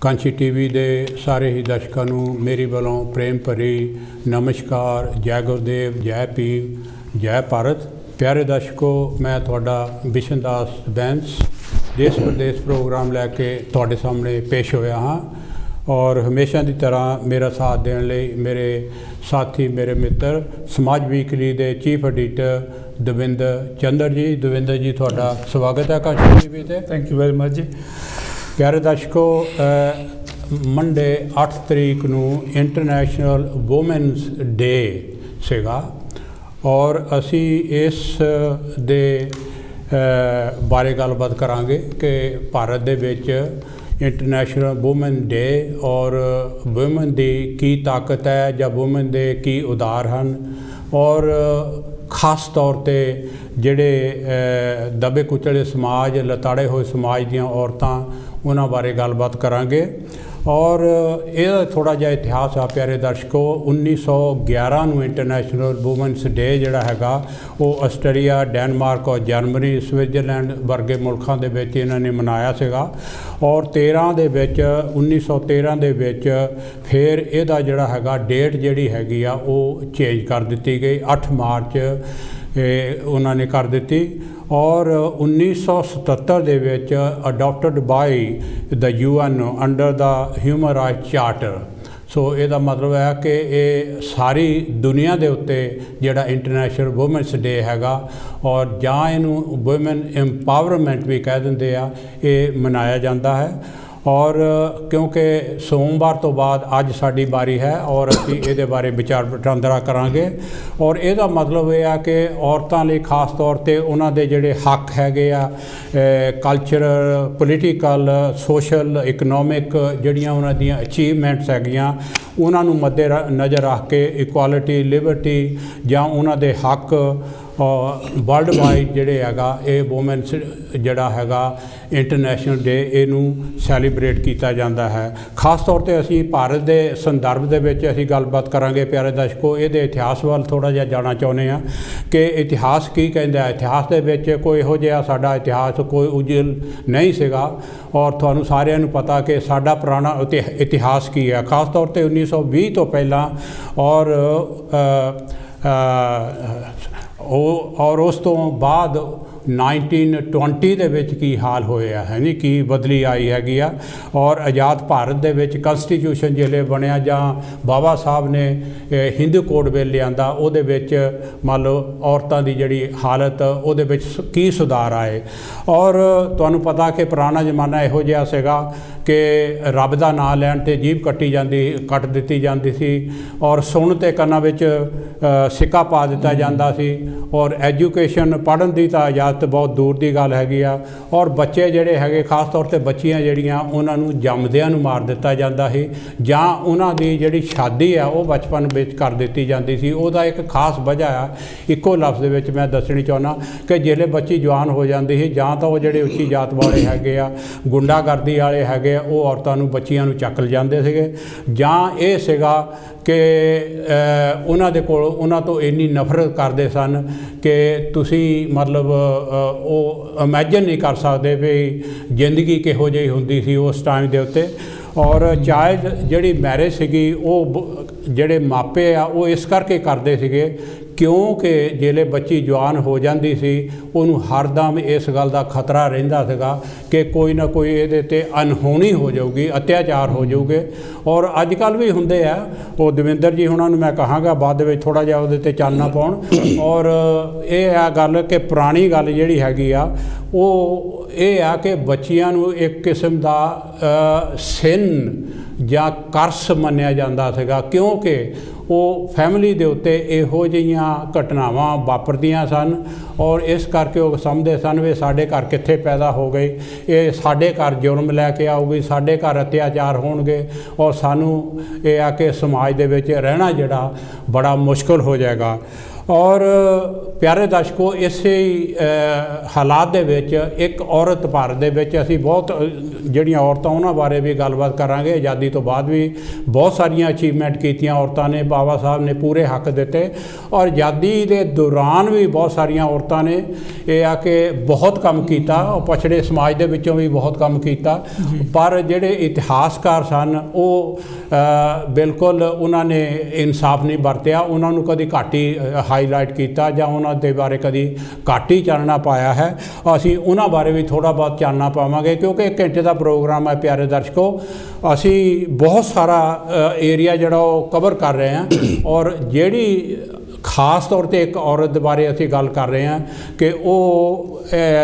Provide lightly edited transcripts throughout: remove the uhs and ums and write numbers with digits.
Kanchi TV ਦੇ ਸਾਰੇ ਹੀ ਦਰਸ਼ਕਾਂ ਨੂੰ ਮੇਰੀ ਵੱਲੋਂ ਪ੍ਰੇਮ ਭਰੀ ਨਮਸਕਾਰ। ਜੈ ਗੁਰਦੇਵ, ਜੈ ਭੀਮ, ਜੈ ਭਾਰਤ। ਪਿਆਰੇ ਦਰਸ਼ਕੋ, मैं ਤੁਹਾਡਾ ਬਿਸ਼ਨ दास बैंस देश प्रदेश प्रोग्राम लैके ਤੁਹਾਡੇ ਸਾਹਮਣੇ पेश होया हाँ। और हमेशा की तरह मेरा साथ देने लिए मेरे साथी, मेरे मित्र समाज वीकली के चीफ एडिटर दविंदर चंद्र जी। दविंदर जी, थोड़ा स्वागत है कांची टीवी ते। थैंक यू वेरी मच जी। प्यारे दर्शकों, मंडे 8 तरीक नूं इंटरनेशनल वूमेनस डे सीगा और असी इस दे बारे गलबात करांगे कि भारत दे विच इंटरनेशनल वूमेन डे और वूमेन की की ताकत है या वूमेन के की उदार हैं और खास तौर पर जिहड़े दबे कुचले समाज, लताड़े हुए समाज दीआं औरतां उन्हां बारे गलबात करांगे। और यह थोड़ा जिहा इतिहास आ प्यारे दर्शकों। 1911 नूं इंटरनेशनल वूमेनस डे जिहड़ा हैगा वो आस्ट्रेलिया, डेनमार्क और जर्मनी, स्विट्जरलैंड वर्गे मुल्कां दे विच इन्हां ने मनाया सीगा और 1913 दे विच फिर इहदा जिहड़ा हैगा डेट जिहड़ी हैगी आ वो चेंज कर दित्ती गई। 8 मार्च उन्होंने कर दी और 1977 दे विच adopted by the UN under the human rights charter. So इसदा मतलब है कि ये सारी दुनिया के उत्ते जिहड़ा इंटरनेशनल वूमेनस डे हैगा और जां इनू वूमेन एम्पावरमेंट भी कह दिंदे आ, ये मनाया जाता है। और क्योंकि सोमवार तो बाद अज साडी बारी है और असीं इहदे बारे विचार वटांदरा करांगे। और इहदा मतलब यह है कि औरतां लई खास तौर ते उन्हां दे जिहड़े हक हैगे आ, कल्चरल, पोलीटिकल, सोशल, इकनॉमिक जिहड़ियां उन्हां दीयां अचीवमेंट्स हैगियां उन्हां नूं मद्दे नज़र रख के इक्वालिटी, लिबर्टी जां उन्हां दे हक वर्ल्ड वाइड जिहड़े हैगा ये वूमेनस जिहड़ा हैगा इंटरनेशनल डे इनू सैलीब्रेट किया जाता है। खास तौर पर असी भारत के संदर्भ दे विच असी गलबात करांगे। प्यारे दर्शकों, ये इतिहास वाल थोड़ा जिहा जाना चाहुंदे आ कि इतिहास की कहंदा है। इतिहास दे विच कोई इहो जिहा साडा इतिहास कोई उजल नहीं सीगा और तुहानूं सारिआं नूं पता कि साडा पुराना इतिहास की है। खास तौर पर 1920 तो पहला और उस तो बाद 1920 दे विच की हाल होया है नहीं की बदली आई हैगी आ। और आज़ाद भारत दे विच कॉन्स्टिट्यूशन जिहले बनया जां बाबा साहब ने हिंदू कोड बिल लिआंदा उहदे विच मान लो औरतां दी जिहड़ी हालत उहदे विच की सुधार आए। और तुहानूं पता कि पुराना जमाना इहो जिहा सीगा कि रब दा नाम लैण ते जीभ कट दित्ती जाती सी और सुण ते कन्नां विच सिक्का पा दिता जाता सी और एजुकेशन पढ़न की तो इजाजत बहुत दूर की गल हैगी आ। और बच्चे जिहड़े हैगे खास तौर पर बच्चियां जिहड़ियां उन्हां नूं जमदिआं नूं मार दिता जाता सी जां उन्हां दी जिहड़ी शादी है वो बचपन विच कर दित्ती जाती सी। उहदा एक खास वजह आ, इक्को लफ्ज़ दे विच मैं दसणी चाहुंदा कि जिहले बच्ची जवान हो जाती है जां तां वो जिहड़े उच्ची जात वाले हैगे आ, गुंडागर्दी वाले हैगे वो औरतां नूं बच्चियां नूं चक जांदे सीगे जां ये सीगा कि उन्हां दे कोल उन्हां तो इन्नी नफरत करते सन कि तुसी मतलब वो इमैजिन नहीं कर सकते भी जिंदगी किहो जी हुंदी सी उस टाइम दे उत्ते। और चाइल्ड जिहड़ी मैरिज सीगी वो जिहड़े मापे आ वो इस करके करते सीगे क्योंकि जिहले बच्ची जवान हो जाती सी उन्होंने हरदम इस गल का खतरा रहिंदा सीगा कि कोई ना कोई इहदे ते अनहोनी हो जाऊगी, अत्याचार हो जाऊगे। और अजकल भी हुंदे आ, वो दविंदर जी हुणां नूं मैं कहांगा बाद विच थोड़ा जिहा उहदे ते चानना पाउण। और ये आ गल कि पुरानी गल जिहड़ी हैगी आ वो ये आ कि बच्चियां नूं एक किस्म दा सिन जां कर्स मन्निया जांदा सीगा क्योंकि वो फैमिली दे उत्ते इहो जिहियां घटनावां वापरदियां सन और इस करके वो समझते सन भी साडे घर कित्थे पैदा हो गए, ये साडे घर जुर्म लैके आऊगी, साडे घर अत्याचार होणगे और सानू ये आ कि समाज दे विच रहना जिहड़ा बड़ा मुश्किल हो जाएगा। ਔਰ ਪਿਆਰੇ ਦਰਸ਼ਕੋ, ਇਸੇ ਹਾਲਾਤ ਦੇ ਵਿੱਚ ਇੱਕ ਔਰਤ ਭਾਰਤ ਦੇ ਵਿੱਚ ਅਸੀਂ ਬਹੁਤ ਜਿਹੜੀਆਂ ਔਰਤਾਂ ਉਹਨਾਂ ਬਾਰੇ ਵੀ ਗੱਲਬਾਤ ਕਰਾਂਗੇ। ਆਜ਼ਾਦੀ ਤੋਂ ਬਾਅਦ ਵੀ ਬਹੁਤ ਸਾਰੀਆਂ ਅਚੀਵਮੈਂਟ ਕੀਤੀਆਂ ਔਰਤਾਂ ਨੇ, ਬਾਬਾ ਸਾਹਿਬ ਨੇ ਪੂਰੇ ਹੱਕ ਦਿੱਤੇ, ਔਰ ਆਜ਼ਾਦੀ ਦੇ ਦੌਰਾਨ ਵੀ ਬਹੁਤ ਸਾਰੀਆਂ ਔਰਤਾਂ ਨੇ ਇਹ ਆ ਕਿ ਬਹੁਤ ਕੰਮ ਕੀਤਾ, ਉਹ ਪਛੜੇ ਸਮਾਜ ਦੇ ਵਿੱਚੋਂ ਵੀ ਬਹੁਤ ਕੰਮ ਕੀਤਾ। ਪਰ ਜਿਹੜੇ ਇਤਿਹਾਸਕਾਰ ਸਨ ਉਹ ਬਿਲਕੁਲ ਉਹਨਾਂ ਨੇ ਇਨਸਾਫ ਨਹੀਂ ਵਰਤਿਆ, ਉਹਨਾਂ ਨੂੰ ਕਦੀ ਘੱਟ ਹੀ ਹਾਈਲਾਈਟ ਕੀਤਾ ਜਾਂ ਉਹਨਾਂ ਦੇ ਬਾਰੇ ਕਦੀ ਘੱਟ ਹੀ ਚਾਨਣਾ ਪਾਇਆ ਹੈ। ਅਸੀਂ ਉਹਨਾਂ ਬਾਰੇ ਵੀ ਥੋੜ੍ਹਾ ਬਹੁਤ ਚਾਨਣਾ ਪਾਵਾਂਗੇ, ਕਿਉਂਕਿ 1 ਘੰਟੇ ਦਾ ਪ੍ਰੋਗਰਾਮ ਹੈ ਪਿਆਰੇ ਦਰਸ਼ਕੋ। ਅਸੀਂ ਬਹੁਤ ਸਾਰਾ ਏਰੀਆ ਜਿਹੜਾ ਉਹ ਕਵਰ ਕਰ ਰਹੇ ਹਾਂ, ਔਰ ਜਿਹੜੀ ਖਾਸ ਤੌਰ 'ਤੇ ਇੱਕ ਔਰਤ ਦੇ ਬਾਰੇ ਅਸੀਂ ਗੱਲ ਕਰ ਰਹੇ ਹਾਂ ਕਿ ਉਹ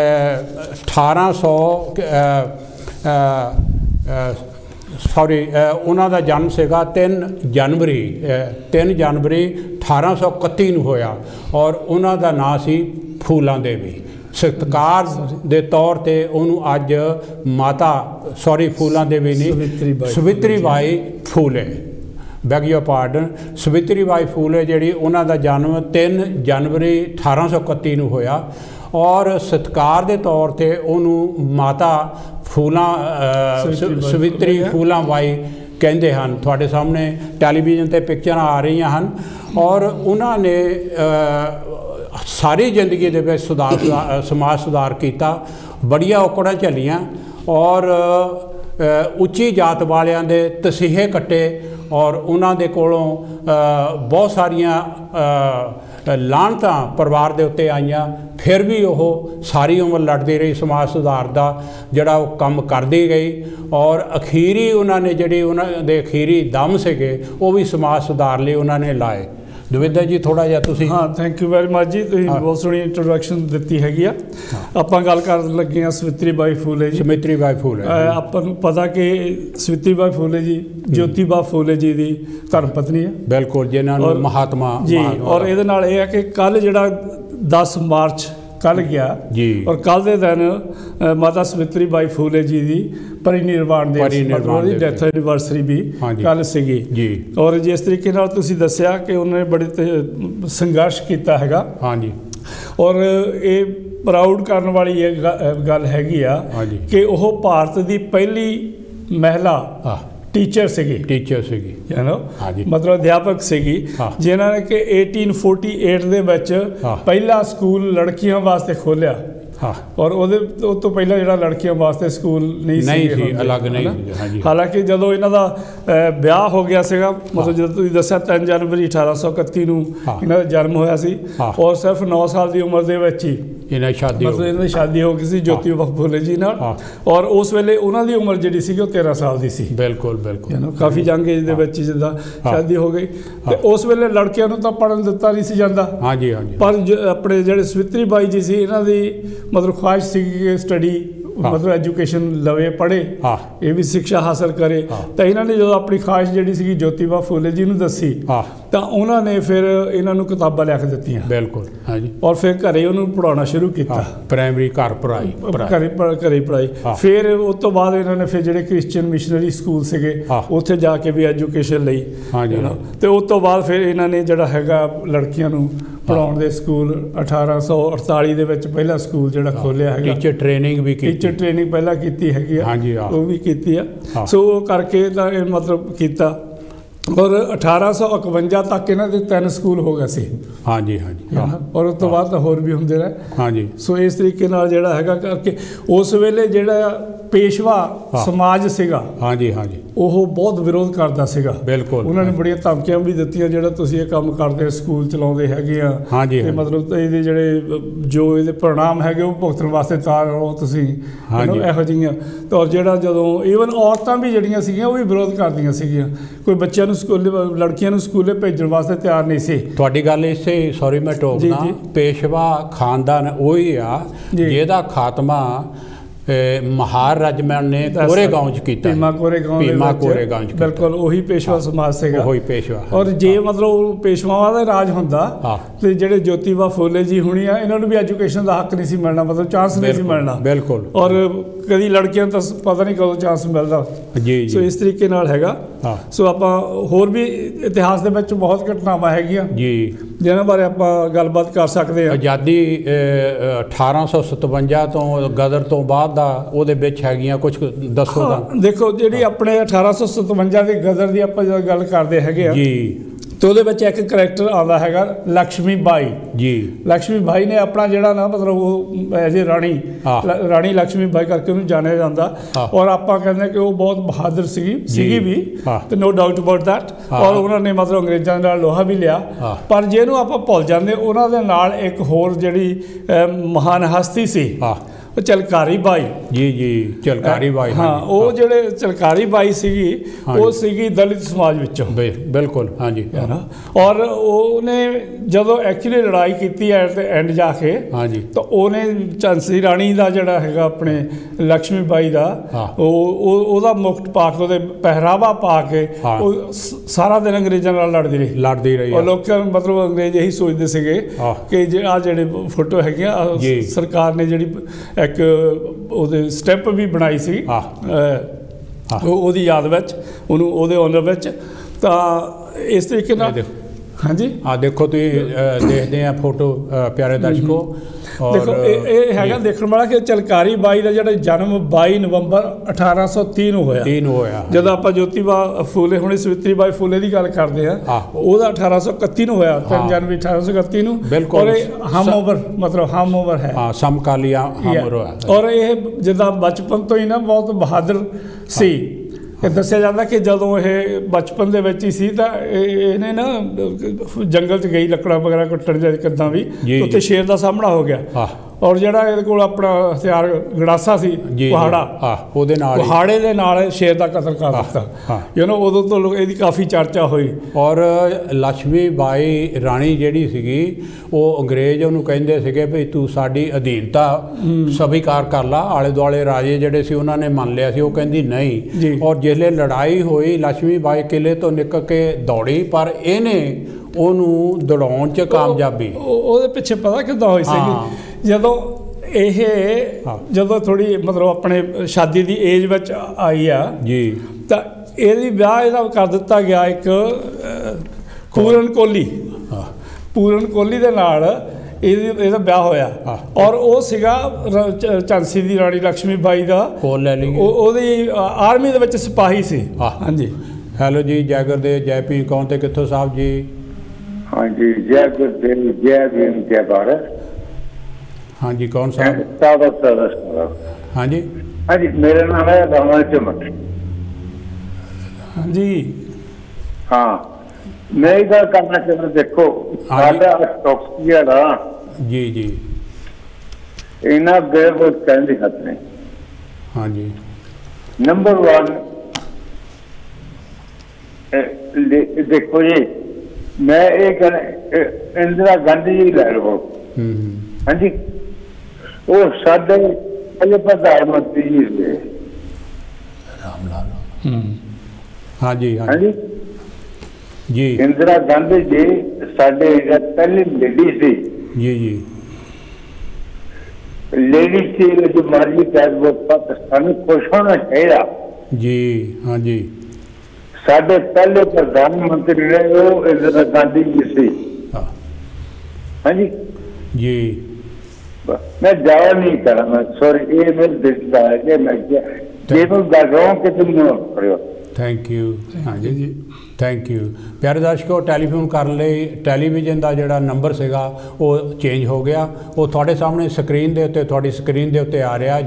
1800 ਉਹਨਾਂ ਦਾ ਜਨਮ ਸੀਗਾ 3 ਜਨਵਰੀ 1831 ਨੂੰ ਹੋਇਆ, ਔਰ ਉਹਨਾਂ ਦਾ ਨਾਂ ਸੀ ਫੂਲਾਂ ਦੇਵੀ। ਸਤਿਕਾਰ ਦੇ ਤੌਰ 'ਤੇ ਉਹਨੂੰ ਅੱਜ ਫੂਲਾਂ ਦੇਵੀ ਨਹੀਂ, Savitri Bai Phule, beg your pardon, Savitri Bai Phule ਜਿਹੜੀ ਉਹਨਾਂ ਦਾ ਜਨਮ 3 ਜਨਵਰੀ 1831 ਨੂੰ ਹੋਇਆ, ਔਰ ਸਤਿਕਾਰ ਦੇ ਤੌਰ 'ਤੇ ਉਹਨੂੰ ਮਾਤਾ ਸਵਿਤਰੀ ਫੂਲਾਂ ਬਾਈ ਕਹਿੰਦੇ ਹਨ। ਤੁਹਾਡੇ ਸਾਹਮਣੇ ਟੈਲੀਵਿਜ਼ਨ 'ਤੇ ਪਿਕਚਰਾਂ ਆ ਰਹੀਆਂ ਹਨ, ਔਰ ਉਹਨਾਂ ਨੇ ਸਾਰੀ ਜ਼ਿੰਦਗੀ ਦੇ ਵਿੱਚ ਸਮਾਜ ਸੁਧਾਰ ਕੀਤਾ, ਬੜੀਆਂ ਔਕੜਾਂ ਝੱਲੀਆਂ, ਔਰ ਉੱਚੀ ਜਾਤ ਵਾਲਿਆਂ ਦੇ ਤਸੀਹੇ ਕੱਟੇ, ਔਰ ਉਹਨਾਂ ਦੇ ਕੋਲੋਂ ਬਹੁਤ ਸਾਰੀਆਂ ਲਾਹਨਤਾਂ ਪਰਿਵਾਰ ਦੇ ਉੱਤੇ ਆਈਆਂ। ਫਿਰ ਵੀ ਉਹ ਸਾਰੀ ਉਮਰ ਲੜਦੀ ਰਹੀ, ਸਮਾਜ ਸੁਧਾਰ ਦਾ ਜਿਹੜਾ ਉਹ ਕੰਮ ਕਰਦੀ ਗਈ, ਔਰ ਅਖੀਰੀ ਉਹਨਾਂ ਨੇ ਜਿਹੜੇ ਉਹਨਾਂ ਦੇ ਅਖੀਰੀ ਦਮ ਸੀਗੇ ਉਹ ਵੀ ਸਮਾਜ ਸੁਧਾਰ ਲਈ ਉਹਨਾਂ ਨੇ ਲਾਏ। ਦਵਿੰਦਰ ਜੀ ਥੋੜ੍ਹਾ ਜਿਹਾ ਤੁਸੀਂ। ਹਾਂ, ਥੈਂਕ ਯੂ ਵੈਰੀ ਮਚ ਜੀ, ਤੁਸੀਂ ਬਹੁਤ ਸੋਹਣੀ ਇੰਟਰੋਡਕਸ਼ਨ ਦਿੱਤੀ ਹੈਗੀ ਆ। ਆਪਾਂ ਗੱਲ ਕਰਨ ਲੱਗੇ ਹਾਂ ਸਵਿਤਰੀ ਬਾਈ ਫੂਲੇ ਜੀ। ਸਵਿਤਰੀ ਬਾਈ ਫੂਲੇ ਆਪਾਂ ਨੂੰ ਪਤਾ ਕਿ ਸਵਿਤਰੀ ਬਾਈ ਫੂਲੇ ਜੀ ਜੋਤੀਬਾ ਫੂਲੇ ਜੀ ਦੀ ਧਰਮ ਪਤਨੀ ਹੈ। ਬਿਲਕੁਲ, ਜਿਨ੍ਹਾਂ ਨੂੰ ਮਹਾਤਮਾ ਜੀ। ਔਰ ਇਹਦੇ ਨਾਲ ਇਹ ਹੈ ਕਿ ਕੱਲ੍ਹ ਜਿਹੜਾ 10 ਮਾਰਚ ਕੱਲ੍ਹ ਗਿਆ ਜੀ, ਔਰ ਕੱਲ੍ਹ ਦੇ ਦਿਨ ਮਾਤਾ ਸਵਿਤਰੀ ਬਾਈ ਫੂਲੇ ਜੀ ਦੀ ਪਰਿਨਿਰਵਾਣ ਦੇ ਉਹਦੀ ਡੈਥ ਐਨੀਵਰਸਰੀ ਵੀ ਕੱਲ੍ਹ ਸੀਗੀ ਜੀ। ਔਰ ਜਿਸ ਤਰੀਕੇ ਨਾਲ ਤੁਸੀਂ ਦੱਸਿਆ ਕਿ ਉਹਨਾਂ ਨੇ ਬੜੇ ਸੰਘਰਸ਼ ਕੀਤਾ ਹੈਗਾ, ਹਾਂਜੀ, ਔਰ ਇਹ ਪ੍ਰਾਊਡ ਕਰਨ ਵਾਲੀ ਇਹ ਗੱਲ ਹੈਗੀ ਆ ਕਿ ਉਹ ਭਾਰਤ ਦੀ ਪਹਿਲੀ ਮਹਿਲਾ ਟੀਚਰ ਸੀਗੀ ਮਤਲਬ ਅਧਿਆਪਕ ਸੀਗੀ, ਜਿਨ੍ਹਾਂ ਨੇ ਕਿ 1848 ਦੇ ਵਿੱਚ ਪਹਿਲਾ ਸਕੂਲ ਲੜਕੀਆਂ ਵਾਸਤੇ ਖੋਲ੍ਹਿਆ। ਔਰ ਉਹ ਤੋਂ ਪਹਿਲਾਂ ਜਿਹੜਾ ਲੜਕੀਆਂ ਵਾਸਤੇ ਸਕੂਲ ਨਹੀਂ ਸੀ, ਅਲੱਗ ਨਹੀਂ। ਹਾਲਾਂਕਿ ਜਦੋਂ ਇਹਨਾਂ ਦਾ ਵਿਆਹ ਹੋ ਗਿਆ ਸੀਗਾ, ਮਤਲਬ ਜਦੋਂ ਤੁਸੀਂ ਦੱਸਿਆ 3 ਜਨਵਰੀ 1831 ਨੂੰ ਇਹਨਾਂ ਦਾ ਜਨਮ ਹੋਇਆ ਸੀ, ਔਰ ਸਿਰਫ 9 ਸਾਲ ਦੀ ਉਮਰ ਦੇ ਵਿੱਚ ਹੀ ਇਹਨਾਂ ਦੀ ਸ਼ਾਦੀ ਹੋ ਗਈ ਸੀ ਜੋਤੀਬਾ ਫੂਲੇ ਜੀ ਨਾਲ। ਔਰ ਉਸ ਵੇਲੇ ਉਹਨਾਂ ਦੀ ਉਮਰ ਜਿਹੜੀ ਸੀਗੀ ਉਹ 13 ਸਾਲ ਦੀ ਸੀ। ਬਿਲਕੁਲ ਬਿਲਕੁਲ, ਕਾਫੀ ਯੰਗ ਏਜ ਦੇ ਵਿੱਚ ਜਿੱਦਾਂ ਸ਼ਾਦੀ ਹੋ ਗਈ। ਤੇ ਉਸ ਵੇਲੇ ਲੜਕਿਆਂ ਨੂੰ ਤਾਂ ਪੜ੍ਹਨ ਦਿੱਤਾ ਨਹੀਂ ਸੀ ਜਾਂਦਾ। ਹਾਂਜੀ ਹਾਂਜੀ। ਪਰ ਆਪਣੇ ਜਿਹੜੇ ਸਵਿਤਰੀ ਬਾਈ ਜੀ ਸੀ, ਇਹਨਾਂ ਦੀ ਮਤਲਬ ਖੁਆਇਸ਼ ਸੀ ਕਿ ਸਟੱਡੀ ਮਤਲਬ ਐਜੂਕੇਸ਼ਨ ਲਵੇ, ਪੜ੍ਹੇ, ਇਹ ਵੀ ਸਿੱਖਿਆ ਹਾਸਲ ਕਰੇ। ਤਾਂ ਇਹਨਾਂ ਨੇ ਜਦੋਂ ਆਪਣੀ ਖੁਆਇਸ਼ ਜਿਹੜੀ ਸੀਗੀ ਜੋਤੀਬਾ ਫੂਲੇ ਜੀ ਨੂੰ ਦੱਸੀ, ਤਾਂ ਉਹਨਾਂ ਨੇ ਫਿਰ ਇਹਨਾਂ ਨੂੰ ਕਿਤਾਬਾਂ ਲਿਖ ਦਿੱਤੀਆਂ। ਬਿਲਕੁਲ, ਹਾਂਜੀ। ਔਰ ਫਿਰ ਘਰੇ ਉਹਨੂੰ ਪੜ੍ਹਾਉਣਾ ਸ਼ੁਰੂ ਕੀਤਾ, ਪ੍ਰਾਇਮਰੀ ਘਰ ਪੜ੍ਹਾਈ, ਘਰੇ ਪੜ੍ਹਾਈ। ਫਿਰ ਉਸ ਤੋਂ ਬਾਅਦ ਇਹਨਾਂ ਨੇ ਫਿਰ ਜਿਹੜੇ ਕ੍ਰਿਸਚੀਅਨ ਮਿਸ਼ਨਰੀ ਸਕੂਲ ਸੀਗੇ ਉੱਥੇ ਜਾ ਕੇ ਵੀ ਐਜੂਕੇਸ਼ਨ ਲਈ। ਤੇ ਉਸ ਤੋਂ ਬਾਅਦ ਫਿਰ ਇਹਨਾਂ ਨੇ ਜਿਹੜਾ ਹੈਗਾ ਲੜਕੀਆਂ ਨੂੰ ਪੜ੍ਹਾਉਣ ਦੇ ਸਕੂਲ 1848 ਦੇ ਵਿੱਚ ਪਹਿਲਾ ਸਕੂਲ ਜਿਹੜਾ ਖੋਲ੍ਹਿਆ ਹੈਗਾ। ਟੀਚਰ ਟ੍ਰੇਨਿੰਗ ਵੀ ਕੀਤੀ, ਟੀਚਰ ਟ੍ਰੇਨਿੰਗ ਪਹਿਲਾਂ ਕੀਤੀ ਹੈਗੀ ਆ, ਉਹ ਵੀ ਕੀਤੀ ਆ। ਸੋ ਉਹ ਕਰਕੇ ਤਾਂ ਇਹ ਮਤਲਬ ਕੀਤਾ। ਔਰ 1851 ਤੱਕ ਇਹਨਾਂ ਦੇ 3 ਸਕੂਲ ਹੋ ਗਏ ਸੀ। ਹਾਂਜੀ ਹਾਂਜੀ। ਔਰ ਉਸ ਤੋਂ ਬਾਅਦ ਤਾਂ ਹੋਰ ਵੀ ਹੁੰਦੇ ਰਹੇ। ਹਾਂਜੀ। ਸੋ ਇਸ ਤਰੀਕੇ ਨਾਲ ਜਿਹੜਾ ਹੈਗਾ ਕਰਕੇ ਉਸ ਵੇਲੇ ਜਿਹੜਾ ਪੇਸ਼ਵਾ ਸਮਾਜ ਸੀਗਾ, ਹਾਂਜੀ ਹਾਂਜੀ, ਉਹ ਬਹੁਤ ਵਿਰੋਧ ਕਰਦਾ ਸੀਗਾ। ਬਿਲਕੁਲ, ਉਹਨਾਂ ਨੇ ਬੜੀਆਂ ਧਮਕੀਆਂ ਵੀ ਦਿੱਤੀਆਂ, ਜਿਹੜਾ ਤੁਸੀਂ ਇਹ ਕੰਮ ਕਰਦੇ ਸਕੂਲ ਚਲਾਉਂਦੇ ਹੈਗੇ ਆ, ਤੇ ਮਤਲਬ ਇਹਦੇ ਜਿਹੜੇ ਜੋ ਇਹਦੇ ਪ੍ਰਾਣਾਮ ਹੈਗੇ ਉਹ ਭੁਗਤਣ ਵਾਸਤੇ ਤਿਆਰ ਰਹੋ ਤੁਸੀਂ, ਇਹੋ ਜਿਹੀਆਂ। ਔਰ ਜਿਹੜਾ ਜਦੋਂ ਈਵਨ ਔਰਤਾਂ ਵੀ ਜਿਹੜੀਆਂ ਸੀਗੀਆਂ ਉਹ ਵੀ ਵਿਰੋਧ ਕਰਦੀਆਂ ਸੀਗੀਆਂ, ਕੋਈ ਬੱਚਿਆਂ ਨੂੰ ਸਕੂਲੇ ਲੜਕੀਆਂ ਨੂੰ ਸਕੂਲੇ ਭੇਜਣ ਵਾਸਤੇ ਤਿਆਰ ਨਹੀਂ ਸੀ। ਤੁਹਾਡੀ ਗੱਲ ਇਸੇ, ਸੌਰੀ ਮੈਂ ਟੋਕਦਾ, ਪੇਸ਼ਵਾ ਖਾਨਦਾਨ ਉਹੀ ਆ ਜਿਹਦਾ ਖਾਤਮਾ ਮਹਾਰ ਰਜਮਨ ਨੇ ਕੋਰੇਗਾਂਵ 'ਚ ਕੀਤਾ, ਭੀਮਾ ਕੋਰੇਗਾਂਵ 'ਚ। ਬਿਲਕੁਲ ਉਹੀ ਪੇਸ਼ਵਾ ਸਮਾਜ ਸੀਗਾ, ਉਹੀ ਪੇਸ਼ਵਾ। ਔਰ ਜੇ ਮਤਲਬ ਪੇਸ਼ਵਾਵਾਂ ਦਾ ਰਾਜ ਹੁੰਦਾ ਤੇ ਜਿਹੜੇ ਜੋਤੀਬਾ ਫੂਲੇ ਜੀ ਹੁਣੀ ਆ, ਇਹਨਾਂ ਨੂੰ ਵੀ ਐਜੂਕੇਸ਼ਨ ਦਾ ਹੱਕ ਨਹੀਂ ਸੀ ਮਿਲਣਾ, ਮਤਲਬ ਚਾਂਸ ਨਹੀਂ ਸੀ ਮਿਲਣਾ। ਬਿਲਕੁਲ। ਔਰ ਕਦੀ ਲੜਕੀਆਂ ਨੂੰ ਤਾਂ ਪਤਾ ਨਹੀਂ ਕਦੋਂ ਚਾਂਸ ਮਿਲਦਾ ਜੀ। ਸੋ ਇਸ ਤਰੀਕੇ ਨਾਲ ਹੈਗਾ। ਸੋ ਆਪਾਂ ਹੋਰ ਵੀ ਇਤਿਹਾਸ ਦੇ ਵਿੱਚ ਬਹੁਤ ਘਟਨਾਵਾਂ ਹੈਗੀਆਂ ਜੀ। ਜਿਨ੍ਹਾਂ ਬਾਰੇ ਆਪਾਂ ਗੱਲਬਾਤ ਕਰ ਸਕਦੇ ਹਾਂ। ਆਜ਼ਾਦੀ 1857 ਤੋਂ ਗਦਰ ਤੋਂ ਬਾਅਦ ਦਾ ਉਹਦੇ ਵਿੱਚ ਹੈਗੀਆਂ ਕੁਝ ਦੱਸੋ ਤਾਂ। ਦੇਖੋ ਜਿਹੜੀ ਆਪਣੇ 1857 ਦੀ ਗਦਰ ਦੀ ਆਪਾਂ ਜਦੋਂ ਗੱਲ ਕਰਦੇ ਹੈਗੇ ਆ ਜੀ, ਤੇ ਉਹਦੇ ਵਿੱਚ ਇੱਕ ਕਰੈਕਟਰ ਆਉਂਦਾ ਹੈਗਾ ਲక్ష్ਮੀ ਬਾਈ ਜੀ। ਲక్ష్ਮੀ ਬਾਈ ਨੇ ਆਪਣਾ ਜਿਹੜਾ ਨਾ ਮਤਲਬ ਉਹ ਐਜ ਏ ਰਾਣੀ ਲక్ష్ਮੀ ਬਾਈ ਕਰਕੇ ਉਹਨੂੰ ਜਾਣਿਆ ਜਾਂਦਾ, ਔਰ ਆਪਾਂ ਕਹਿੰਦੇ ਕਿ ਉਹ ਬਹੁਤ ਬਹਾਦਰ ਸੀਗੀ ਵੀ, ਤੇ ਨੋ ਡਾਊਟ ਅਬਾਊਟ ਦੈਟ। ਔਰ ਉਹਨਾਂ ਨੇ ਮਤਲਬ ਅੰਗਰੇਜ਼ਾਂ ਨਾਲ ਲੋਹਾ ਵੀ ਲਿਆ। ਪਰ ਜਿਹਨੂੰ ਆਪਾਂ ਭੁੱਲ ਜਾਂਦੇ, ਉਹਨਾਂ ਦੇ ਨਾਲ ਇੱਕ ਹੋਰ ਜਿਹੜੀ ਮਹਾਨ ਹਸਤੀ ਸੀ ਝਲਕਾਰੀ ਬਾਈ ਜੀ। ਝਲਕਾਰੀ ਬਾਈ, ਹਾਂ, ਉਹ ਜਿਹੜੇ ਝਲਕਾਰੀ ਬਾਈ ਸੀਗੀ, ਉਹ ਸੀਗੀ ਦਲਿਤ ਸਮਾਜ ਵਿੱਚੋਂ। ਬਿਲਕੁਲ, ਹਾਂਜੀ। ਔਰ ਉਹਨੇ ਜਦੋਂ ਐਕਚੁਅਲੀ ਲੜਾਈ ਕੀਤੀ ਐਟ ਦ ਐਂਡ ਜਾ ਕੇ, ਤਾਂ ਉਹਨੇ ਝਾਂਸੀ ਰਾਣੀ ਦਾ ਜਿਹੜਾ ਹੈਗਾ ਆਪਣੇ ਲక్ష్ਮੀ ਬਾਈ ਦਾ ਉਹਦਾ ਮੁਕਟ ਪਾ ਕੇ, ਉਹਦੇ ਪਹਿਰਾਵਾ ਪਾ ਕੇ ਉਹ ਸਾਰਾ ਦਿਨ ਅੰਗਰੇਜ਼ਾਂ ਨਾਲ ਲੜਦੀ ਰਹੀ। ਔਰ ਲੋਕਾਂ ਮਤਲਬ ਅੰਗਰੇਜ਼ ਇਹੀ ਸੋਚਦੇ ਸੀਗੇ ਕਿ ਜਿਹੜੇ ਫੋਟੋ ਹੈਗੀਆਂ ਸਰਕਾਰ ਨੇ ਜਿਹੜੀ ਇੱਕ ਉਹਦੇ ਸਟੈਂਪ ਵੀ ਬਣਾਈ ਸੀ ਉਹਦੀ ਯਾਦ ਵਿੱਚ, ਉਹਨੂੰ ਉਹਦੇ ਓਨਰ ਵਿੱਚ। ਤਾਂ ਇਸ ਤਰੀਕੇ ਨਾਲ ਹਾਂਜੀ ਦੇਖੋ ਤੁਸੀਂ ਦੇਖਦੇ ਆ ਫੋਟੋ ਪਿਆਰੇ ਦਰਸ਼ਕੋ। ਦੇਖੋ ਇਹ ਹੈਗਾ ਦੇਖਣ ਵਾਲਾ ਕਿ ਝਲਕਾਰੀ ਬਾਈ ਦਾ ਜਿਹੜਾ ਜਨਮ 22 ਨਵੰਬਰ 1830 ਨੂੰ ਹੋਇਆ। ਜਦੋਂ ਆਪਾਂ ਜੋਤੀਬਾ ਫੂਲੇ ਹੁਣੇ ਸਵਿਤਰੀ ਬਾਈ ਫੂਲੇ ਦੀ ਗੱਲ ਕਰਦੇ ਆ, ਉਹਦਾ 1831 ਨੂੰ ਹੋਇਆ, 3 ਜਨਵਰੀ 1831 ਨੂੰ। ਔਰ ਇਹ ਹਮ ਉਮਰ ਹੈ, ਸਮਕਾਲੀ ਹਮ ਹੋਇਆ। ਔਰ ਇਹ ਜਿੱਦਾਂ ਬਚਪਨ ਤੋਂ ਹੀ ਨਾ ਬਹੁਤ ਬਹਾਦਰ ਸੀ। ਇਹ ਦੱਸਿਆ ਜਾਂਦਾ ਕਿ ਜਦੋਂ ਇਹ ਬਚਪਨ ਦੇ ਵਿੱਚ ਹੀ ਸੀ ਤਾਂ ਇਹਨੇ ਨਾ ਜੰਗਲ 'ਚ ਗਈ ਲੱਕੜਾਂ ਵਗੈਰਾ ਕੱਟਣ ਜਾਂ ਕਿੱਦਾਂ ਵੀ, ਉੱਥੇ ਸ਼ੇਰ ਦਾ ਸਾਹਮਣਾ ਹੋ ਗਿਆ। ਔਰ ਜਿਹੜਾ ਇਹਦੇ ਕੋਲ ਆਪਣਾ ਹਥਿਆਰ ਗੜਾਸਾ ਸੀ ਕੁਹਾੜੇ ਦੇ ਨਾਲ ਸ਼ੇਰ ਦਾ ਕਤਲ ਕਰ ਦਿੱਤਾ। ਉਦੋਂ ਤੋਂ ਇਹਦੀ ਕਾਫੀ ਚਰਚਾ ਹੋਈ। ਔਰ ਲక్ష్ਮੀ ਬਾਈ ਰਾਣੀ ਜਿਹੜੀ ਸੀਗੀ, ਉਹ ਅੰਗਰੇਜ਼ ਉਹਨੂੰ ਕਹਿੰਦੇ ਸੀਗੇ ਵੀ ਤੂੰ ਸਾਡੀ ਅਧੀਨਤਾ ਸਵੀਕਾਰ ਕਰ ਲਾ। ਆਲੇ ਦੁਆਲੇ ਰਾਜੇ ਜਿਹੜੇ ਸੀ ਉਹਨਾਂ ਨੇ ਮੰਨ ਲਿਆ ਸੀ, ਉਹ ਕਹਿੰਦੀ ਨਹੀਂ। ਔਰ ਜਿਸਲੇ ਲੜਾਈ ਹੋਈ, ਲక్ష్ਮੀ ਬਾਈ ਕਿਲੇ ਤੋਂ ਨਿਕਲ ਕੇ ਦੌੜੀ, ਪਰ ਇਹਨੇ ਉਹਨੂੰ ਦੌੜਾਉਣ 'ਚ ਕਾਮਯਾਬੀ ਉਹਦੇ ਪਿੱਛੇ ਪਤਾ ਕਿੱਦਾਂ ਹੋਈ ਸੀਗੀ, ਜਦੋਂ ਥੋੜੀ ਮਤਲਬ ਆਪਣੇ ਸ਼ਾਦੀ ਦੀ ਏਜ ਵਿੱਚ ਆਈ ਆ ਜੀ, ਤਾਂ ਇਹਦੀ ਵਿਆਹ ਇਹਦਾ ਕਰ ਦਿੱਤਾ ਗਿਆ ਇੱਕ ਪੂਰਨ ਕੋਹਲੀ ਦੇ ਨਾਲ ਇਹਦਾ ਵਿਆਹ ਹੋਇਆ। ਔਰ ਉਹ ਸੀਗਾ ਝਾਂਸੀ ਦੀ ਰਾਣੀ ਲక్ష్ਮੀ ਬਾਈ ਦਾ ਉਹਦੀ ਆਰਮੀ ਦੇ ਵਿੱਚ ਸਿਪਾਹੀ ਸੀ। ਹਾਂਜੀ, ਹੈਲੋ ਜੀ, ਜੈ ਗੁਰਦੇਵ, ਜੈ ਭੀਮ, ਕੌਣ ਤੇ ਕਿੱਥੋਂ ਸਾਹਿਬ ਜੀ? ਹਾਂਜੀ, ਜੈ ਗੁਰਦੇਵ, ਜੈ ਭੀਮ, ਜੈ ਭਾਰਤ। ਹਾਂਜੀ, ਕੌਣ ਸਾਹਿਬ? ਹਾਂਜੀ ਹਾਂਜੀ, ਮੇਰਾ ਨਾਮ ਹੈ ਰਾਮਾ ਚਮਕ। ਹਾਂਜੀ, ਹਾਂ, ਮੈਂ ਇਹ ਗੱਲ ਕਰਨਾ ਚਾਹੁੰਦਾ। ਦੇਖੋ ਸਾਡਾ ਸਟਾਕ ਜਿਹੜਾ ਜੀ ਇਹਨਾਂ ਬਹੁਤ ਕਹਿੰਦੇ ਹੱਥ ਨੇ। ਹਾਂਜੀ, ਨੰਬਰ 1 ਦੇਖੋ ਜੀ, ਮੈਂ ਇਹ ਕਹਿੰਦਾ ਇੰਦਰਾ ਗਾਂਧੀ ਜੀ ਲੈ ਲਓ। ਹਾਂਜੀ, ਉਹ ਸਾਡੇ ਪਹਿਲੇ ਪ੍ਰਧਾਨ ਮੰਤਰੀ ਜੀ ਸੀ ਰਾਮ ਲਾਲ। ਹਾਂਜੀ ਜੀ, ਇੰਦਰਾ ਗਾਂਧੀ ਜੀ ਸਾਡੇ ਪਹਿਲੀ ਲੇਡੀ ਸੀ ਜੀ। ਲੇਡੀ ਸੀ ਜੋ ਮਰਜ਼ੀ ਕਹਿ ਲਓ, ਪਾਕਿਸਤਾਨ ਖੁਸ਼ ਹੋਣਾ ਚਾਹੀਦਾ ਜੀ। ਹਾਂਜੀ, ਸਾਡੇ ਪਹਿਲੇ ਪ੍ਰਧਾਨ ਮੰਤਰੀ ਨੇ ਉਹ ਇੰਦਰਾ ਗਾਂਧੀ ਜੀ ਸੀ। ਹਾਂਜੀ ਜੀ, मैं जाया नहीं करा, मैं सॉरी, ये मेरे दिल का है कि मैं केवल कर रहा हूँ कि तुम करो। Thank you. हाँ जी, थैंक यू। प्यारे दर्शकों, टैलीफोन करने ਲਈ ਟੈਲੀਵਿਜ਼ਨ ਦਾ ਜਿਹੜਾ ਨੰਬਰ ਸੀਗਾ ਉਹ ਚੇਂਜ ਹੋ ਗਿਆ। ਉਹ ਤੁਹਾਡੇ ਸਾਹਮਣੇ ਸਕਰੀਨ ਦੇ ਉੱਤੇ, ਤੁਹਾਡੀ ਸਕਰੀਨ ਦੇ ਉੱਤੇ ਆ ਰਿਹਾ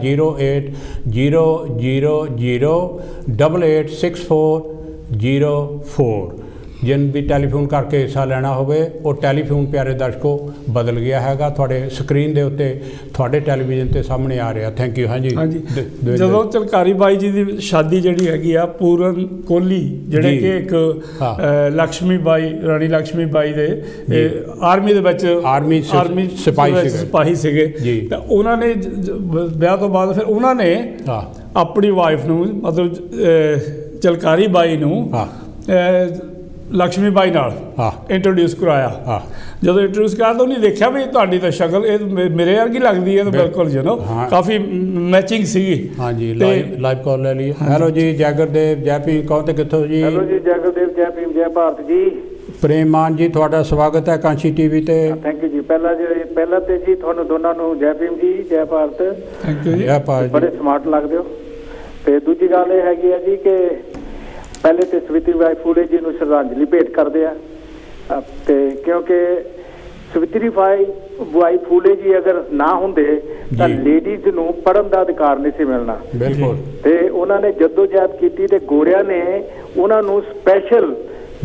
08000886404। जिन भी टैलीफोन करके हिस्सा लेना होवे, वो टैलीफोन प्यारे दर्शकों बदल गया हैगा। थोड़े स्क्रीन के उत्ते थोड़े टैलीविजन के सामने आ रहा। Thank you. हाँ जी, जो ਝਲਕਾਰੀ ਬਾਈ जी की शादी जी हैगी आ पूरन कोहली जिहड़े कि एक लक्ष्मी बाई रानी लक्ष्मी बाई दे आर्मी दे आर्मी सिपाही सीगे, तो उन्होंने विआह तो बाद फिर उन्होंने अपनी वाइफ नूं मतलब ਝਲਕਾਰੀ बाई नूं लक्ष्मी बाई नाल इंट्रोड्यूस कराया। जो इंट्रोड्यूस कराया तो उन्हें देखा भी तुहाडी तो शक्ल मेरे वर्गी लगती है, तो बिल्कुल जो नो काफ़ी मैचिंग सी। हाँ जी, लाइव कॉल ले लिए। हेलो जी, जय गुरदेव, जय भीम, कौन ते कित्थों जी? हेलो जी, जय गुरदेव, जय भीम, जय भारत जी। ਪ੍ਰੇਮ ਮਾਨ ਜੀ, ਤੁਹਾਡਾ ਸਵਾਗਤ ਹੈ ਕਾਂਸ਼ੀ ਟੀਵੀ ਤੇ। ਥੈਂਕ ਯੂ ਜੀ। ਪਹਿਲਾਂ ਤੇ ਜੀ ਤੁਹਾਨੂੰ ਦੋਨਾਂ ਨੂੰ ਜੈ ਭੀਮ ਜੀ, ਜੈ ਭਾਰਤ। ਥੈਂਕ ਯੂ ਜੀ। ਜੈ ਭਾਰਤ। ਬੜੇ ਸਮਾਰਟ ਲੱਗਦੇ ਹੋ। ਤੇ ਦੂਜੀ ਗੱਲ ਇਹ ਹੈਗੀ ਹੈ ਜੀ ਕਿ ਪਹਿਲੇ ਤੇ ਸਵਿਤਰੀ ਬਾਈ ਫੂਲੇ ਜੀ ਨੂੰ ਸ਼ਰਧਾਂਜਲੀ ਭੇਟ ਕਰਦੇ ਆ, ਤੇ ਕਿਉਂਕਿ ਸਵਿਤਰੀ ਬਾਈ ਫੂਲੇ ਜੀ ਅਗਰ ਨਾ ਹੁੰਦੇ ਤਾਂ ਲੇਡੀਜ਼ ਨੂੰ ਪੜ੍ਹਨ ਦਾ ਅਧਿਕਾਰ ਨਹੀਂ ਸੀ ਮਿਲਣਾ। ਬਿਲਕੁਲ। ਤੇ ਉਹਨਾਂ ਨੇ ਜਦੋਜਹਿਦ ਕੀਤੀ ਤੇ ਗੋਰਿਆਂ ਨੇ ਉਹਨਾਂ ਨੂੰ ਸਪੈਸ਼ਲ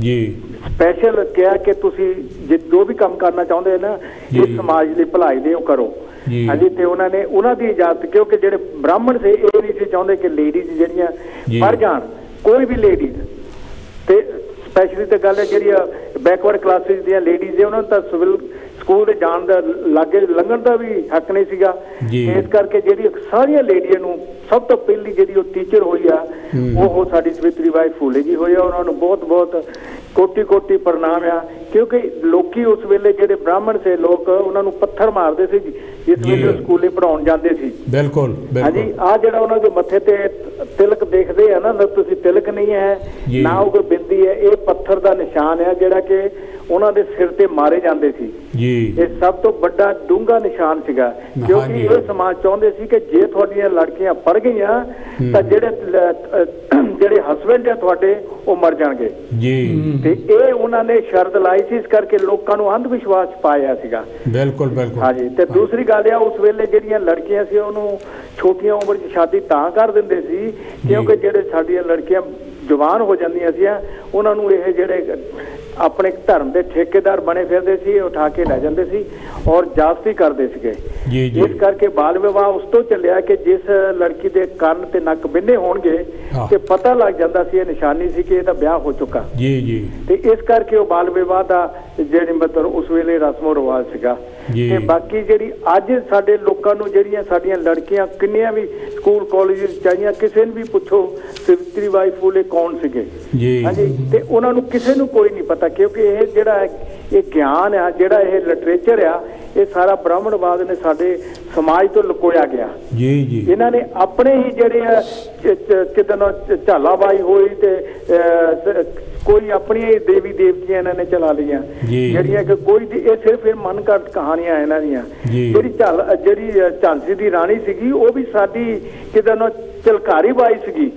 ਕਿਹਾ ਕਿ ਤੁਸੀਂ ਜੋ ਵੀ ਕੰਮ ਕਰਨਾ ਚਾਹੁੰਦੇ ਨਾ ਇਸ ਸਮਾਜ ਲਈ ਭਲਾਈ ਦੇ ਉਹ ਕਰੋ। ਹਾਂਜੀ। ਤੇ ਉਹਨਾਂ ਨੇ ਉਹਨਾਂ ਦੀ ਇਜਾਜ਼ਤ, ਕਿਉਂਕਿ ਜਿਹੜੇ ਬ੍ਰਾਹਮਣ ਸੀ ਇਹ ਨਹੀਂ ਸੀ ਚਾਹੁੰਦੇ ਕਿ ਲੇਡੀਜ਼ ਜਿਹੜੀਆਂ ਪੜ੍ਹ ਜਾਣ, ਕੋਈ ਵੀ ਲੇਡੀਜ਼। ਤੇ ਸਪੈਸ਼ਲੀ ਤੇ ਗੱਲ ਹੈ ਜਿਹੜੀਆਂ ਬੈਕਵਰਡ ਕਲਾਸਿਸ ਦੀਆਂ ਲੇਡੀਜ਼ ਹੈ ਉਹਨਾਂ ਨੂੰ ਤਾਂ ਸਿਵਲ ਸਕੂਲ ਦੇ ਜਾਣ ਦਾ ਲਾਗੇ ਲੰਘਣ ਦਾ ਵੀ ਹੱਕ ਨਹੀਂ ਸੀਗਾ। ਇਸ ਕਰਕੇ ਜਿਹੜੀ ਸਾਰੀਆਂ ਲੇਡੀਆਂ ਨੂੰ ਸਭ ਤੋਂ ਪਹਿਲੀ ਜਿਹੜੀ ਉਹ ਟੀਚਰ ਹੋਈ ਆ ਉਹ ਸਾਡੀ ਸਵਿਤਰੀ ਬਾਈ ਫੂਲੇ ਜੀ ਹੋਈ ਆ। ਉਹਨਾਂ ਨੂੰ ਬਹੁਤ ਬਹੁਤ ਕੋਟੀ ਪ੍ਰਣਾਮ ਆ, ਕਿਉਂਕਿ ਲੋਕੀ ਉਸ ਵੇਲੇ ਜਿਹੜੇ ਬ੍ਰਾਹਮਣ ਸੇ ਲੋਕ ਉਹਨਾਂ ਨੂੰ ਪੱਥਰ ਮਾਰਦੇ ਸੀ ਜਿਸ ਵੇਲੇ ਸਕੂਲੇ ਪੜਾਉਣ ਜਾਂਦੇ ਸੀ। ਬਿਲਕੁਲ। ਹਾਂਜੀ। ਆ ਜਿਹੜਾ ਉਹਨਾਂ ਦੇ ਮੱਥੇ ਤੇ ਤਿਲਕ ਦੇਖਦੇ ਆ ਨਾ, ਤੁਸੀਂ ਤਿਲਕ ਨਹੀਂ ਹੈ ਨਾ ਉਹ ਕੋਈ ਬਿੰਦੀ ਹੈ, ਇਹ ਪੱਥਰ ਦਾ ਨਿਸ਼ਾਨ ਹੈ ਜਿਹੜਾ ਕਿ ਉਹਨਾਂ ਦੇ ਸਿਰ ਤੇ ਮਾਰੇ ਜਾਂਦੇ ਸੀ। ਇਹ ਸਭ ਤੋਂ ਵੱਡਾ ਡੂੰਘਾ ਨਿਸ਼ਾਨ ਸੀਗਾ, ਕਿਉਂਕਿ ਇਹ ਸਮਾਜ ਚਾਹੁੰਦੇ ਸੀ ਕਿ ਜੇ ਤੁਹਾਡੀਆਂ ਲੜਕੀਆਂ ਪੜ੍ਹ ਗਈਆਂ ਤਾਂ ਜਿਹੜੇ ਹਸਬੈਂਡ ਆ ਤੁਹਾਡੇ ਉਹ ਮਰ ਜਾਣਗੇ। ਤੇ ਇਹ ਉਹਨਾਂ ਨੇ ਸ਼ਰਤ ਲਾਈ ਸੀ, ਇਸ ਕਰਕੇ ਲੋਕਾਂ ਨੂੰ ਅੰਧ ਵਿਸ਼ਵਾਸ ਪਾਇਆ ਸੀਗਾ। ਬਿਲਕੁਲ ਬਿਲਕੁਲ। ਹਾਂਜੀ। ਤੇ ਦੂਸਰੀ ਗੱਲ ਆ, ਉਸ ਵੇਲੇ ਜਿਹੜੀਆਂ ਲੜਕੀਆਂ ਸੀ ਉਹਨੂੰ ਛੋਟੀਆਂ ਉਮਰ 'ਚ ਸ਼ਾਦੀ ਤਾਂ ਕਰ ਦਿੰਦੇ ਸੀ ਕਿਉਂਕਿ ਜਿਹੜੇ ਸਾਡੀਆਂ ਲੜਕੀਆਂ ਜਵਾਨ ਹੋ ਜਾਂਦੀਆਂ ਸੀ ਉਹਨਾਂ ਨੂੰ ਇਹ ਜਿਹੜੇ ਆਪਣੇ ਧਰਮ ਦੇ ਠੇਕੇਦਾਰ ਬਣੇ ਫਿਰਦੇ ਸੀ ਉਠਾ ਕੇ ਲੈ ਜਾਂਦੇ ਸੀ ਔਰ ਜਾਸਤੀ ਕਰਦੇ ਸੀਗੇ। ਇਸ ਕਰਕੇ ਬਾਲ ਵਿਵਾਹ ਉਸ ਤੋਂ ਚੱਲਿਆ ਕਿ ਜਿਸ ਲੜਕੀ ਦੇ ਕੰਨ ਤੇ ਨੱਕ ਬਿੰਨੇ ਹੋਣਗੇ ਤੇ ਪਤਾ ਲੱਗ ਜਾਂਦਾ ਸੀ ਇਹ ਨਿਸ਼ਾਨੀ ਸੀ ਕਿ ਇਹਦਾ ਵਿਆਹ ਹੋ ਚੁੱਕਾ। ਤੇ ਇਸ ਕਰਕੇ ਉਹ ਬਾਲ ਵਿਵਾਹ ਦਾ ਜਿਹੜੀ ਮਤਲਬ ਉਸ ਵੇਲੇ ਰਸਮੋ ਰਿਵਾਜ ਸੀਗਾ। ਤੇ ਬਾਕੀ ਜਿਹੜੀ ਅੱਜ ਸਾਡੇ ਲੋਕਾਂ ਨੂੰ ਜਿਹੜੀਆਂ ਸਾਡੀਆਂ ਲੜਕੀਆਂ ਕਿੰਨੀਆਂ ਵੀ ਸਕੂਲ ਕਾਲਜ ਚਾਹੀਆਂ, ਕਿਸੇ ਨੂੰ ਵੀ ਪੁੱਛੋ ਸਵਿਤਰੀ ਬਾਈ ਫੂਲੇ ਕੌਣ ਸੀਗੇ। ਹਾਂਜੀ। ਤੇ ਉਹਨਾਂ ਨੂੰ ਕਿਸੇ ਨੂੰ ਕੋਈ ਨਹੀਂ ਪਤਾ, ਕਿਉਂਕਿ ਇਹ ਜਿਹੜਾ ਇਹ ਗਿਆਨ ਆ, ਜਿਹੜਾ ਇਹ ਲਿਟਰੇਚਰ ਆ, ਇਹ ਸਾਰਾ ਬ੍ਰਾਹਮਣਵਾਦ ਨੇ ਸਾਡੇ ਸਮਾਜ ਤੋਂ ਲੁਕੋਇਆ ਗਿਆ। ਇਹਨਾਂ ਨੇ ਆਪਣੇ ਹੀ ਜਿਹੜੇ ਆ ਕਿਤੇ ਝਾਲਾਬਾਈ ਹੋਈ ਤੇ ਕੋਈ ਆਪਣੀਆਂ ਦੇਵੀ ਦੇਵਤੀਆਂ ਇਹਨਾਂ ਨੇ ਚਲਾ ਲਈਆਂ ਜਿਹੜੀਆਂ ਕਿ ਕੋਈ ਇਹ ਸਿਰਫ ਇਹ ਮਨ ਘੜਤ ਕਹਾਣੀਆਂ ਇਹਨਾਂ ਦੀਆਂ। ਜਿਹੜੀ ਝਾਂਸੀ ਦੀ ਰਾਣੀ ਸੀਗੀ ਉਹ ਵੀ ਸਾਡੀ ਕਿਤੇ ਝਲਕਾਰੀ ਬਾਈ ਸੀਗੀ।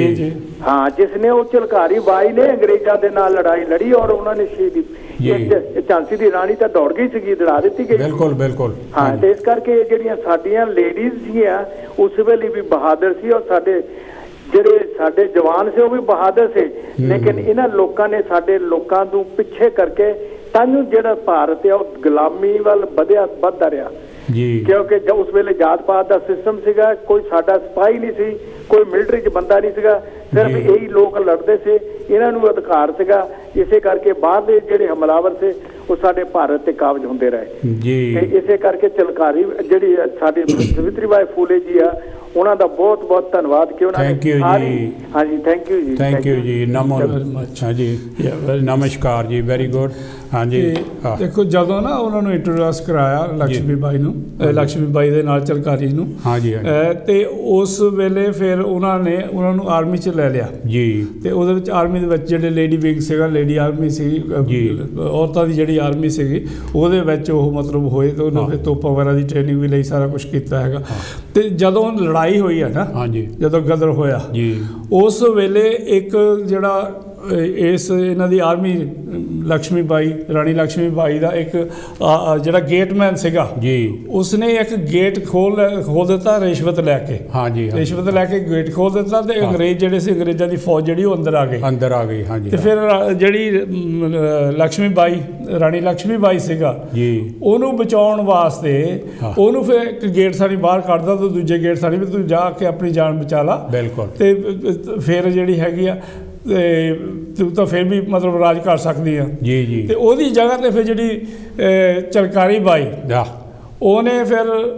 ਹਾਂ, ਜਿਸ ਨੇ ਉਹ ਝਲਕਾਰੀ ਬਾਈ ਨੇ ਅੰਗਰੇਜ਼ਾਂ ਦੇ ਨਾਲ ਲੜਾਈ ਲੜੀ ਔਰ ਉਹਨਾਂ ਨੇ ਸ਼ਹੀਦੀ। ਝਾਂਸੀ ਦੀ ਰਾਣੀ ਤਾਂ ਦੌੜ ਗਈ ਸੀਗੀ, ਦੜਾ ਦਿੱਤੀ ਗਈ। ਬਿਲਕੁਲ ਬਿਲਕੁਲ। ਹਾਂ। ਤੇ ਇਸ ਕਰਕੇ ਜਿਹੜੀਆਂ ਸਾਡੀਆਂ ਲੇਡੀਜ਼ ਸੀਗੀਆਂ ਉਸ ਵੇਲੇ ਵੀ ਬਹਾਦਰ ਸੀ ਔਰ ਜਿਹੜੇ ਸਾਡੇ ਜਵਾਨ ਸੀ ਉਹ ਵੀ ਬਹਾਦਰ ਸੀ। ਲੇਕਿਨ ਇਹਨਾਂ ਲੋਕਾਂ ਨੇ ਸਾਡੇ ਲੋਕਾਂ ਨੂੰ ਪਿੱਛੇ ਕਰਕੇ ਤਾਂ ਜਿਹੜਾ ਭਾਰਤ ਹੈ ਉਹ ਗੁਲਾਮੀ ਵੱਲ ਵੱਧਦਾ ਰਿਹਾ। ਕਿਉਂਕਿ ਉਸ ਵੇਲੇ ਜਾਤ ਪਾਤ ਦਾ ਸਿਸਟਮ ਸੀਗਾ, ਕੋਈ ਸਾਡਾ ਸਿਪਾਹੀ ਨਹੀਂ ਸੀ, ਕੋਈ ਮਿਲਟਰੀ 'ਚ ਬੰਦਾ ਨਹੀਂ ਸੀਗਾ, ਸਿਰਫ ਇਹੀ ਲੋਕ ਲੜਦੇ ਸੀ, ਇਹਨਾਂ ਨੂੰ ਅਧਿਕਾਰ ਸੀਗਾ। ਇਸੇ ਕਰਕੇ ਬਾਹਰਲੇ ਜਿਹੜੇ ਹਮਲਾਵਰ ਸੀ ਉਹ ਸਾਡੇ ਭਾਰਤ ਤੇ ਕਾਬਜ ਹੁੰਦੇ ਰਹੇ। ਤੇ ਇਸੇ ਕਰਕੇ ਝਲਕਾਰੀ ਜਿਹੜੀ ਸਾਡੀ ਸਵਿਤਰੀ ਬਾਈ ਫੂਲੇ ਜੀ ਆ ਉਹਨਾਂ ਦਾ ਬਹੁਤ ਬਹੁਤ ਧੰਨਵਾਦ ਕਿ ਉਹਨਾਂ ਨੇ। ਹਾਂਜੀ। ਥੈਂਕ ਯੂ ਜੀ। ਥੈਂਕ ਯੂ ਜੀ। ਨਮੋ ਹਾਂਜੀ। ਨਮਸਕਾਰ ਜੀ। Very good. ਹਾਂਜੀ। ਦੇਖੋ ਜਦੋਂ ਨਾ ਉਹਨਾਂ ਨੂੰ ਇੰਟਰੋਡਿਊਸ ਕਰਾਇਆ ਲక్ష్ਮੀ ਬਾਈ ਨੂੰ, ਲక్ష్ਮੀ ਬਾਈ ਦੇ ਨਾਲ ਝਲਕਾਰੀ ਨੂੰ। ਤੇ ਉਸ ਵੇਲੇ ਫਿਰ ਉਹਨਾਂ ਨੂੰ ਆਰਮੀ 'ਚ ਲੈ ਲਿਆ। ਤੇ ਉਹਦੇ ਵਿੱਚ ਆਰਮੀ ਦੇ ਵਿੱਚ ਜਿਹੜੇ ਲੇਡੀ ਵਿੰਗ ਸੀਗਾ, ਲੇਡੀ ਆਰਮੀ ਸੀ, ਔਰਤਾਂ ਦੀ ਜਿਹੜੀ ਆਰਮੀ ਸੀਗੀ ਉਹਦੇ ਵਿੱਚ ਉਹ ਮਤਲਬ ਹੋਏ ਤੇ ਉਹਨਾਂ ਫਿਰ ਤੋਪਾਂ ਵਗੈਰਾ ਦੀ ਟ੍ਰੇਨਿੰਗ ਵੀ ਲਈ, ਸਾਰਾ ਕੁਛ ਕੀਤਾ ਹੈਗਾ। ਤੇ ਜਦੋਂ ਲੜਾਈ ਹੋਈ ਹੈ ਨਾ, ਜਦੋਂ ਗਦਰ ਹੋਇਆ ਉਸ ਵੇਲੇ ਇੱਕ ਜਿਹੜਾ ਇਹਨਾਂ ਦੀ ਆਰਮੀ ਲక్ష్ਮੀ ਬਾਈ, ਰਾਣੀ ਲక్ష్ਮੀ ਬਾਈ ਦਾ ਇੱਕ ਜਿਹੜਾ ਗੇਟਮੈਨ ਸੀਗਾ ਉਸਨੇ ਇੱਕ ਗੇਟ ਖੋਲ ਦਿੱਤਾ ਰਿਸ਼ਵਤ ਲੈ ਕੇ। ਰਿਸ਼ਵਤ ਲੈ ਕੇ ਗੇਟ ਖੋਲ ਦਿੱਤਾ ਤੇ ਅੰਗਰੇਜ਼ ਜਿਹੜੇ ਸੀ, ਅੰਗਰੇਜ਼ਾਂ ਦੀ ਫੌਜ ਜਿਹੜੀ ਉਹ ਅੰਦਰ ਆ ਗਈ। ਤੇ ਫਿਰ ਜਿਹੜੀ ਲక్ష్ਮੀ ਬਾਈ, ਰਾਣੀ ਲక్ష్ਮੀ ਬਾਈ ਸੀਗਾ ਉਹਨੂੰ ਬਚਾਉਣ ਵਾਸਤੇ ਉਹਨੂੰ ਫਿਰ ਇੱਕ ਗੇਟ ਸਾਡੀ ਬਾਹਰ ਕੱਢਦਾ ਤੇ ਦੂਜੇ ਗੇਟ ਸਾਡੀ ਵੀ ਤੂੰ ਜਾ ਕੇ ਆਪਣੀ ਜਾਨ ਬਚਾ ਲਾ। ਤੇ ਫਿਰ ਜਿਹੜੀ ਹੈਗੀ ਆ ਤੇ ਤੂੰ ਤਾਂ ਫਿਰ ਵੀ ਮਤਲਬ ਰਾਜ ਕਰ ਸਕਦੀ ਆ। ਤੇ ਉਹਦੀ ਜਗ੍ਹਾ ਤੇ ਫਿਰ ਜਿਹੜੀ ਝਲਕਾਰੀ ਬਾਈ ਉਹਨੇ ਫਿਰ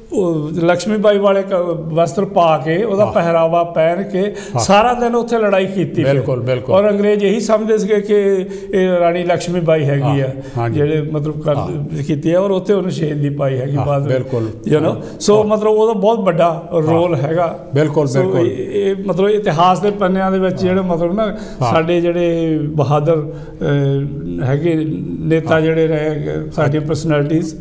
ਲక్ష్ਮੀ ਬਾਈ ਵਾਲੇ ਵਸਤਰ ਪਾ ਕੇ ਉਹਦਾ ਪਹਿਰਾਵਾ ਪਹਿਨ ਕੇ ਸਾਰਾ ਦਿਨ ਉੱਥੇ ਲੜਾਈ ਕੀਤੀ। ਬਿਲਕੁਲ ਬਿਲਕੁਲ। ਔਰ ਅੰਗਰੇਜ਼ ਇਹੀ ਸਮਝਦੇ ਸੀਗੇ ਕਿ ਇਹ ਰਾਣੀ ਲక్ష్ਮੀ ਬਾਈ ਹੈਗੀ ਆ ਜਿਹੜੇ ਮਤਲਬ ਕੀਤੀ ਹੈ, ਔਰ ਉੱਥੇ ਉਹਨੇ ਸ਼ਹੀਦ ਦੀ ਪਾਈ ਹੈਗੀ ਬਾਅਦ ਬਿਲਕੁਲ ਸੋ ਮਤਲਬ ਉਹਦਾ ਬਹੁਤ ਵੱਡਾ ਰੋਲ ਹੈਗਾ। ਬਿਲਕੁਲ ਬਿਲਕੁਲ। ਇਹ ਮਤਲਬ ਇਤਿਹਾਸ ਦੇ ਪੰਨਿਆਂ ਦੇ ਵਿੱਚ ਜਿਹੜੇ ਮਤਲਬ ਨਾ ਸਾਡੇ ਜਿਹੜੇ ਬਹਾਦਰ ਹੈਗੇ ਨੇਤਾ ਜਿਹੜੇ ਰਹੇ ਸਾਡੀਆਂ ਪਰਸਨੈਲਿਟੀਜ਼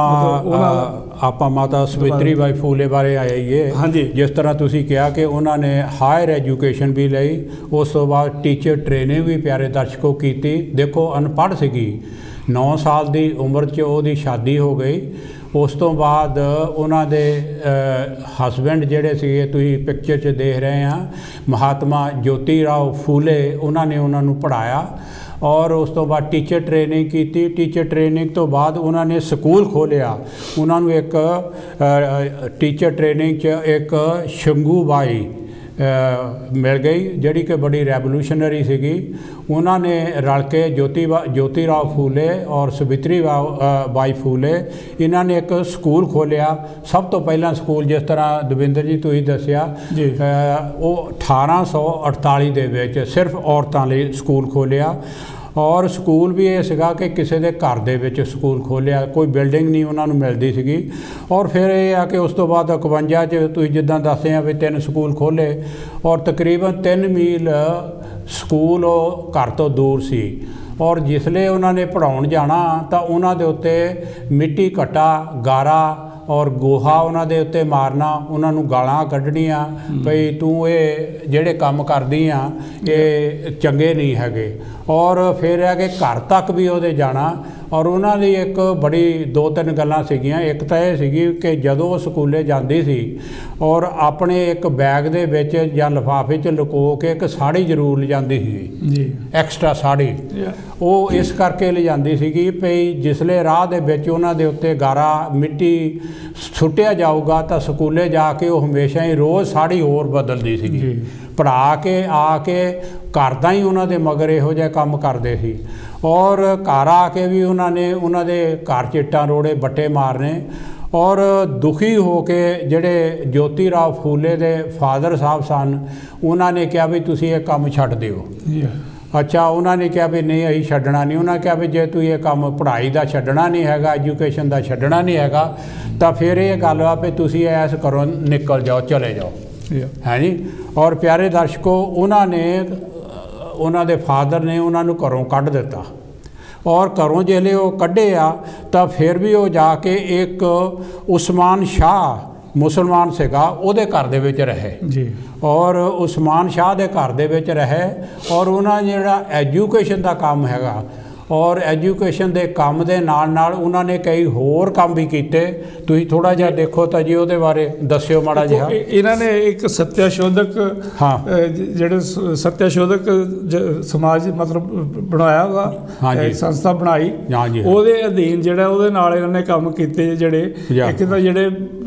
ਆਪਾਂ ਮਾਤਾ ਸਵਿਤਰੀ ਬਾਈ ਫੂਲੇ ਬਾਰੇ ਆਈਏ। ਹਾਂਜੀ। ਜਿਸ ਤਰ੍ਹਾਂ ਤੁਸੀਂ ਕਿਹਾ ਕਿ ਉਹਨਾਂ ਨੇ ਹਾਇਰ ਐਜੂਕੇਸ਼ਨ ਵੀ ਲਈ, ਉਸ ਤੋਂ ਬਾਅਦ ਟੀਚਰ ਟ੍ਰੇਨਿੰਗ ਵੀ ਪਿਆਰੇ ਦਰਸ਼ਕੋ ਕੀਤੀ। ਦੇਖੋ ਅਨਪੜ੍ਹ ਸੀਗੀ, 9 ਸਾਲ ਦੀ ਉਮਰ 'ਚ ਉਹਦੀ ਸ਼ਾਦੀ ਹੋ ਗਈ। ਉਸ ਤੋਂ ਬਾਅਦ ਉਹਨਾਂ ਦੇ ਹਸਬੈਂਡ ਜਿਹੜੇ ਸੀਗੇ ਤੁਸੀਂ ਪਿਕਚਰ 'ਚ ਦੇਖ ਰਹੇ ਆ ਮਹਾਤਮਾ ਜੋਤੀ ਰਾਓ ਫੂਲੇ, ਉਹਨਾਂ ਨੇ ਉਹਨਾਂ ਨੂੰ ਪੜ੍ਹਾਇਆ ਔਰ ਉਸ ਤੋਂ ਬਾਅਦ ਟੀਚਰ ਟ੍ਰੇਨਿੰਗ ਕੀਤੀ। ਟੀਚਰ ਟ੍ਰੇਨਿੰਗ ਤੋਂ ਬਾਅਦ ਉਹਨਾਂ ਨੇ ਸਕੂਲ ਖੋਲ੍ਹਿਆ। ਉਹਨਾਂ ਨੂੰ ਇੱਕ ਟੀਚਰ ਟ੍ਰੇਨਿੰਗ 'ਚ ਇੱਕ ਸ਼ੰਗੂ ਬਾਈ ਮਿਲ ਗਈ ਜਿਹੜੀ ਕਿ ਬੜੀ ਰੈਵੋਲੂਸ਼ਨਰੀ ਸੀਗੀ। ਉਹਨਾਂ ਨੇ ਰਲ ਕੇ ਜੋਤੀ ਰਾਓ ਫੂਲੇ ਔਰ ਸਵਿਤਰੀ ਬਾਈ ਫੂਲੇ ਇਹਨਾਂ ਨੇ ਇੱਕ ਸਕੂਲ ਖੋਲ੍ਹਿਆ। ਸਭ ਤੋਂ ਪਹਿਲਾਂ ਸਕੂਲ ਜਿਸ ਤਰ੍ਹਾਂ ਦਵਿੰਦਰ ਜੀ ਤੁਸੀਂ ਦੱਸਿਆ ਉਹ 1848 ਦੇ ਵਿੱਚ ਸਿਰਫ ਔਰਤਾਂ ਲਈ ਸਕੂਲ ਖੋਲ੍ਹਿਆ। ਔਰ ਸਕੂਲ ਵੀ ਇਹ ਸੀਗਾ ਕਿ ਕਿਸੇ ਦੇ ਘਰ ਦੇ ਵਿੱਚ ਸਕੂਲ ਖੋਲ੍ਹਿਆ, ਕੋਈ ਬਿਲਡਿੰਗ ਨਹੀਂ ਉਹਨਾਂ ਨੂੰ ਮਿਲਦੀ ਸੀਗੀ। ਔਰ ਫਿਰ ਇਹ ਆ ਕਿ ਉਸ ਤੋਂ ਬਾਅਦ 51 'ਚ ਤੁਸੀਂ ਜਿੱਦਾਂ ਦੱਸਦੇ ਆ ਵੀ 3 ਸਕੂਲ ਖੋਲ੍ਹੇ ਔਰ ਤਕਰੀਬਨ 3 ਮੀਲ ਸਕੂਲ ਉਹ ਘਰ ਤੋਂ ਦੂਰ ਸੀ। ਔਰ ਜਿਸਲੇ ਉਹਨਾਂ ਨੇ ਪੜ੍ਹਾਉਣ ਜਾਣਾ ਤਾਂ ਉਹਨਾਂ ਦੇ ਉੱਤੇ ਮਿੱਟੀ ਘੱਟਾ ਗਾਰਾ ਔਰ ਗੋਹਾ ਉਹਨਾਂ ਦੇ ਉੱਤੇ ਮਾਰਨਾ, ਉਹਨਾਂ ਨੂੰ ਗਾਲਾਂ ਕੱਢਣੀਆਂ ਭਈ ਤੂੰ ਇਹ ਜਿਹੜੇ ਕੰਮ ਕਰਦੀ ਆ ਇਹ ਚੰਗੇ ਨਹੀਂ ਹੈਗੇ। ਔਰ ਫਿਰ ਹੈ ਕਿ ਘਰ ਤੱਕ ਵੀ ਉਹਦੇ ਜਾਣਾ। ਔਰ ਉਹਨਾਂ ਦੀ ਇੱਕ ਬੜੀ 2-3 ਗੱਲਾਂ ਸੀਗੀਆਂ। ਇੱਕ ਤਾਂ ਇਹ ਸੀਗੀ ਕਿ ਜਦੋਂ ਉਹ ਸਕੂਲੇ ਜਾਂਦੀ ਸੀ ਔਰ ਆਪਣੇ ਇੱਕ ਬੈਗ ਦੇ ਵਿੱਚ ਜਾਂ ਲਿਫਾਫੇ 'ਚ ਲੁਕੋ ਕੇ ਇੱਕ ਸਾੜੀ ਜ਼ਰੂਰ ਲਿਜਾਂਦੀ ਸੀ ਜੀ, ਐਕਸਟਰਾ ਸਾੜੀ। ਉਹ ਇਸ ਕਰਕੇ ਲਿਜਾਂਦੀ ਸੀਗੀ ਭਈ ਜਿਸਲੇ ਰਾਹ ਦੇ ਵਿੱਚ ਉਹਨਾਂ ਦੇ ਉੱਤੇ ਗਾਰਾ ਮਿੱਟੀ ਸੁੱਟਿਆ ਜਾਊਗਾ ਤਾਂ ਸਕੂਲੇ ਜਾ ਕੇ ਉਹ ਹਮੇਸ਼ਾ ਹੀ ਰੋਜ਼ ਸਾੜੀ ਹੋਰ ਬਦਲਦੀ ਸੀਗੀ। ਪੜ੍ਹਾ ਕੇ ਆ ਕੇ ਘਰ ਦਾ ਹੀ ਉਹਨਾਂ ਦੇ ਮਗਰ ਇਹੋ ਜਿਹੇ ਕੰਮ ਕਰਦੇ ਸੀ। ਔਰ ਘਰ ਆ ਕੇ ਵੀ ਉਹਨਾਂ ਨੇ ਉਹਨਾਂ ਦੇ ਘਰ 'ਚ ਇੱਟਾਂ ਰੋੜੇ ਬੱਟੇ ਮਾਰਨੇ। ਔਰ ਦੁਖੀ ਹੋ ਕੇ ਜਿਹੜੇ ਜੋਤੀ ਰਾਓ ਫੂਲੇ ਦੇ ਫਾਦਰ ਸਾਹਿਬ ਸਨ ਉਹਨਾਂ ਨੇ ਕਿਹਾ ਵੀ ਤੁਸੀਂ ਇਹ ਕੰਮ ਛੱਡ ਦਿਓ। ਅੱਛਾ, ਉਹਨਾਂ ਨੇ ਕਿਹਾ ਵੀ ਨਹੀਂ ਅਸੀਂ ਛੱਡਣਾ ਨਹੀਂ। ਉਹਨਾਂ ਕਿਹਾ ਵੀ ਜੇ ਤੁਸੀਂ ਇਹ ਕੰਮ ਪੜ੍ਹਾਈ ਦਾ ਛੱਡਣਾ ਨਹੀਂ ਹੈਗਾ, ਐਜੂਕੇਸ਼ਨ ਦਾ ਛੱਡਣਾ ਨਹੀਂ ਹੈਗਾ ਤਾਂ ਫਿਰ ਇਹ ਗੱਲ ਆ ਵੀ ਤੁਸੀਂ ਐਸ ਘਰੋਂ ਨਿਕਲ ਜਾਓ, ਚਲੇ ਜਾਓ। ਹੈ ਜੀ। ਔਰ ਪਿਆਰੇ ਦਰਸ਼ਕੋ ਉਹਨਾਂ ਦੇ ਫਾਦਰ ਨੇ ਉਹਨਾਂ ਨੂੰ ਘਰੋਂ ਕੱਢ ਦਿੱਤਾ। ਔਰ ਘਰੋਂ ਜਿਹੜੇ ਉਹ ਕੱਢੇ ਆ ਤਾਂ ਫਿਰ ਵੀ ਉਹ ਜਾ ਕੇ ਇੱਕ ਉਸਮਾਨ ਸ਼ਾਹ ਮੁਸਲਮਾਨ ਸੀਗਾ ਉਹਦੇ ਘਰ ਦੇ ਵਿੱਚ ਰਹੇ ਜੀ। ਔਰ ਉਸਮਾਨ ਸ਼ਾਹ ਦੇ ਘਰ ਦੇ ਵਿੱਚ ਰਹੇ ਔਰ ਉਹਨਾਂ ਜਿਹੜਾ ਐਜੂਕੇਸ਼ਨ ਦਾ ਕੰਮ ਹੈਗਾ ਔਰ ਐਜੂਕੇਸ਼ਨ ਦੇ ਕੰਮ ਦੇ ਨਾਲ ਨਾਲ ਉਹਨਾਂ ਨੇ ਕਈ ਹੋਰ ਕੰਮ ਵੀ ਕੀਤੇ। ਤੁਸੀਂ ਥੋੜ੍ਹਾ ਜਿਹਾ ਦੇਖੋ ਤਾਂ ਜੀ ਉਹਦੇ ਬਾਰੇ ਦੱਸਿਓ ਮਾੜਾ ਜਿਹਾ। ਇਹਨਾਂ ਨੇ ਇੱਕ ਸੱਤਿਆਸ਼ੋਧਕ ਜਿਹੜੇ ਸੱਤਿਆਸ਼ੋਧਕ ਸਮਾਜ ਮਤਲਬ ਬਣਾਇਆ ਉਹਦਾ ਇੱਕ ਸੰਸਥਾ ਬਣਾਈ। ਉਹਦੇ ਅਧੀਨ ਜਿਹੜਾ ਉਹਦੇ ਨਾਲ ਇਹਨਾਂ ਨੇ ਕੰਮ ਕੀਤੇ ਜਿਹੜੇ ਇੱਕ ਤਾਂ ਜਿਹੜੇ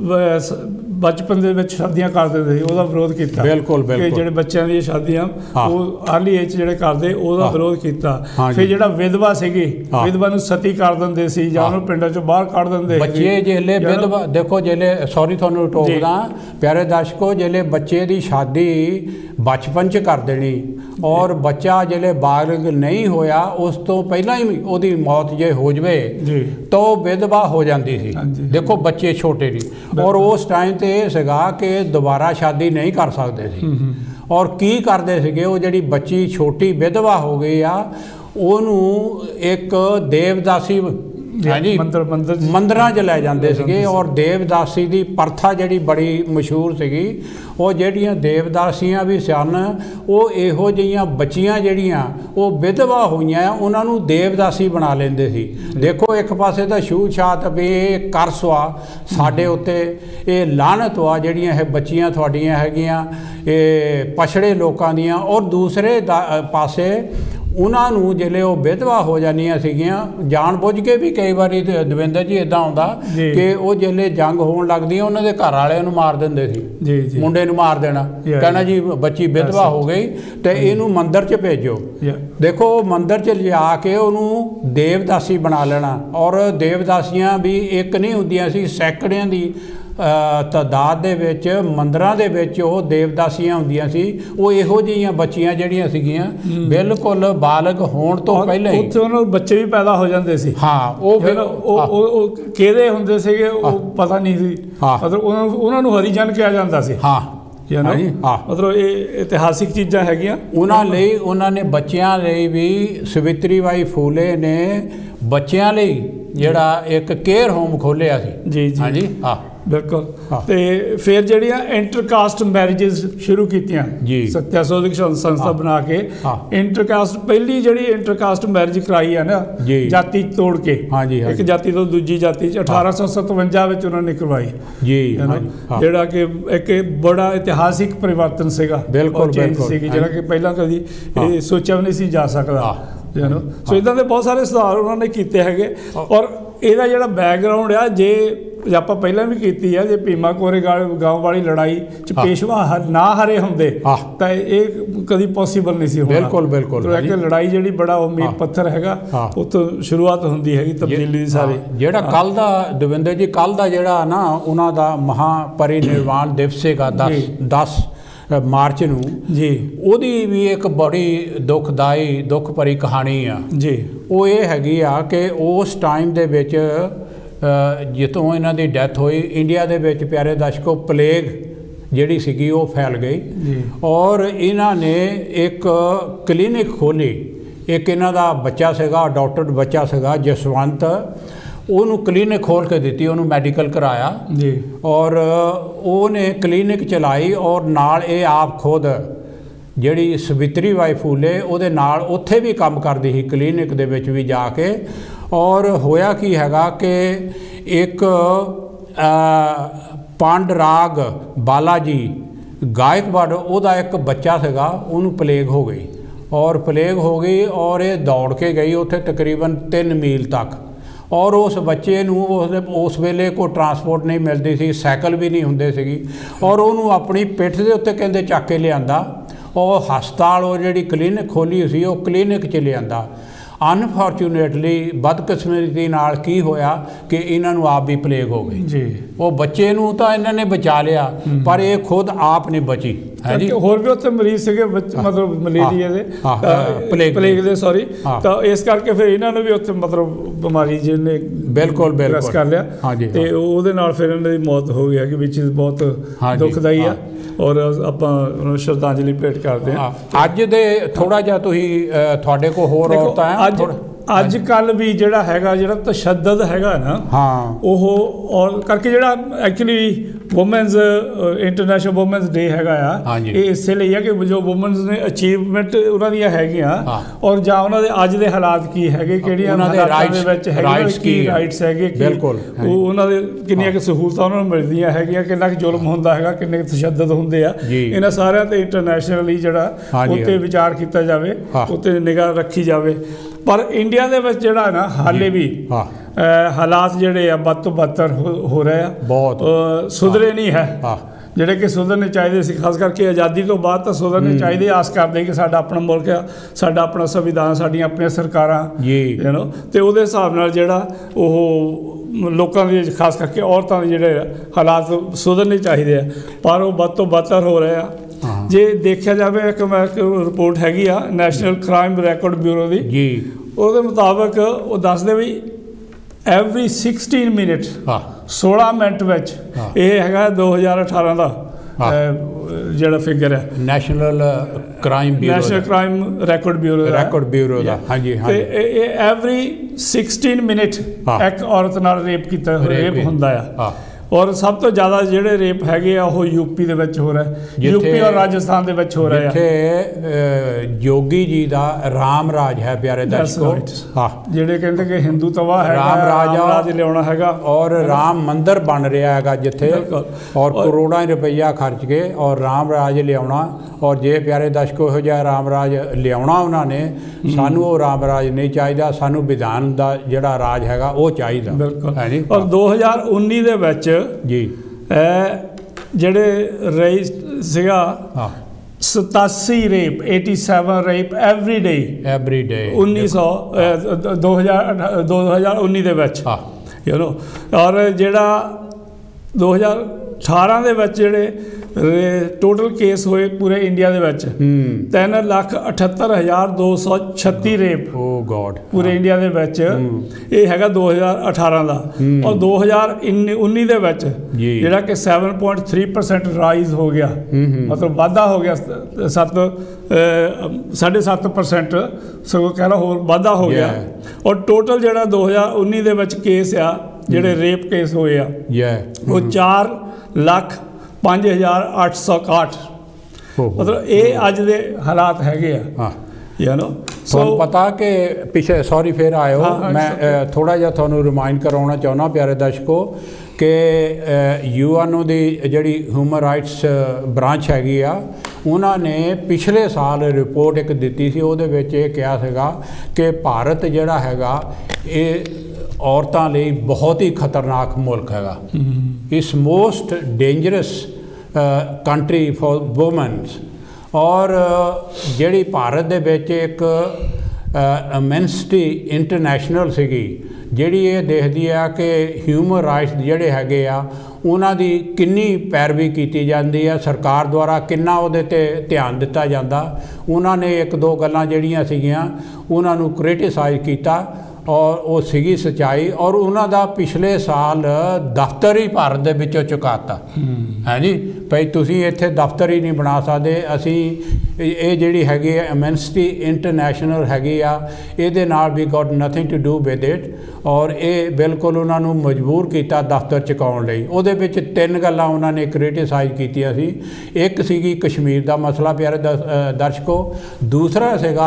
ਬਚਪਨ ਦੇ ਵਿੱਚ ਸ਼ਾਦੀਆਂ ਕਰ ਦਿੰਦੇ ਸੀ ਉਹਦਾ ਵਿਰੋਧ ਕੀਤਾ। ਬਿਲਕੁਲ ਬਿਲਕੁਲ। ਜਿਹੜੇ ਬੱਚਿਆਂ ਦੀਆਂ ਸ਼ਾਦੀਆਂ ਉਹ ਅਰਲੀ ਏਜ ਜਿਹੜੇ ਕਰਦੇ ਉਹਦਾ ਵਿਰੋਧ ਕੀਤਾ। ਫਿਰ ਜਿਹੜਾ ਵਿਧਵਾ ਸੀਗੀ ਵਿਧਵਾ ਨੂੰ ਸਤੀ ਕਰ ਦਿੰਦੇ ਸੀ ਜਾਂ ਉਹਨੂੰ ਪਿੰਡਾਂ ਚੋਂ ਬਾਹਰ ਕੱਢ ਦਿੰਦੇ ਬੱਚੇ। ਜਿਹੜੇ ਵਿਧਵਾ ਦੇਖੋ ਜਿਹੜੇ ਸੌਰੀ ਤੁਹਾਨੂੰ ਟੋਕਦਾ ਪਿਆਰੇ ਦਰਸ਼ਕੋ, ਜਿਹੜੇ ਬੱਚੇ ਦੀ ਸ਼ਾਦੀ ਬਚਪਨ 'ਚ ਕਰ ਦੇਣੀ ਔਰ ਬੱਚਾ ਜਿਹੜੇ ਬਾਲਗ ਨਹੀਂ ਹੋਇਆ ਉਸ ਤੋਂ ਪਹਿਲਾਂ ਹੀ ਉਹਦੀ ਮੌਤ ਜੇ ਹੋ ਜਾਵੇ ਤਾਂ ਉਹ ਵਿਧਵਾ ਹੋ ਜਾਂਦੀ ਸੀ। ਦੇਖੋ ਬੱਚੇ ਛੋਟੇ ਨਹੀਂ ਔਰ ਉਸ ਟਾਈਮ ਤੇ ਇਹ ਸੀਗਾ ਕਿ ਦੁਬਾਰਾ ਸ਼ਾਦੀ ਨਹੀਂ ਕਰ ਸਕਦੇ ਸੀ। ਔਰ ਕੀ ਕਰਦੇ ਸੀਗੇ ਉਹ ਜਿਹੜੀ ਬੱਚੀ ਛੋਟੀ ਵਿਧਵਾ ਹੋ ਗਈ ਆ ਉਹਨੂੰ ਇੱਕ ਦੇਵਦਾਸੀ ਹਾਂਜੀ ਮੰਦਰਾਂ 'ਚ ਲੈ ਜਾਂਦੇ ਸੀਗੇ। ਔਰ ਦੇਵਦਾਸੀ ਦੀ ਪ੍ਰਥਾ ਜਿਹੜੀ ਬੜੀ ਮਸ਼ਹੂਰ ਸੀਗੀ। ਉਹ ਜਿਹੜੀਆਂ ਦੇਵਦਾਸੀਆਂ ਵੀ ਸਨ ਉਹ ਇਹੋ ਜਿਹੀਆਂ ਬੱਚੀਆਂ ਜਿਹੜੀਆਂ ਉਹ ਵਿਧਵਾ ਹੋਈਆਂ ਉਹਨਾਂ ਨੂੰ ਦੇਵਦਾਸੀ ਬਣਾ ਲੈਂਦੇ ਸੀ। ਦੇਖੋ ਇੱਕ ਪਾਸੇ ਤਾਂ ਛੂਤ-ਛਾਤ ਵੀ ਇਹ ਕਰਸ ਆ ਸਾਡੇ ਉੱਤੇ, ਇਹ ਲਾਹਨਤ ਆ ਜਿਹੜੀਆਂ ਇਹ ਬੱਚੀਆਂ ਤੁਹਾਡੀਆਂ ਹੈਗੀਆਂ ਇਹ ਪਛੜੇ ਲੋਕਾਂ ਦੀਆਂ। ਔਰ ਦੂਸਰੇ ਪਾਸੇ ਉਹਨਾਂ ਨੂੰ ਜਿਹੜੇ ਉਹ ਵਿਧਵਾ ਹੋ ਜਾਂਦੀਆਂ ਸੀਗੀਆਂ ਜਾਣ ਬੁੱਝ ਕੇ ਵੀ ਕਈ ਵਾਰੀ ਦਵਿੰਦਰ ਜੀ ਇੱਦਾਂ ਆਉਂਦਾ ਕਿ ਉਹ ਜਿਹੜੇ ਜੰਗ ਹੋਣ ਲੱਗਦੀਆਂ ਉਹਨਾਂ ਦੇ ਘਰ ਵਾਲਿਆਂ ਨੂੰ ਮਾਰ ਦਿੰਦੇ ਸੀ। ਮੁੰਡੇ ਨੂੰ ਮਾਰ ਦੇਣਾ, ਕਹਿਣਾ ਜੀ ਬੱਚੀ ਵਿਧਵਾ ਹੋ ਗਈ ਤੇ ਇਹਨੂੰ ਮੰਦਿਰ 'ਚ ਭੇਜੋ। ਦੇਖੋ ਉਹ ਮੰਦਿਰ 'ਚ ਲਿਜਾ ਕੇ ਉਹਨੂੰ ਦੇਵਦਾਸੀ ਬਣਾ ਲੈਣਾ। ਔਰ ਦੇਵਦਾਸੀਆਂ ਵੀ ਇੱਕ ਨਹੀਂ ਹੁੰਦੀਆਂ ਸੀ, ਸੈਂਕੜਿਆਂ ਦੀ ਤਾਦਾਦ ਦੇ ਵਿੱਚ ਮੰਦਰਾਂ ਦੇ ਵਿੱਚ ਉਹ ਦੇਵਦਾਸੀਆਂ ਹੁੰਦੀਆਂ ਸੀ। ਉਹ ਇਹੋ ਜਿਹੀਆਂ ਬੱਚੀਆਂ ਜਿਹੜੀਆਂ ਸੀਗੀਆਂ ਬਿਲਕੁਲ ਬਾਲਗ ਹੋਣ ਤੋਂ ਪਹਿਲਾਂ ਹੀ ਉੱਥੇ ਉਹਨਾਂ ਨੂੰ ਬੱਚੇ ਵੀ ਪੈਦਾ ਹੋ ਜਾਂਦੇ ਸੀ। ਹਾਂ, ਉਹ ਕਿਹਦੇ ਹੁੰਦੇ ਸੀਗੇ ਉਹ ਪਤਾ ਨਹੀਂ ਸੀ, ਮਤਲਬ ਉਹਨਾਂ ਨੂੰ ਹਰੀਜਨ ਕਿਹਾ ਜਾਂਦਾ ਸੀ। ਹਾਂ, ਮਤਲਬ ਇਹ ਇਤਿਹਾਸਿਕ ਚੀਜ਼ਾਂ ਹੈਗੀਆਂ ਉਹਨਾਂ ਲਈ। ਉਹਨਾਂ ਨੇ ਬੱਚਿਆਂ ਲਈ ਵੀ, ਸਵਿਤਰੀ ਬਾਈ ਫੂਲੇ ਨੇ ਬੱਚਿਆਂ ਲਈ ਜਿਹੜਾ ਇੱਕ ਕੇਅਰ ਹੋਮ ਖੋਲ੍ਹਿਆ ਸੀ। ਜੀ ਜੀ, ਹਾਂਜੀ, ਹਾਂ ਬਿਲਕੁਲ। ਤੇ ਫਿਰ ਜਿਹੜੀਆਂ ਇੰਟਰਕਾਸਟ ਮੈਰਿਜਸ ਸ਼ੁਰੂ ਕੀਤੀਆਂ ਸੱਤਿਆ ਸੋਧਕ ਸੰਸਥਾ ਬਣਾ ਕੇ, ਇੰਟਰਕਾਸਟ ਪਹਿਲੀ ਜਿਹੜੀ ਇੰਟਰਕਾਸਟ ਮੈਰਿਜ ਕਰਾਈ ਹੈ ਨਾ, ਜਾਤੀ ਤੋੜ ਕੇ ਇੱਕ ਜਾਤੀ ਤੋਂ ਦੂਜੀ ਜਾਤੀ 'ਚ 1857 ਵਿੱਚ ਉਹਨਾਂ ਨੇ ਕਰਵਾਈ ਜੀ, ਜਿਹੜਾ ਕਿ ਇੱਕ ਬੜਾ ਇਤਿਹਾਸਿਕ ਪਰਿਵਰਤਨ ਸੀਗਾ। ਬਿਲਕੁਲ ਸੀਗੀ, ਜਿਹੜਾ ਕਿ ਪਹਿਲਾਂ ਕਦੀ ਇਹ ਸੋਚਿਆ ਵੀ ਨਹੀਂ ਸੀ ਜਾ ਸਕਦਾ। ਸੋ ਇੱਦਾਂ ਦੇ ਬਹੁਤ ਸਾਰੇ ਸੁਧਾਰ ਉਹਨਾਂ ਨੇ ਕੀਤੇ ਹੈਗੇ। ਔਰ ਇਹਦਾ ਜਿਹੜਾ ਬੈਕਗਰਾਊਂਡ ਆ, ਜੇ ਆਪਾਂ ਪਹਿਲਾਂ ਵੀ ਕੀਤੀ ਆ, ਜੇ ਭੀਮਾ ਕੋਰੇਗਾਂਵ ਵਾਲੀ ਲੜਾਈ 'ਚ ਪੇਸ਼ਵਾ ਨਾ ਹਾਰੇ ਹੁੰਦੇ ਤਾਂ ਇਹ ਕਦੀ ਪੋਸੀਬਲ ਨਹੀਂ ਸੀ ਹੋਣਾ। ਬਿਲਕੁਲ ਬਿਲਕੁਲ। ਇੱਕ ਲੜਾਈ ਜਿਹੜੀ ਬੜਾ ਉਹ ਮੀਲ ਪੱਥਰ ਹੈਗਾ, ਉੱਥੋਂ ਸ਼ੁਰੂਆਤ ਹੁੰਦੀ ਹੈਗੀ ਤਬਦੀਲੀ ਦੀ ਸਾਰੀ। ਜਿਹੜਾ ਕੱਲ੍ਹ ਦਾ ਦਵਿੰਦਰ ਜੀ, ਕੱਲ੍ਹ ਦਾ ਜਿਹੜਾ ਨਾ ਉਹਨਾਂ ਦਾ ਮਹਾਪਰਿਨਿਰਵਾਣ ਦਿਵਸ ਹੈਗਾ 10 ਮਾਰਚ ਨੂੰ ਜੀ, ਉਹਦੀ ਵੀ ਇੱਕ ਬੜੀ ਦੁਖਦਾਈ ਦੁੱਖ ਭਰੀ ਕਹਾਣੀ ਆ ਜੀ। ਉਹ ਇਹ ਹੈਗੀ ਆ ਕਿ ਉਸ ਟਾਈਮ ਦੇ ਵਿੱਚ ਜਿੱਥੋਂ ਇਹਨਾਂ ਦੀ ਡੈਥ ਹੋਈ, ਇੰਡੀਆ ਦੇ ਵਿੱਚ ਪਿਆਰੇ ਦਰਸ਼ਕੋ ਪਲੇਗ ਜਿਹੜੀ ਸੀਗੀ ਉਹ ਫੈਲ ਗਈ ਔਰ ਇਹਨਾਂ ਨੇ ਇੱਕ ਕਲੀਨਿਕ ਖੋਲ੍ਹੀ। ਇੱਕ ਇਹਨਾਂ ਦਾ ਬੱਚਾ ਸੀਗਾ, ਅਡਾਪਟਡ ਬੱਚਾ ਸੀਗਾ ਜਸਵੰਤ, ਉਹਨੂੰ ਕਲੀਨਿਕ ਖੋਲ੍ਹ ਕੇ ਦਿੱਤੀ, ਉਹਨੂੰ ਮੈਡੀਕਲ ਕਰਾਇਆ ਜੀ ਔਰ ਉਹਨੇ ਕਲੀਨਿਕ ਚਲਾਈ ਔਰ ਨਾਲ ਇਹ ਆਪ ਖੁਦ ਜਿਹੜੀ ਸਵਿਤਰੀ ਬਾਈ ਫੂਲੇ ਉਹਦੇ ਨਾਲ ਉੱਥੇ ਵੀ ਕੰਮ ਕਰਦੀ ਸੀ, ਕਲੀਨਿਕ ਦੇ ਵਿੱਚ ਵੀ ਜਾ ਕੇ। ਔਰ ਹੋਇਆ ਕੀ ਹੈਗਾ ਕਿ ਇੱਕ ਪਾਂਡਰਾਗ ਬਾਲਾਜੀ ਗਾਇਕਵਾੜ, ਉਹਦਾ ਇੱਕ ਬੱਚਾ ਸੀਗਾ, ਉਹਨੂੰ ਪਲੇਗ ਹੋ ਗਈ ਔਰ ਪਲੇਗ ਹੋ ਗਈ ਔਰ ਇਹ ਦੌੜ ਕੇ ਗਈ ਉੱਥੇ ਤਕਰੀਬਨ 3 ਮੀਲ ਤੱਕ। ਔਰ ਉਸ ਬੱਚੇ ਨੂੰ ਉਸ ਵੇਲੇ ਕੋਈ ਟਰਾਂਸਪੋਰਟ ਨਹੀਂ ਮਿਲਦੀ ਸੀ, ਸਾਈਕਲ ਵੀ ਨਹੀਂ ਹੁੰਦੇ ਸੀਗੀ ਔਰ ਉਹਨੂੰ ਆਪਣੀ ਪਿੱਠ ਦੇ ਉੱਤੇ ਕਹਿੰਦੇ ਚੱਕ ਕੇ ਲਿਆਂਦਾ। ਉਹ ਹਸਪਤਾਲ, ਉਹ ਜਿਹੜੀ ਕਲੀਨਿਕ ਖੋਲ੍ਹੀ ਸੀ, ਉਹ ਕਲੀਨਿਕ 'ਚ ਲਿਆਂਦਾ। ਅਨਫੋਰਚੂਨੇਟਲੀ ਬਦਕਿਸਮਤੀ ਨਾਲ ਕੀ ਹੋਇਆ ਕਿ ਇਹਨਾਂ ਨੂੰ ਆਪ ਵੀ ਪਲੇਗ ਹੋ ਗਈ ਜੀ। ਉਹ ਬੱਚੇ ਨੂੰ ਤਾਂ ਇਹਨਾਂ ਨੇ ਬਚਾ ਲਿਆ ਪਰ ਇਹ ਖੁਦ ਆਪ ਨਹੀਂ ਬਚੀ ਹੈ ਜੀ। ਹੋਰ ਵੀ ਉੱਥੇ ਮਰੀਜ਼ ਸੀਗੇ, ਮਤਲਬ ਮਲੇਰੀਆ ਦੇ, ਪਲੇਗ ਦੇ, ਸੌਰੀ। ਤਾਂ ਇਸ ਕਰਕੇ ਫਿਰ ਇਹਨਾਂ ਨੂੰ ਵੀ ਉੱਥੇ ਮਤਲਬ ਬਿਮਾਰੀ ਜਿਹਨੇ ਬਿਲਕੁਲ ਕਰ ਲਿਆ ਤੇ ਉਹਦੇ ਨਾਲ ਫਿਰ ਇਹਨਾਂ ਦੀ ਮੌਤ ਹੋ ਗਈ ਕਿ ਵਿੱਚ ਬਹੁਤ ਦੁਖਦਾਈ ਆ। ਔਰ ਆਪਾਂ ਉਹਨੂੰ ਸ਼ਰਧਾਂਜਲੀ ਭੇਟ ਕਰਦੇ ਹਾਂ। ਅੱਜ ਦੇ ਥੋੜਾ ਜਿਹਾ ਤੁਸੀਂ ਤੁਹਾਡੇ ਕੋਲ ਹੋਰ ਔਰਤਾਂ ਹੈ ਅੱਜ ਕੱਲ ਵੀ ਜਿਹੜਾ ਹੈਗਾ, ਜਿਹੜਾ ਤਸ਼ੱਦਦ ਹੈਗਾ ਨਾ, ਉਹ ਔਰ ਕਰਕੇ ਜਿਹੜਾ actually women's international women's day ਹੈਗਾ ਆ, ਇਹ ਇਸੇ ਲਈ ਆ ਕਿ ਜੋ ਵੂਮੈਨਸ ਨੇ ਅਚੀਵਮੈਂਟ ਉਹਨਾਂ ਦੀਆਂ ਹੈਗੀਆਂ ਔਰ ਜਾਂ ਉਹਨਾਂ ਦੇ ਅੱਜ ਦੇ ਹਾਲਾਤ ਕੀ ਹੈਗੇ, ਕਿਹੜੀਆਂ ਉਹਨਾਂ ਦੇ ਵਿੱਚ ਕੀ ਰਾਈਟਸ ਹੈਗੇ, ਉਹਨਾਂ ਦੇ ਕਿੰਨੀਆਂ ਕੁ ਸਹੂਲਤਾਂ ਉਹਨਾਂ ਨੂੰ ਮਿਲਦੀਆਂ ਹੈਗੀਆਂ, ਕਿੰਨਾ ਕੁ ਜ਼ੁਲਮ ਹੁੰਦਾ ਹੈਗਾ, ਕਿੰਨੇ ਕੁ ਤਸ਼ੱਦਦ ਹੁੰਦੇ ਆ। ਇਹਨਾਂ ਸਾਰਿਆਂ 'ਤੇ ਇੰਟਰਨੈਸ਼ਨਲੀ ਜਿਹੜਾ ਉੱਤੇ ਵਿਚਾਰ ਕੀਤਾ ਜਾਵੇ, ਉੱਤੇ ਨਿਗਾਹ ਰੱਖੀ ਜਾਵੇ। ਪਰ ਇੰਡੀਆ ਦੇ ਵਿੱਚ ਜਿਹੜਾ ਨਾ ਹਾਲੇ ਵੀ ਹਾਲਾਤ ਜਿਹੜੇ ਆ ਬਦ ਤੋਂ ਬਦਤਰ ਹੋ ਰਹੇ ਆ, ਬਹੁਤ ਸੁਧਰੇ ਨਹੀਂ ਹੈ, ਜਿਹੜੇ ਕਿ ਸੁਧਰਨੇ ਚਾਹੀਦੇ ਸੀ। ਖਾਸ ਕਰਕੇ ਆਜ਼ਾਦੀ ਤੋਂ ਬਾਅਦ ਤਾਂ ਸੁਧਰਨੇ ਚਾਹੀਦੇ। ਆਸ ਕਰਦੇ ਕਿ ਸਾਡਾ ਆਪਣਾ ਮੁਲਕ ਆ, ਸਾਡਾ ਆਪਣਾ ਸੰਵਿਧਾਨ, ਸਾਡੀਆਂ ਆਪਣੀਆਂ ਸਰਕਾਰਾਂ ਤੇ ਉਹਦੇ ਹਿਸਾਬ ਨਾਲ ਜਿਹੜਾ ਉਹ ਲੋਕਾਂ ਦੇ ਖਾਸ ਕਰਕੇ ਔਰਤਾਂ ਦੇ ਜਿਹੜੇ ਹਾਲਾਤ ਸੁਧਰਨੇ ਚਾਹੀਦੇ ਆ, ਪਰ ਉਹ ਬਦ ਤੋਂ ਬਦਤਰ ਹੋ ਰਹੇ ਆ। ਜੇ ਦੇਖਿਆ ਜਾਵੇ, ਇੱਕ ਰਿਪੋਰਟ ਹੈਗੀ ਆ ਨੈਸ਼ਨਲ ਕ੍ਰਾਈਮ ਰਿਕਾਰਡ ਬਿਊਰੋ ਦੀ ਜੀ, ਉਹਦੇ ਮੁਤਾਬਕ ਉਹ ਦੱਸਦੇ ਵੀ ਐਵਰੀ 16 ਮਿੰਟ 16 ਮਿੰਟ ਵਿੱਚ, ਇਹ ਹੈਗਾ 2018 ਦਾ ਜਿਹੜਾ ਫਿਗਰ ਹੈ, ਨੈਸ਼ਨਲ ਕ੍ਰਾਈਮ ਰਿਕਾਰਡ ਬਿਊਰੋ ਦਾ। ਹਾਂਜੀ, ਤੇ ਇਹ ਐਵਰੀ 16 ਮਿੰਟ ਇੱਕ ਔਰਤ ਨਾਲ ਰੇਪ ਹੁੰਦਾ ਆ। ਔਰ ਸਭ ਤੋਂ ਜ਼ਿਆਦਾ ਜਿਹੜੇ ਰੇਪ ਹੈਗੇ ਆ ਉਹ ਯੂਪੀ ਦੇ ਵਿੱਚ ਹੋ ਰਿਹਾ, ਯੂਪੀ ਔਰ ਰਾਜਸਥਾਨ ਦੇ ਵਿੱਚ ਹੋ ਰਿਹਾ। ਜਿੱਥੇ ਜੋਗੀ ਜੀ ਦਾ ਰਾਮ ਰਾਜ ਹੈ ਪਿਆਰੇ ਦਰਸ਼ਕੋ, ਜਿਹੜੇ ਕਹਿੰਦੇ ਕਿ ਹਿੰਦੂ ਤਵਾ ਹੈ, ਰਾਮ ਰਾਜ ਲਿਆਉਣਾ ਹੈਗਾ ਔਰ ਰਾਮ ਮੰਦਿਰ ਬਣ ਰਿਹਾ ਹੈਗਾ ਜਿੱਥੇ, ਔਰ ਕਰੋੜਾਂ ਰੁਪਈਆ ਖਰਚ ਕੇ ਔਰ ਰਾਮ ਰਾਜ ਲਿਆਉਣਾ। ਔਰ ਜੇ ਪਿਆਰੇ ਦਰਸ਼ਕੋ ਇਹੋ ਜਿਹਾ ਰਾਮ ਰਾਜ ਲਿਆਉਣਾ ਉਹਨਾਂ ਨੇ, ਸਾਨੂੰ ਉਹ ਰਾਮ ਰਾਜ ਨਹੀਂ ਚਾਹੀਦਾ, ਸਾਨੂੰ ਵਿਧਾਨ ਦਾ ਜਿਹੜਾ ਰਾਜ ਹੈਗਾ ਉਹ ਚਾਹੀਦਾ। ਬਿਲਕੁਲ ਹੈ ਜੀ। ਔਰ 2019 ਦੇ ਵਿੱਚ ਜੀ ਜਿਹੜੇ ਰੇਪ ਸੀਗਾ 87 ਰੇਪ, 87 ਰੇਪ ਐਵਰੀ ਡੇ 2019 ਦੇ ਵਿੱਚ, ਔਰ ਜਿਹੜਾ 2018 ਦੇ ਵਿੱਚ ਜਿਹੜੇ ਟੋਟਲ ਕੇਸ ਹੋਏ ਪੂਰੇ ਇੰਡੀਆ ਦੇ ਵਿੱਚ 3,78,236 ਰੇਪ ਪੂਰੇ ਇੰਡੀਆ ਦੇ ਵਿੱਚ। ਇਹ ਹੈਗਾ 2018 ਦਾ। ਔਰ 2019 ਦੇ ਵਿੱਚ ਜਿਹੜਾ ਕਿ 7.3% ਰਾਈਜ਼ ਹੋ ਗਿਆ, ਮਤਲਬ ਵਾਧਾ ਹੋ ਗਿਆ, 7.5% ਸਗੋਂ ਕਹਿਣਾ ਹੋਰ ਵਾਧਾ ਹੋ ਗਿਆ। ਔਰ ਟੋਟਲ ਜਿਹੜਾ 2019 ਦੇ ਵਿੱਚ ਕੇਸ ਆ ਜਿਹੜੇ ਰੇਪ ਕੇਸ ਹੋਏ ਆ ਉਹ 4,05,861। ਮਤਲਬ ਇਹ ਅੱਜ ਦੇ ਹਾਲਾਤ ਹੈਗੇ ਆ। ਤੁਹਾਨੂੰ ਪਤਾ ਕਿ ਪਿਛੇ ਸੌਰੀ ਫਿਰ ਆਇਓ, ਮੈਂ ਥੋੜ੍ਹਾ ਜਿਹਾ ਤੁਹਾਨੂੰ ਰਿਮਾਈਂਡ ਕਰਾਉਣਾ ਚਾਹੁੰਦਾ ਪਿਆਰੇ ਦਰਸ਼ਕੋ ਕਿ UN ਦੀ ਜਿਹੜੀ ਹਿਊਮਨ ਰਾਈਟਸ ਬ੍ਰਾਂਚ ਹੈਗੀ ਆ, ਉਹਨਾਂ ਨੇ ਪਿਛਲੇ ਸਾਲ ਰਿਪੋਰਟ ਇੱਕ ਦਿੱਤੀ ਸੀ। ਉਹਦੇ ਵਿੱਚ ਇਹ ਕਿਹਾ ਸੀਗਾ ਕਿ ਭਾਰਤ ਜਿਹੜਾ ਹੈਗਾ ਇਹ ਔਰਤਾਂ ਲਈ ਬਹੁਤ ਹੀ ਖਤਰਨਾਕ ਮੁਲਕ ਹੈਗਾ। It's most dangerous country for womens. ਔਰ ਜਿਹੜੀ ਭਾਰਤ ਦੇ ਵਿੱਚ ਇੱਕ ਐਮਨੈਸਟੀ ਇੰਟਰਨੈਸ਼ਨਲ ਸੀਗੀ, ਜਿਹੜੀ ਇਹ ਦੇਖਦੀ ਆ ਕਿ ਹਿਊਮਨ ਰਾਈਟਸ ਜਿਹੜੇ ਹੈਗੇ ਆ ਉਹਨਾਂ ਦੀ ਕਿੰਨੀ ਪੈਰਵੀ ਕੀਤੀ ਜਾਂਦੀ ਆ, ਸਰਕਾਰ ਦੁਆਰਾ ਕਿੰਨਾ ਉਹਦੇ 'ਤੇ ਧਿਆਨ ਦਿੱਤਾ ਜਾਂਦਾ। ਉਹਨਾਂ ਨੇ ਇੱਕ ਦੋ ਗੱਲਾਂ ਜਿਹੜੀਆਂ ਸੀਗੀਆਂ ਉਹਨਾਂ ਨੂੰ ਕ੍ਰਿਟੀਸਾਈਜ਼ ਕੀਤਾ ਔਰ ਉਹ ਸੀਗੀ ਸੱਚਾਈ। ਔਰ ਉਹਨਾਂ ਦਾ ਪਿਛਲੇ ਸਾਲ ਦਫ਼ਤਰ ਹੀ ਭਾਰਤ ਦੇ ਵਿੱਚੋਂ ਚੁਕਾਤਾ ਹੈ ਜੀ, ਭਾਈ ਤੁਸੀਂ ਇੱਥੇ ਦਫ਼ਤਰ ਹੀ ਨਹੀਂ ਬਣਾ ਸਕਦੇ। ਅਸੀਂ ਇਹ ਜਿਹੜੀ ਹੈਗੀ ਹੈ ਐਮਨੈਸਟੀ ਇੰਟਰਨੈਸ਼ਨਲ ਹੈਗੀ ਆ, ਇਹਦੇ ਨਾਲ we got nothing to do with it. ਔਰ ਇਹ ਬਿਲਕੁਲ ਉਹਨਾਂ ਨੂੰ ਮਜਬੂਰ ਕੀਤਾ ਦਫ਼ਤਰ ਚੁਕਾਉਣ ਲਈ। ਉਹਦੇ ਵਿੱਚ ਤਿੰਨ ਗੱਲਾਂ ਉਹਨਾਂ ਨੇ ਕ੍ਰਿਟੀਸਾਈਜ਼ ਕੀਤੀਆਂ ਸੀ। ਇੱਕ ਸੀਗੀ ਕਸ਼ਮੀਰ ਦਾ ਮਸਲਾ ਪਿਆਰੇ ਦਰਸ਼ਕੋ, ਦੂਸਰਾ ਸੀਗਾ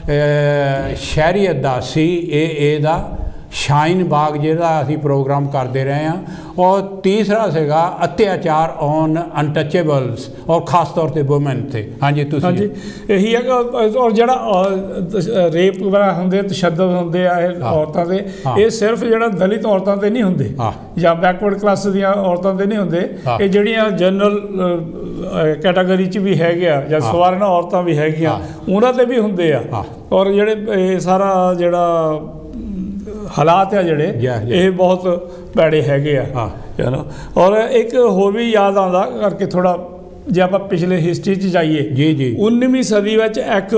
ਸ਼ਹਿਰੀਅਤ ਦਾ CAA ਦਾ ਸ਼ਾਈਨ ਬਾਗ ਜਿਹੜਾ ਅਸੀਂ ਪ੍ਰੋਗਰਾਮ ਕਰਦੇ ਰਹੇ ਹਾਂ, ਔਰ ਤੀਸਰਾ ਸੀਗਾ ਅਤਿਆਚਾਰ ਔਨ ਅਨਟੱਚੇਬਲਸ ਔਰ ਖਾਸ ਤੌਰ 'ਤੇ ਵੂਮਨ 'ਤੇ। ਹਾਂਜੀ ਤੁਸੀਂ। ਹਾਂਜੀ ਇਹੀ ਹੈ। ਔਰ ਜਿਹੜਾ ਰੇਪ ਵਗੈਰਾ ਹੁੰਦੇ, ਤਸ਼ੱਦਦ ਹੁੰਦੇ ਆ ਇਹ ਔਰਤਾਂ 'ਤੇ, ਇਹ ਸਿਰਫ ਜਿਹੜਾ ਦਲਿਤ ਔਰਤਾਂ 'ਤੇ ਨਹੀਂ ਹੁੰਦੇ ਜਾਂ ਬੈਕਵਰਡ ਕਲਾਸ ਦੀਆਂ ਔਰਤਾਂ 'ਤੇ ਨਹੀਂ ਹੁੰਦੇ। ਇਹ ਜਿਹੜੀਆਂ ਜਨਰਲ ਕੈਟਾਗਰੀ 'ਚ ਵੀ ਹੈਗੇ ਆ ਜਾਂ ਸਵਰਨ ਔਰਤਾਂ ਵੀ ਹੈਗੀਆਂ, ਉਹਨਾਂ 'ਤੇ ਵੀ ਹੁੰਦੇ ਆ। ਔਰ ਜਿਹੜੇ ਇਹ ਸਾਰਾ ਜਿਹੜਾ ਹਾਲਾਤ ਆ ਜਿਹੜੇ ਇਹ ਬਹੁਤ ਭੈੜੇ ਹੈਗੇ ਆ। ਔਰ ਇੱਕ ਹੋਰ ਵੀ ਯਾਦ ਆਉਂਦਾ ਕਰਕੇ ਥੋੜ੍ਹਾ, ਜੇ ਆਪਾਂ ਪਿਛਲੇ ਹਿਸਟਰੀ 'ਚ ਜਾਈਏ, 19ਵੀਂ ਸਦੀ ਵਿੱਚ ਇੱਕ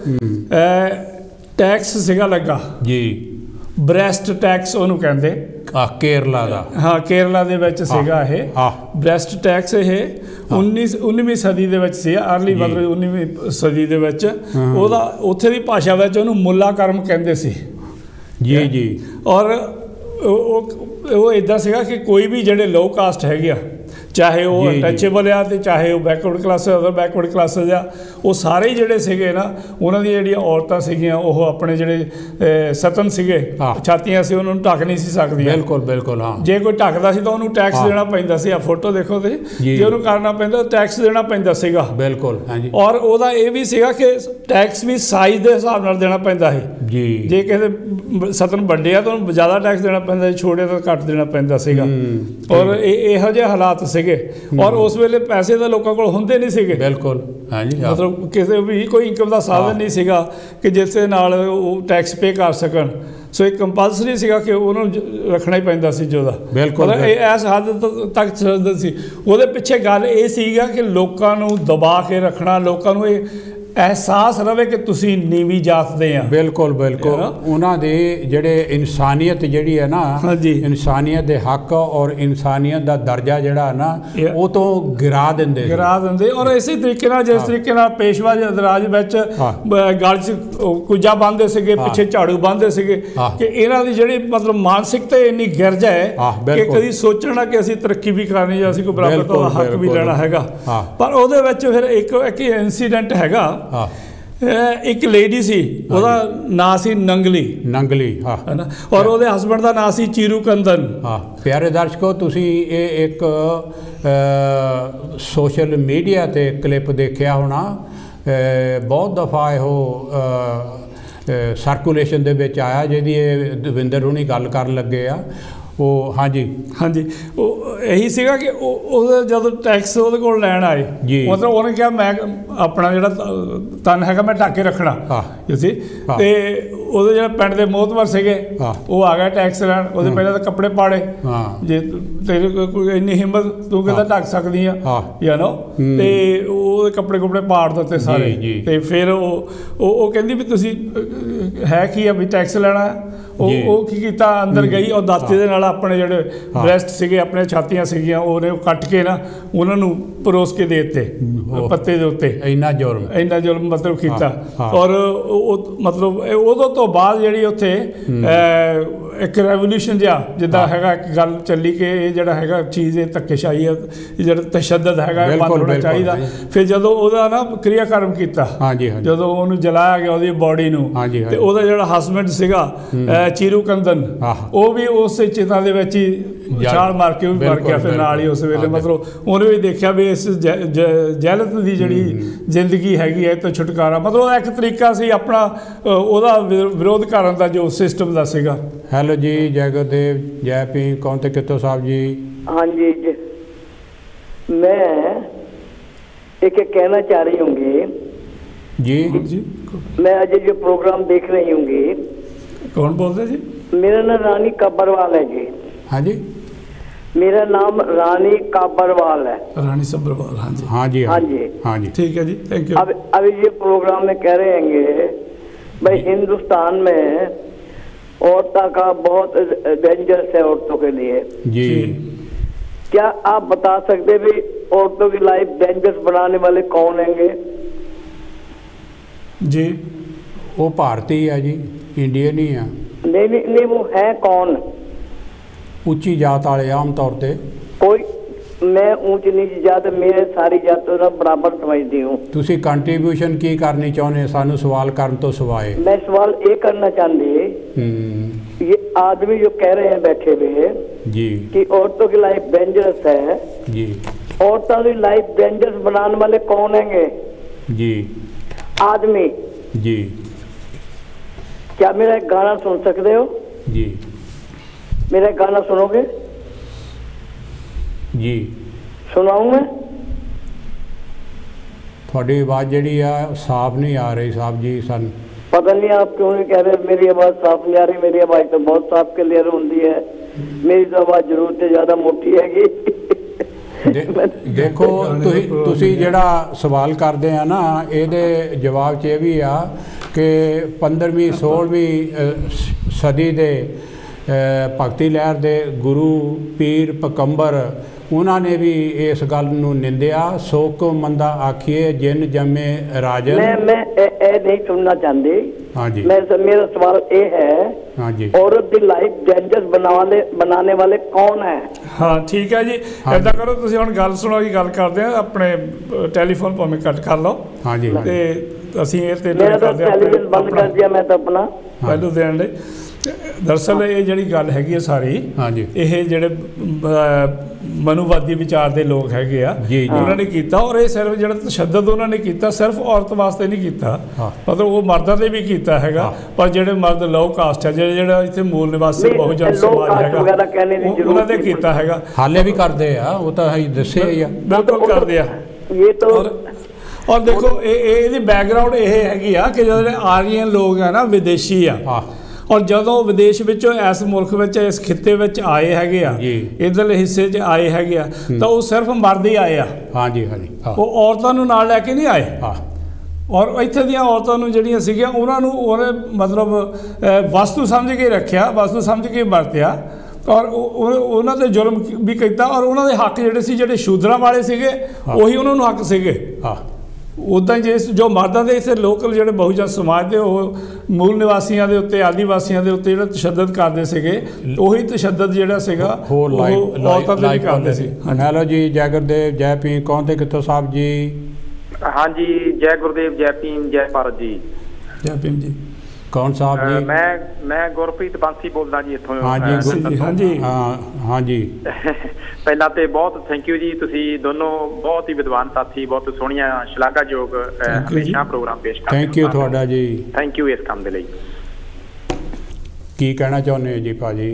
ਟੈਕਸ ਸੀਗਾ ਲੱਗਾ ਜੀ, ਬ੍ਰੈਸਟ ਟੈਕਸ ਉਹਨੂੰ ਕਹਿੰਦੇ, ਕੇਰਲਾ ਦਾ। ਹਾਂ, ਕੇਰਲਾ ਦੇ ਵਿੱਚ ਸੀਗਾ ਇਹ ਬ੍ਰੈਸਟ ਟੈਕਸ। ਇਹ 19ਵੀਂ ਸਦੀ ਦੇ ਵਿੱਚ ਸੀ, ਅਰਲੀ ਮਤਲਬ 19ਵੀਂ ਸਦੀ ਦੇ ਵਿੱਚ। ਉਹਦਾ ਉੱਥੇ ਦੀ ਭਾਸ਼ਾ ਵਿੱਚ ਉਹਨੂੰ ਮੁੱਲਾ ਕਰਮ ਕਹਿੰਦੇ ਸੀ ਜੀ। ਔਰ ਉਹ ਇੱਦਾਂ ਸੀਗਾ ਕਿ ਕੋਈ ਵੀ ਜਿਹੜੇ ਲੋਅ ਕਾਸਟ ਹੈਗੇ ਆ, ਚਾਹੇ ਉਹ ਅਨਟੱਚੇਬਲ ਆ ਅਤੇ ਚਾਹੇ ਉਹ backward class, other backward classes ਆ, ਉਹ ਸਾਰੇ ਜਿਹੜੇ ਸੀਗੇ ਨਾ, ਉਹਨਾਂ ਦੀਆਂ ਜਿਹੜੀਆਂ ਔਰਤਾਂ ਸੀਗੀਆਂ ਉਹ ਆਪਣੇ ਜਿਹੜੇ ਸਤਨ ਸੀਗੇ, ਛਾਤੀਆਂ ਸੀ, ਉਹਨਾਂ ਨੂੰ ਢੱਕ ਨਹੀਂ ਸੀ ਸਕਦੀਆਂ। ਬਿਲਕੁਲ ਬਿਲਕੁਲ। ਹਾਂ, ਜੇ ਕੋਈ ਢੱਕਦਾ ਸੀ ਤਾਂ ਉਹਨੂੰ ਟੈਕਸ ਦੇਣਾ ਪੈਂਦਾ ਸੀ। ਆ ਫੋਟੋ ਦੇਖੋ ਤੁਸੀਂ, ਜੇ ਉਹਨੂੰ ਕਰਨਾ ਪੈਂਦਾ ਟੈਕਸ ਦੇਣਾ ਪੈਂਦਾ ਸੀਗਾ। ਬਿਲਕੁਲ। ਹਾਂਜੀ। ਔਰ ਉਹਦਾ ਇਹ ਵੀ ਸੀਗਾ ਕਿ ਟੈਕਸ ਵੀ ਸਾਈਜ਼ ਦੇ ਹਿਸਾਬ ਨਾਲ ਦੇਣਾ ਪੈਂਦਾ ਸੀ ਜੀ। ਜੇ ਕਿਸੇ ਸਤਨ ਵੱਡੇ ਆ ਤਾਂ ਉਹਨੂੰ ਜ਼ਿਆਦਾ ਟੈਕਸ ਦੇਣਾ ਪੈਂਦਾ, ਛੋਟੇ ਤਾਂ ਘੱਟ ਦੇਣਾ ਪੈਂਦਾ ਸੀਗਾ। ਔਰ ਇਹੋ ਜਿਹੇ ਹਾਲਾਤ ਸੀਗੇ। ਔਰ ਉਸ ਵੇਲੇ ਪੈਸੇ ਤਾਂ ਲੋਕਾਂ ਕੋਲ ਹੁੰਦੇ ਨਹੀਂ ਸੀਗੇ। ਬਿਲਕੁਲ। ਹਾਂਜੀ। ਮਤਲਬ ਕਿਸੇ ਵੀ ਕੋਈ ਇਨਕਮ ਦਾ ਸਾਧਨ ਨਹੀਂ ਸੀਗਾ ਕਿ ਜਿਸ ਦੇ ਨਾਲ ਉਹ ਟੈਕਸ ਪੇ ਕਰ ਸਕਣ। ਸੋ ਇਹ ਕੰਪਲਸਰੀ ਸੀਗਾ ਕਿ ਉਹਨੂੰ ਰੱਖਣਾ ਹੀ ਪੈਂਦਾ ਸੀ ਜੋ ਦਾ। ਬਿਲਕੁਲ। ਇਹ ਇਸ ਹੱਦ ਤੱਕ ਸੀ। ਉਹਦੇ ਪਿੱਛੇ ਗੱਲ ਇਹ ਸੀਗਾ ਕਿ ਲੋਕਾਂ ਨੂੰ ਦਬਾ ਕੇ ਰੱਖਣਾ, ਲੋਕਾਂ ਨੂੰ ਇਹ ਅਹਿਸਾਸ ਰਵੇ ਕਿ ਤੁਸੀਂ ਨੀਵੀਂ ਜਾਤ ਦੇ ਆ। ਬਿਲਕੁਲ ਬਿਲਕੁਲ। ਉਹਨਾਂ ਦੇ ਜਿਹੜੇ ਇਨਸਾਨੀਅਤ ਜਿਹੜੀ ਹੈ ਨਾ, ਇਨਸਾਨੀਅਤ ਦੇ ਹੱਕ ਔਰ ਇਨਸਾਨੀਅਤ ਦਾ ਦਰਜਾ ਜਿਹੜਾ ਨਾ, ਉਹ ਤੋਂ ਗਿਰਾ ਦਿੰਦੇ। ਔਰ ਇਸੇ ਤਰੀਕੇ ਨਾਲ, ਜਿਸ ਤਰੀਕੇ ਨਾਲ ਪੇਸ਼ਵਾ ਰਾਜ ਵਿੱਚ ਗਲ 'ਚ ਕੁੱਜਾ ਬੰਨ੍ਹਦੇ ਸੀਗੇ, ਪਿੱਛੇ ਝਾੜੂ ਬੰਨ੍ਹਦੇ ਸੀਗੇ, ਕਿ ਇਹਨਾਂ ਦੀ ਜਿਹੜੀ ਮਤਲਬ ਮਾਨਸਿਕਤਾ ਇੰਨੀ ਗਿਰਜ ਹੈ ਕਿ ਕਦੀ ਸੋਚਣਾ ਕਿ ਅਸੀਂ ਤਰੱਕੀ ਵੀ ਕਰਨੀ ਜਾਂ ਅਸੀਂ ਕੋਈ ਬਰਾਬਰ ਦਾ ਹੱਕ ਵੀ ਲੈਣਾ ਹੈਗਾ। ਪਰ ਉਹਦੇ ਵਿੱਚ ਫਿਰ ਇੱਕ ਇਨਸੀਡੈਂਟ ਹੈਗਾ। ਇੱਕ ਲੇਡੀ ਸੀ, ਉਹਦਾ ਨਾਂ ਸੀ ਨੰਗਲੀ। ਹੈ ਨਾ। ਔਰ ਉਹਦੇ ਹਸਬੈਂਡ ਦਾ ਨਾਂ ਸੀ ਚੀਰੂਕੰਦਨ। ਪਿਆਰੇ ਦਰਸ਼ਕੋ, ਤੁਸੀਂ ਇਹ ਇੱਕ ਸੋਸ਼ਲ ਮੀਡੀਆ 'ਤੇ ਕਲਿੱਪ ਦੇਖਿਆ ਹੋਣਾ। ਬਹੁਤ ਦਫਾ ਇਹੋ ਸਰਕੂਲੇਸ਼ਨ ਦੇ ਵਿੱਚ ਆਇਆ, ਜਿਹਦੀ ਇਹ ਦਵਿੰਦਰ ਹੁਣੀ ਗੱਲ ਕਰਨ ਲੱਗੇ ਆ। ਉਹ ਹਾਂਜੀ ਉਹ ਇਹੀ ਸੀਗਾ ਕਿ ਉਹਦਾ ਜਦੋਂ ਟੈਕਸ ਉਹਦੇ ਕੋਲ ਲੈਣ ਆਏ, ਮਤਲਬ ਉਹਨੇ ਕਿਹਾ ਮੈਂ ਆਪਣਾ ਜਿਹੜਾ ਤਨ ਹੈਗਾ ਮੈਂ ਢੱਕ ਕੇ ਰੱਖਣਾ ਜੀ। ਅਤੇ ਉਹਦੇ ਜਿਹੜੇ ਪਿੰਡ ਦੇ ਮੋਹਤਵਰ ਸੀਗੇ ਉਹ ਆ ਗਏ ਟੈਕਸ ਲੈਣ, ਉਹਦੇ ਪਹਿਲਾਂ ਤਾਂ ਕੱਪੜੇ ਪਾੜੇ, ਜੇ ਤੇਰੇ ਕੋਈ ਇੰਨੀ ਹਿੰਮਤ ਤੂੰ ਕਹਿੰਦਾ ਢੱਕ ਸਕਦੀ ਆ ਤੇ ਉਹਦੇ ਕੱਪੜੇ ਪਾੜ ਦਿੱਤੇ ਸਾਰੇ। ਤੇ ਫਿਰ ਉਹ ਕਹਿੰਦੀ ਵੀ ਤੁਸੀਂ ਹੈ ਕੀ ਆ ਵੀ ਟੈਕਸ ਲੈਣਾ। ਉਹ ਕੀ ਕੀਤਾ, ਅੰਦਰ ਗਈ ਔਰ ਦਾਤੀ ਦੇ ਨਾਲ ਆਪਣੇ ਜਿਹੜੇ ਬ੍ਰੈਸਟ ਸੀਗੇ, ਆਪਣੇ ਛਾਤੀਆਂ ਸੀਗੀਆਂ, ਉਹਨੇ ਕੱਟ ਕੇ ਨਾ ਉਹਨਾਂ ਨੂੰ ਪਰੋਸ ਕੇ ਦੇ ਦਿੱਤੇ ਪੱਤੇ ਦੇ ਉੱਤੇ। ਇੰਨਾ ਜ਼ੁਲਮ ਮਤਲਬ ਕੀਤਾ। ਔਰ ਉਹ ਮਤਲਬ ਉਦੋਂ ਤੋਂ ਬਾਅਦ ਜਿਹੜੀ ਉੱਥੇ ਇੱਕ ਰੈਵੋਲੂਸ਼ਨ ਜਿਹਾ ਜਿੱਦਾਂ ਹੈਗਾ, ਇੱਕ ਗੱਲ ਚੱਲੀ ਕਿ ਇਹ ਜਿਹੜਾ ਹੈਗਾ ਚੀਜ਼, ਇਹ ਧੱਕੇਸ਼ਾਹੀ ਹੈ, ਇਹ ਜਿਹੜਾ ਤਸ਼ੱਦਦ ਹੈਗਾ ਇਹ ਬੰਦ ਹੋਣਾ ਚਾਹੀਦਾ। ਫਿਰ ਜਦੋਂ ਉਹਦਾ ਨਾ ਕਿਰਿਆਕਰਮ ਕੀਤਾ, ਜਦੋਂ ਉਹਨੂੰ ਜਲਾਇਆ ਗਿਆ ਉਹਦੀ ਬੋਡੀ ਨੂੰ, ਤੇ ਉਹਦਾ ਜਿਹੜਾ ਹਸਬੈਂਡ ਸੀਗਾ ਚੀਰੂ ਕੰਦਨ, ਉਹ ਵੀ ਉਸ ਚਿਤਾ ਦੇ ਵਿੱਚ ਹੀ ਛਾਲ ਮਾਰ ਕੇ ਵੀ ਮਰ ਗਿਆ ਫਿਰ ਨਾਲ ਹੀ ਉਸ ਵੇਲੇ। ਮਤਲਬ ਉਹਨੇ ਵੀ ਦੇਖਿਆ ਵੀ ਇਸ ਜਹਿਲਤ ਦੀ ਜਿਹੜੀ ਜ਼ਿੰਦਗੀ ਹੈਗੀ ਹੈ ਤੋਂ ਛੁਟਕਾਰਾ, ਮਤਲਬ ਉਹਦਾ ਇੱਕ ਤਰੀਕਾ ਸੀ ਆਪਣਾ ਉਹਦਾ ਵਿਰੋਧ ਕਰਨ ਦਾ ਜੋ ਸਿਸਟਮ ਦਾ ਸੀਗਾ। ਹੈਲੋ ਜੀ, ਜੈ ਗੁਰਦੇਵ, ਜੈ ਭੀਮ, ਕੌਣ ਤੇ ਕਿੱਥੋਂ ਸਾਹਿਬ ਜੀ? ਹਾਂਜੀ, मैं एक कहना चाह रही होंगी जी, मैं आज जो प्रोग्राम देख रही होंगी। कौन बोल रहे जी? मेरा नाम रानी काबरवाल है जी। हाँ जी, मेरा नाम रानी काबरवाल है। रानी सब्रवाल, हाँ जी, हाँ जी, हाँ जी, हाँ जी, ठीक है जी, थैंक यू। अब ये प्रोग्राम में कह रहे हैं भाई हिंदुस्तान में औरतों का बहुत डेंजरस है औरतों के लिए जी। क्या आप बता सकते भी औरतों की लाइफ डेंजरस बनाने वाले कौन हैंगे? जी, वो भारतीय है जी, इंडियन ही है। नहीं, वो है कौन? ਉੱਚੀ ਜਾਤ वाले आम तौर पे कोई, मैं ऊंच नीच जात, मैं सारी जातों का बराबर समझती हूँ। ਤੁਸੀਂ ਕੰਟਰੀਬਿਊਸ਼ਨ ਕੀ ਕਰਨੀ ਚਾਹੁੰਦੇ ਸਾਨੂੰ ਸਵਾਲ ਕਰਨ ਤੋਂ ਸਿਵਾਏ? मैं सवाल ये करना चाहती, ये आदमी जो कह रहे हैं बैठे हुए जी कि औरतों की लाइफ डेंजरस है जी, औरतों की लाइफ डेंजरस बनाने वाले कौन हैंगे? जी आदमी जी। क्या मेरा एक गाना सुन सकते हो? जी मेरा गाना सुनोगे? जी सुनाऊं मैं? थोड़ी आवाज़ जी साफ नहीं आ रही साहब जी। सन पता नहीं आप क्यों नहीं कह रहे मेरी आवाज़ साफ नहीं आ रही। मेरी आवाज़ तो बहुत साफ क्लियर होती है। मेरी तो आवाज़ जरूर से ज़्यादा मोटी हैगी। देखो तुसी जेड़ा सवाल करते हैं ना, ये जवाब च भी आ कि 15वीं 16वीं सदी दे भगती लहर दे गुरु पीर पकंबर उन्होंने भी इस गल नूं निंदिया। सोक मंदा आखिए जिन जमे राजन। मैं नहीं सुनना चाहती। हाँ जी, मेरा सवाल ये है, हाँ जी, औरत की लाइफ डेंजरस बनाने वाले कौन है? हाँ ठीक है जी, ऐसा करो तुसी हुण गल सुनो जी, गल करते हैं अपने टेलीफोन भावें कट कर लो। हाँ जी, ते असीं इह ते मेरा तो टेलीविजन बंद कर दिया मैं तो अपना पहलू देण लई। दरअसल ये जिहड़ी गल हैगी है सारी, हाँ जी, ये जिहड़े मनुवादी विचार के लोग हैगे आ उन्होंने किया, और ये सिर्फ जिहड़ा तशद्दद उन्होंने किया सिर्फ औरत वास्ते नहीं किया, मतलब वो मर्दों ने भी किया हैगा। पर जिहड़े मर्द लो कास्ट है, जिहड़ा इत्थे मूल निवासी बहुजन समाज हैगा उन्होंने किया हैगा, हाले भी करते हैं। वो तो दसे ही आ, बिल्कुल करते हैं ये तो। और देखो ये बैकग्राउंड ये हैगी आ कि जिहड़े आर्यन लोग है ना, विदेशी आ, और जदों विदेश विचों इस मुल्क विच इस खिते विच आए हैगे आ, इधरले हिस्से च आए हैगे आ, तो वो सिर्फ मर्द ही आए आ। हाँ जी, हाँ जी, वो औरतों नूं नाल लैके नहीं आए। और इत्थे दियां औरतां नूं जिहड़ियां सीगियां उन्हां नूं उहने मतलब वस्तु समझ के रखिया, वस्तु समझ के वरतिया, और उन्हां ते जुल्म भी किया, और उन्हां दे हक जिहड़े सी जिहड़े शूदरां वाले सीगे उही उन्हां नूं हक सीगे। उदा जिस जो मर्दां दे इत्थे लोकल जिहड़े बहुजन समाज दे मूल निवासियों के उत्ते आदिवासियों के उत्ते जिहड़ा तशद्दद करदे सीगे, उही तशद्दद जिहड़ा सीगा औरतां ते भी करदे सी। हेलो जी, जय गुरदेव, जय भीम, कौन ते कित्थों साहब जी? हाँ जी, जय गुरदेव, जय भीम, जय भारत जी। जय भीम जी। कौन साहब जी? मैं गुरप्रीत बांसी बोलदा जी इत्थों। हाँ जी, हाँ जी, हाँ जी। पहला तो बहुत थैंक यू जी, तुसी दोनों बहुत ही विद्वान साथी, बहुत सोहणिया शलाघायोग हमेशा प्रोग्राम पेश करते। थैंक यू तुहाडा जी, थैंक यू इस काम दे लई। की कहना चाहुंदे हो जी भाजी?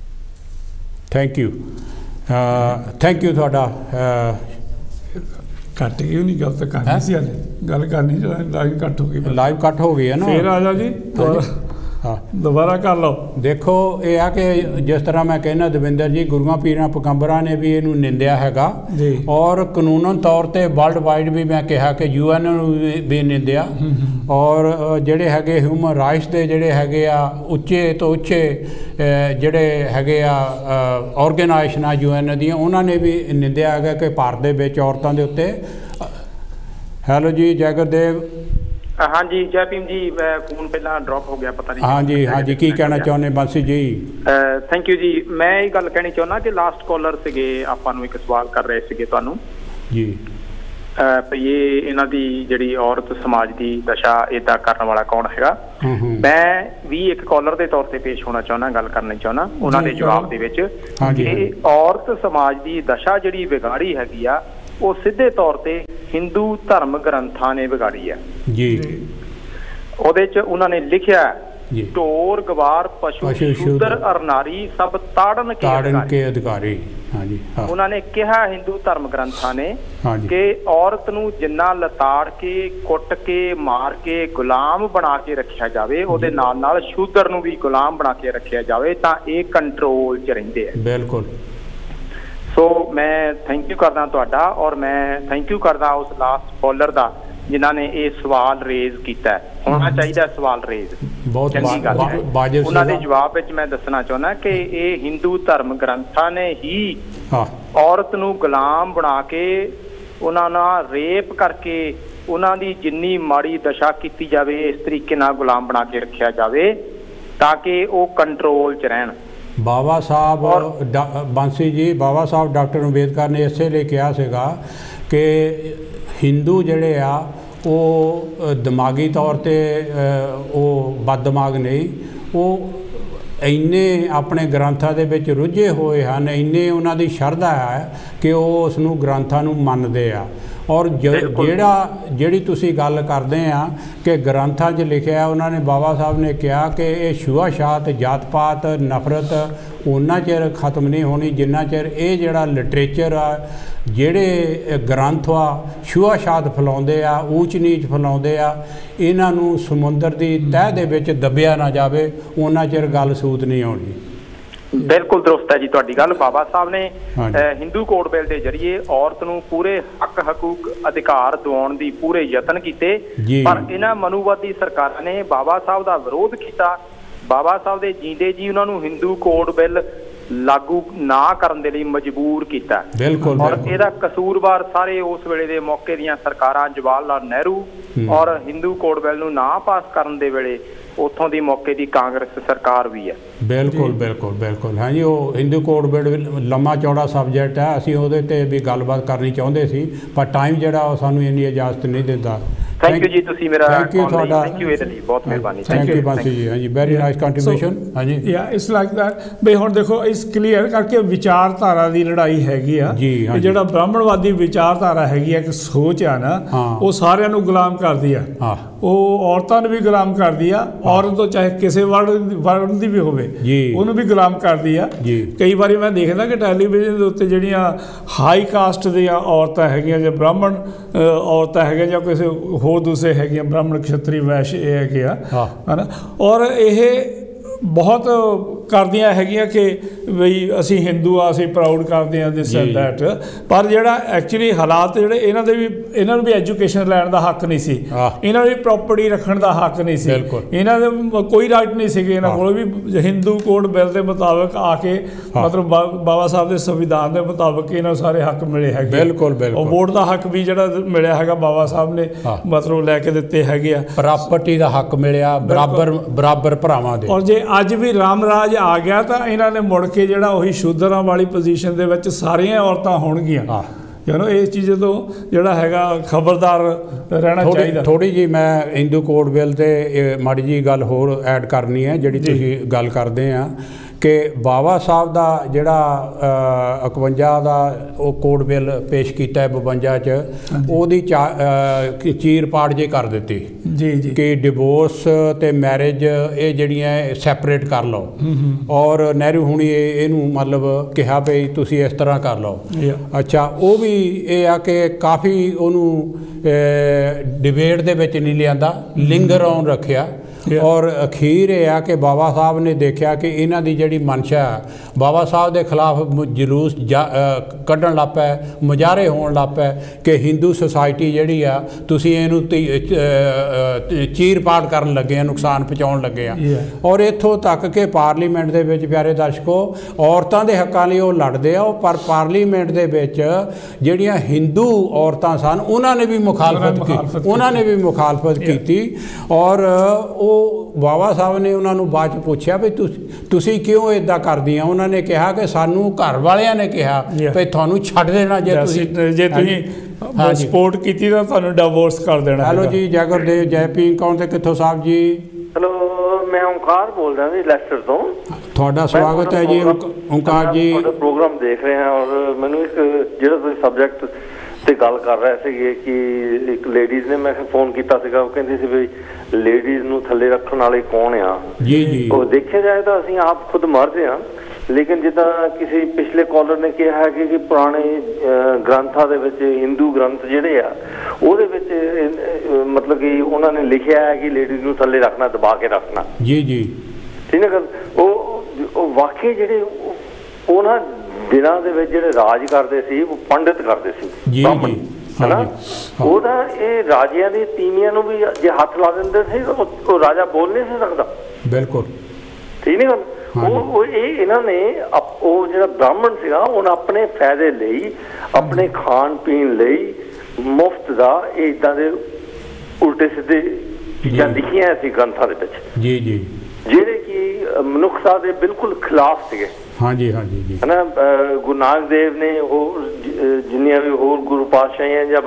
थैंक यू तुहाडा ਕੱਟ ਗਈ ਨਹੀਂ ਗੱਲ ਤਾਂ ਕਰਨੀ ਸੀ ਹਾਲੇ ਗੱਲ ਕਰਨੀ ਲਾਈਵ ਕੱਟ ਹੋ ਗਈ ਲਾਈਵ ਕੱਟ ਹੋ ਗਈ ਹੈ ਨਾ ਫੇਰ ਆ ਜਾ ਜੀ ਹਾਂ ਦੁਬਾਰਾ ਕਰ ਲਓ ਦੇਖੋ ਇਹ ਆ ਕਿ ਜਿਸ ਤਰ੍ਹਾਂ ਮੈਂ ਕਹਿੰਦਾ ਦਵਿੰਦਰ ਜੀ ਗੁਰੂਆਂ ਪੀਰਾਂ ਪੈਗੰਬਰਾਂ ਨੇ ਵੀ ਇਹਨੂੰ ਨਿੰਦਿਆ ਹੈਗਾ ਔਰ ਕਾਨੂੰਨਨ ਤੌਰ ਤੇ ਵਰਲਡ ਵਾਈਡ ਵੀ ਮੈਂ ਕਿਹਾ ਕਿ UN ਨੂੰ ਵੀ ਨਿੰਦਿਆ ਔਰ ਜਿਹੜੇ ਹੈਗੇ ਹਿਊਮਨ ਰਾਈਟਸ ਦੇ ਜਿਹੜੇ ਹੈਗੇ ਆ ਉੱਚੇ ਤੋਂ ਉੱਚੇ ਜਿਹੜੇ ਹੈਗੇ ਆ ਆਰਗੇਨਾਈਜੇਸ਼ਨਾਂ UN ਦੀਆਂ ਉਹਨਾਂ ਨੇ ਵੀ ਨਿੰਦਿਆ ਹੈਗਾ ਕਿ ਭਾਰਤ ਦੇ ਵਿੱਚ ਔਰਤਾਂ ਦੇ ਉੱਤੇ ਹੈਲੋ ਜੀ ਜੈ ਗੁਰਦੇਵ हाँ जी जय भीम जी फोन पहला ड्रॉप हो गया पता नहीं हाँ जी की कहना चाਹੁੰਦੇ बांसी जी थैंक यू जी मैं ये गल कहनी चाहना कि लास्ट कॉलर से ਆਪਾਂ ਨੂੰ ਇੱਕ ਸਵਾਲ ਕਰ ਰਹੇ ਸੀਗੇ ਤੁਹਾਨੂੰ ਜੀ ਇਹ ਇਹਨਾਂ ਦੀ ਜਿਹੜੀ ਔਰਤ ਸਮਾਜ ਦੀ ਦਸ਼ਾ ਇਦਾਂ ਕਰਨ ਵਾਲਾ ਕੌਣ ਹੈਗਾ ਮੈਂ ਵੀ ਇੱਕ ਕਾਲਰ ਦੇ ਤੌਰ ਤੇ ਪੇਸ਼ ਹੋਣਾ ਚਾਹੁੰਦਾ ਗੱਲ ਕਰਨੀ ਚਾਹੁੰਦਾ ਉਹਨਾਂ ਦੇ ਜਵਾਬ ਦੇ ਵਿੱਚ ਕਿ ਔਰਤ ਸਮਾਜ ਦੀ ਦਸ਼ਾ ਜਿਹੜੀ ਵਿਗਾੜੀ ਹੈਗੀ ਆ ਉਹ ਸਿੱਧੇ ਤੌਰ ਤੇ ਹਿੰਦੂ ਧਰਮ ਗ੍ਰੰਥਾਂ ਨੇ ਵਿਗਾੜੀ ਹੈ ਜੀ ਉਹਦੇ ਚ ਉਹਨਾਂ ਨੇ ਲਿਖਿਆ ਢੋਰ ਗਵਾਰ ਪਸ਼ੂ ਸ਼ੂਦਰ ਅਰ ਨਾਰੀ ਸਭ ਤਾੜਨ ਕੇ ਅਧਿਕਾਰੀ ਹਾਂਜੀ ਉਹਨਾਂ ਨੇ ਕਿਹਾ ਹਿੰਦੂ ਧਰਮ ਗ੍ਰੰਥਾਂ ਨੇ ਕਿ ਔਰਤ ਨੂੰ ਜਿੰਨਾ ਲਤਾੜ ਕੇ ਕੁੱਟ ਕੇ ਮਾਰ ਕੇ ਗੁਲਾਮ ਬਣਾ ਕੇ ਰੱਖਿਆ ਜਾਵੇ ਉਹਦੇ ਨਾਲ ਨਾਲ ਸ਼ੂਦਰ ਨੂੰ ਵੀ ਗੁਲਾਮ ਬਣਾ ਕੇ ਰੱਖਿਆ ਜਾਵੇ ਤਾਂ ਇਹ ਕੰਟਰੋਲ 'ਚ ਰਹਿੰਦੇ ਆ ਬਿਲਕੁਲ ਸੋ ਮੈਂ ਥੈਂਕ ਯੂ ਕਰਦਾ ਤੁਹਾਡਾ ਔਰ ਮੈਂ ਥੈਂਕ ਯੂ ਕਰਦਾ ਉਸ ਲਾਸਟ ਕਾਲਰ ਦਾ ਜਿਨ੍ਹਾਂ ਨੇ ਇਹ ਸਵਾਲ ਰੇਜ਼ ਕੀਤਾ ਹੋਣਾ ਚਾਹੀਦਾ ਸਵਾਲ ਰੇਜ਼ ਬਹੁਤ ਚੰਗੀ ਗੱਲ ਹੈ ਉਹਨਾਂ ਦੇ ਜਵਾਬ ਵਿੱਚ ਮੈਂ ਦੱਸਣਾ ਚਾਹੁੰਦਾ ਕਿ ਇਹ ਹਿੰਦੂ ਧਰਮ ਗ੍ਰੰਥਾਂ ਨੇ ਹੀ ਔਰਤ ਨੂੰ ਗੁਲਾਮ ਬਣਾ ਕੇ ਉਹਨਾਂ ਨਾਲ ਰੇਪ ਕਰਕੇ ਉਹਨਾਂ ਦੀ ਜਿੰਨੀ ਮਾੜੀ ਦਸ਼ਾ ਕੀਤੀ ਜਾਵੇ ਇਸ ਤਰੀਕੇ ਨਾਲ ਗੁਲਾਮ ਬਣਾ ਕੇ ਰੱਖਿਆ ਜਾਵੇ ਤਾਂ ਕਿ ਉਹ ਕੰਟਰੋਲ 'ਚ ਰਹਿਣ ਬਾਬਾ ਸਾਹਿਬ ਬਾਂਸੀ ਜੀ ਬਾਬਾ ਸਾਹਿਬ ਡਾਕਟਰ ਅੰਬੇਦਕਰ ਨੇ ਇਸੇ ਲਈ ਕਿਹਾ ਸੀਗਾ ਕਿ ਹਿੰਦੂ ਜਿਹੜੇ ਆ ਉਹ ਦਿਮਾਗੀ ਤੌਰ ਤੇ ਉਹ ਬਦਦਿਮਾਗ ਨਹੀਂ ਉਹ ਇੰਨੇ ਆਪਣੇ ਗ੍ਰੰਥਾਂ ਦੇ ਵਿੱਚ ਰੁੱਝੇ ਹੋਏ ਹਨ ਇੰਨੇ ਉਹਨਾਂ ਦੀ ਸ਼ਰਧਾ ਹੈ ਕਿ ਉਹ ਉਸ ਨੂੰ ਗ੍ਰੰਥਾਂ ਨੂੰ ਮੰਨਦੇ ਆ ਔਰ ਜਿਹੜੀ ਤੁਸੀਂ ਗੱਲ ਕਰਦੇ ਆ ਕਿ ਗ੍ਰੰਥਾਂ 'ਚ ਲਿਖਿਆ ਉਹਨਾਂ ਨੇ ਬਾਬਾ ਸਾਹਿਬ ਨੇ ਕਿਹਾ ਕਿ ਇਹ ਛੂਆ-ਛਾਤ ਜਾਤ ਪਾਤ ਨਫ਼ਰਤ ਉਹਨਾਂ ਚਿਰ ਖਤਮ ਨਹੀਂ ਹੋਣੀ ਜਿੰਨਾ ਚਿਰ ਇਹ ਜਿਹੜਾ ਲਿਟਰੇਚਰ ਆ ਜਿਹੜੇ ਗ੍ਰੰਥ ਆ ਛੂਆ-ਛਾਤ ਫੈਲਾਉਂਦੇ ਆ ਊਚ ਨੀਚ ਫੈਲਾਉਂਦੇ ਆ ਇਹਨਾਂ ਨੂੰ ਸਮੁੰਦਰ ਦੀ ਤਹਿ ਦੇ ਵਿੱਚ ਦੱਬਿਆ ਨਾ ਜਾਵੇ ਉਹਨਾਂ ਚਿਰ ਗੱਲ ਸੂਤ ਨਹੀਂ ਆਉਣੀ ਬਿਲਕੁਲ ਦਰੁਸਤ ਹੈ ਜੀ ਤੁਹਾਡੀ ਗੱਲ ਬਾਬਾ ਸਾਹਿਬ ਨੇ ਹਿੰਦੂ ਕੋਡ ਬਿੱਲ ਦੇ ਜ਼ਰੀਏ ਔਰਤ ਨੂੰ ਪੂਰੇ ਹੱਕ ਹਕੂਕ ਅਧਿਕਾਰ ਦਿਵਾਉਣ ਦੀ ਪੂਰੇ ਯਤਨ ਕੀਤੇ ਪਰ ਇਹਨਾਂ ਮਨੂਵਾਦੀ ਸਰਕਾਰਾਂ ਨੇ ਬਾਬਾ ਸਾਹਿਬ ਦਾ ਵਿਰੋਧ ਕੀਤਾ ਬਾਬਾ ਸਾਹਿਬ ਦੇ ਜੀਂਦੇ ਜੀ ਉਹਨਾਂ ਨੂੰ ਹਿੰਦੂ ਕੋਡ ਬਿੱਲ ਲਾਗੂ ਨਾ ਕਰਨ ਦੇ ਲਈ ਮਜਬੂਰ ਕੀਤਾ ਔਰ ਇਹਦਾ ਕਸੂਰਵਾਰ ਸਾਰੇ ਉਸ ਵੇਲੇ ਦੇ ਮੌਕੇ ਦੀਆਂ ਸਰਕਾਰਾਂ ਜਵਾਹਰ ਲਾਲ ਨਹਿਰੂ ਔਰ ਹਿੰਦੂ ਕੋਡ ਬਿੱਲ ਨੂੰ ਨਾ ਪਾਸ ਕਰਨ ਦੇ ਵੇਲੇ ਉੱਥੋਂ ਦੀ ਮੌਕੇ ਦੀ ਕਾਂਗਰਸ ਸਰਕਾਰ ਵੀ ਹੈ ਬਿਲਕੁਲ ਹਾਂਜੀ ਉਹ ਹਿੰਦੂ ਕੋਡ ਬਿੱਲ ਲੰਮਾ ਚੌੜਾ ਸਬਜੈਕਟ ਹੈ ਅਸੀਂ ਉਹਦੇ 'ਤੇ ਵੀ ਗੱਲਬਾਤ ਕਰਨੀ ਚਾਹੁੰਦੇ ਸੀ ਪਰ ਟਾਈਮ ਜਿਹੜਾ ਉਹ ਸਾਨੂੰ ਇੰਨੀ ਇਜਾਜ਼ਤ ਨਹੀਂ ਦਿੰਦਾ ਥੈਂਕ ਯੂ ਜੀ ਤੁਸੀਂ ਮੇਰਾ ਥੈਂਕ ਯੂ ਤੁਹਾਡਾ ਥੈਂਕ ਯੂ ਇਹਦੇ ਲਈ ਬਹੁਤ ਮਿਹਰਬਾਨੀ ਥੈਂਕ ਯੂ ਬਾਂਸੀ ਜੀ ਹਾਂਜੀ ਵੈਰੀ ਨਾਈਸ ਕੰਟਰੀਬਿਊਸ਼ਨ ਹਾਂਜੀ ਯਾ ਇਸ ਲਾਈਕ ਦੈਟ ਬਈ ਹੁਣ ਦੇਖੋ ਇਸ ਕਲੀਅਰ ਕਰਕੇ ਵਿਚਾਰਧਾਰਾ ਦੀ ਲੜਾਈ ਹੈਗੀ ਆ ਜਿਹੜਾ ਬ੍ਰਾਹਮਣਵਾਦੀ ਵਿਚਾਰਧਾਰਾ ਹੈਗੀ ਆ ਕਿ ਸੋਚ ਆ ਨਾ ਉਹ ਸਾਰਿਆਂ ਨੂੰ ਗੁਲਾਮ ਕਰਦੀ ਆ ਉਹ ਔਰਤਾਂ ਨੂੰ ਵੀ ਗੁਲਾਮ ਕਰਦੀ ਆ ਔਰਤ ਤੋਂ ਚਾਹੇ ਕਿਸੇ ਵਰਗ ਦੀ ਵੀ ਹੋਵੇ ਉਹਨੂੰ ਵੀ ਗੁਲਾਮ ਕਰਦੀ ਆ ਕਈ ਵਾਰੀ ਮੈਂ ਦੇਖਦਾ ਕਿ ਟੈਲੀਵਿਜ਼ਨ ਦੇ ਉੱਤੇ ਜਿਹੜੀਆਂ ਹਾਈ ਕਾਸਟ ਦੀਆਂ ਔਰਤਾਂ ਹੈਗੀਆਂ ਜਾਂ ਬ੍ਰਾਹਮਣ ਔਰਤਾਂ ਹੈਗੀਆਂ ਜਾਂ ਕਿਸੇ ਹੋਰ ਦੂਸਰੇ ਹੈਗੀਆਂ ਬ੍ਰਾਹਮਣ ਖੱਤਰੀ ਵੈਸ਼ ਇਹ ਹੈਗੇ ਆ ਹੈ ਨਾ ਔਰ ਇਹ ਬਹੁਤ ਕਰਦੀਆਂ ਹੈਗੀਆਂ ਕਿ ਬਈ ਅਸੀਂ ਹਿੰਦੂ ਆ ਅਸੀਂ ਪ੍ਰਾਊਡ ਕਰਦੇ ਹਾਂ ਦਿਸ ਐਂਡ ਦੈਟ ਪਰ ਜਿਹੜਾ ਐਕਚੁਅਲੀ ਹਾਲਾਤ ਜਿਹੜੇ ਇਹਨਾਂ ਨੂੰ ਵੀ ਐਜੂਕੇਸ਼ਨ ਲੈਣ ਦਾ ਹੱਕ ਨਹੀਂ ਸੀ ਇਹਨਾਂ ਨੂੰ ਵੀ ਪ੍ਰੋਪਰਟੀ ਰੱਖਣ ਦਾ ਹੱਕ ਨਹੀਂ ਸੀ ਇਹਨਾਂ ਦੇ ਕੋਈ ਰਾਈਟ ਨਹੀਂ ਸੀਗੇ ਇਹਨਾਂ ਕੋਲ ਵੀ ਹਿੰਦੂ ਕੋਡ ਬਿੱਲ ਦੇ ਮੁਤਾਬਕ ਆ ਕੇ ਮਤਲਬ ਬਾਬਾ ਸਾਹਿਬ ਦੇ ਸੰਵਿਧਾਨ ਦੇ ਮੁਤਾਬਕ ਇਹਨਾਂ ਨੂੰ ਸਾਰੇ ਹੱਕ ਮਿਲੇ ਹੈਗੇ ਉਹ ਵੋਟ ਦਾ ਹੱਕ ਵੀ ਜਿਹੜਾ ਮਿਲਿਆ ਹੈਗਾ ਬਾਬਾ ਸਾਹਿਬ ਨੇ ਮਤਲਬ ਲੈ ਕੇ ਦਿੱਤੇ ਹੈਗੇ ਆ ਪ੍ਰਾਪਰਟੀ ਦਾ ਹੱਕ ਮਿਲਿਆ ਬਰਾਬਰ ਭਰਾਵਾਂ ਦੇ ਔਰ ਜੇ ਅੱਜ ਵੀ ਰਾਮ ਰਾਜ ਆ ਗਿਆ ਤਾਂ ਇਹਨਾਂ ਨੇ ਮੁੜ ਕੇ ਜਿਹੜਾ ਉਹੀ ਸ਼ੂਦਰਾਂ ਵਾਲੀ ਪੋਜੀਸ਼ਨ ਦੇ ਵਿੱਚ ਸਾਰੀਆਂ ਔਰਤਾਂ ਹੋਣਗੀਆਂ ਇਸ ਚੀਜ਼ ਤੋਂ ਜਿਹੜਾ ਹੈਗਾ ਖਬਰਦਾਰ ਰਹਿਣਾ ਚਾਹੀਦਾ ਥੋੜ੍ਹੀ ਜਿਹੀ ਮੈਂ ਹਿੰਦੂ ਕੋਡ ਬਿੱਲ 'ਤੇ ਮਾੜੀ ਜਿਹੀ ਗੱਲ ਹੋਰ ਐਡ ਕਰਨੀ ਹੈ ਜਿਹੜੀ ਤੁਸੀਂ ਗੱਲ ਕਰਦੇ ਆ ਕਿ ਬਾਬਾ ਸਾਹਿਬ ਦਾ ਜਿਹੜਾ 51 ਦਾ ਉਹ ਕੋਡ ਬਿੱਲ ਪੇਸ਼ ਕੀਤਾ 52 'ਚ, ਉਹਦੀ ਚੀਰ ਪਾੜ ਜੇ ਕਰ ਦਿੱਤੀ ਜੀ ਜੀ ਕਿ ਡਿਵੋਰਸ ਤੇ ਮੈਰਿਜ ਇਹ ਜਿਹੜੀਆਂ ਸੈਪਰੇਟ ਕਰ ਲਓ, ਔਰ ਨਹਿਰੂ ਹੁਣੀ ਇਹਨੂੰ ਮਤਲਬ ਕਿਹਾ ਵੀ ਤੁਸੀਂ ਇਸ ਤਰ੍ਹਾਂ ਕਰ ਲਓ। ਅੱਛਾ, ਉਹ ਵੀ ਇਹ ਆ ਕਿ ਕਾਫੀ ਉਹਨੂੰ ਡਿਬੇਟ ਦੇ ਵਿੱਚ ਨਹੀਂ ਲਿਆਂਦਾ, ਲਿੰਗਰ ਔਨ ਰੱਖਿਆ। ਔਰ ਅਖੀਰ ਇਹ ਆ ਕਿ ਬਾਬਾ ਸਾਹਿਬ ਨੇ ਦੇਖਿਆ ਕਿ ਇਹਨਾਂ ਦੀ ਜਿਹੜੀ ਮਨਸ਼ਾ ਬਾਬਾ ਸਾਹਿਬ ਦੇ ਖਿਲਾਫ ਜਲੂਸ ਕੱਢਣ ਲੱਗ ਪਏ, ਮੁਜ਼ਾਹਰੇ ਹੋਣ ਲੱਗ ਪਏ ਕਿ ਹਿੰਦੂ ਸੁਸਾਇਟੀ ਜਿਹੜੀ ਆ ਤੁਸੀਂ ਇਹਨੂੰ ਚੀਰ ਪਾੜ ਕਰਨ ਲੱਗੇ ਆ, ਨੁਕਸਾਨ ਪਹੁੰਚਾਉਣ ਲੱਗੇ ਆ। ਔਰ ਇੱਥੋਂ ਤੱਕ ਕਿ ਪਾਰਲੀਮੈਂਟ ਦੇ ਵਿੱਚ ਪਿਆਰੇ ਦਰਸ਼ਕੋ ਔਰਤਾਂ ਦੇ ਹੱਕਾਂ ਲਈ ਉਹ ਲੜਦੇ ਆ, ਪਰ ਪਾਰਲੀਮੈਂਟ ਦੇ ਵਿੱਚ ਜਿਹੜੀਆਂ ਹਿੰਦੂ ਔਰਤਾਂ ਸਨ ਉਹਨਾਂ ਨੇ ਵੀ ਮੁਖਾਲਫਤ ਕੀਤੀ। ਔਰ ਉਹ ਬਾਬਾ ਸਾਹਿਬ ਨੇ ਉਹਨਾਂ ਨੂੰ ਬਾਅਦ 'ਚ ਪੁੱਛਿਆ ਵੀ ਤੁਸੀਂ ਕਿਉਂ ਇੱਦਾਂ ਕਰਦੀਆਂ? ਉਹਨਾਂ ਨੇ ਕਿਹਾ ਕਿ ਸਾਨੂੰ ਘਰ ਵਾਲਿਆਂ ਨੇ ਕਿਹਾ ਵੀ ਤੁਹਾਨੂੰ ਛੱਡ ਦੇਣਾ ਜੇ ਤੁਸੀਂ ਸਪੋਰਟ ਕੀਤੀ ਤਾਂ ਤੁਹਾਨੂੰ ਡਿਵੋਰਸ ਕਰ ਦੇਣਾ। ਹੈਲੋ ਜੀ, ਜੈ ਗੁਰਦੇਵ, ਜੈ ਪੀਂਗ ਕੌਣ ਤੇ ਕਿੱਥੋਂ ਸਾਹਿਬ ਜੀ? ਹੈਲੋ, ਮੈਂ ਓਂਕਾਰ ਬੋਲ ਰਿਹਾ ਜੀ ਲੈਸਟਰ ਤੋਂ। ਤੁਹਾਡਾ ਸਵਾਗਤ ਹੈ ਜੀ ਓਂਕਾਰ ਜੀ। ਤੁਹਾਡਾ ਪ੍ਰੋਗਰਾਮ ਦੇਖ ਰਹੇ ਹਾਂ ਔਰ ਮੈਨੂੰ ਇੱਕ ਜਿਹੜਾ ਤੁਸੀਂ ਸਬਜੈਕਟ ਤੇ ਗੱਲ ਕਰ ਰਹੇ ਸੀਗੇ ਕਿ ਇੱਕ ਲੇਡੀਜ਼ ਨੇ ਮੈਂ ਫੋਨ ਕੀਤਾ ਸੀਗਾ, ਉਹ ਕਹਿੰਦੀ ਸੀ ਵੀ ਲੇਡੀਜ਼ ਨੂੰ ਥੱਲੇ ਰੱਖਣ ਵਾਲੇ ਕੌਣ ਆ? ਜੀ ਜੀ, ਉਹ ਦੇਖਿਆ ਜਾਏ ਤਾਂ ਅਸੀਂ ਆਪ ਖੁਦ ਮਰਦ ਹਾਂ, ਲੇਕਿਨ ਜਿੱਦਾਂ ਕਿਸੇ ਪਿਛਲੇ ਕਾਲਰ ਨੇ ਕਿਹਾ ਹੈ ਕਿ ਪੁਰਾਣੇ ਗ੍ਰੰਥਾਂ ਦੇ ਵਿੱਚ ਹਿੰਦੂ ਗ੍ਰੰਥ ਜਿਹੜੇ ਆ ਉਹਦੇ ਵਿੱਚ ਮਤਲਬ ਕਿ ਉਹਨਾਂ ਨੇ ਲਿਖਿਆ ਹੈ ਕਿ ਲੇਡੀਜ਼ ਨੂੰ ਥੱਲੇ ਰੱਖਣਾ, ਦਬਾ ਕੇ ਰੱਖਣਾ। ਜੀ ਜੀ, ਠੀਕ ਹੈ ਗੱਲ। ਉਹ ਵਾਕਈ ਜਿਹੜੇ ਉਹਨਾਂ ਦਿਨਾਂ ਦੇ ਵਿੱਚ ਜਿਹੜੇ ਰਾਜ ਕਰਦੇ ਸੀ ਉਹ ਪੰਡਿਤ ਕਰਦੇ ਸੀ, ਜੀ ਜੀ, ਹਨਾ। ਉਹਦਾ ਇਹ ਰਾਜਿਆਂ ਦੀ ਤੀਵੀਆਂ ਨੂੰ ਵੀ ਜੇ ਹੱਥ ਲਾ ਦਿੰਦੇ ਸੀ ਉਹ ਰਾਜਾ ਬੋਲ ਨਹੀਂ ਸੀ ਸਕਦਾ। ਬਿਲਕੁਲ ਠੀਕ ਨਹੀਂ ਗੱਲ। ਉਹ ਇਹਨਾਂ ਨੇ ਉਹ ਜਿਹੜਾ ਬ੍ਰਾਹਮਣ ਸੀਗਾ ਉਹਨੇ ਆਪਣੇ ਫਾਇਦੇ ਲਈ, ਆਪਣੇ ਖਾਣ ਪੀਣ ਲਈ ਮੁਫਤ ਦਾ ਇਹ ਇੱਦਾਂ ਦੇ ਉਲਟੇ ਸਿੱਧੇ ਚੀਜ਼ਾਂ ਲਿਖੀਆਂ ਸੀ ਗ੍ਰੰਥਾਂ ਦੇ ਵਿੱਚ, ਜੀ ਜੀ, ਜਿਹੜੇ ਕਿ ਮਨੁੱਖਤਾ ਦੇ ਬਿਲਕੁਲ ਖਿਲਾਫ ਸੀਗੇ। ਹਾਂਜੀ ਹਾਂਜੀ ਜੀ, ਹਨਾ। ਗੁਰੂ ਨਾਨਕ ਦੇਵ ਨੇ ਹੋਰ ਜਿੰਨੀਆਂ ਵੀ ਹੋਰ ਗੁਰੂ ਪਾਤਸ਼ਾਹੀਆਂ ਜਦ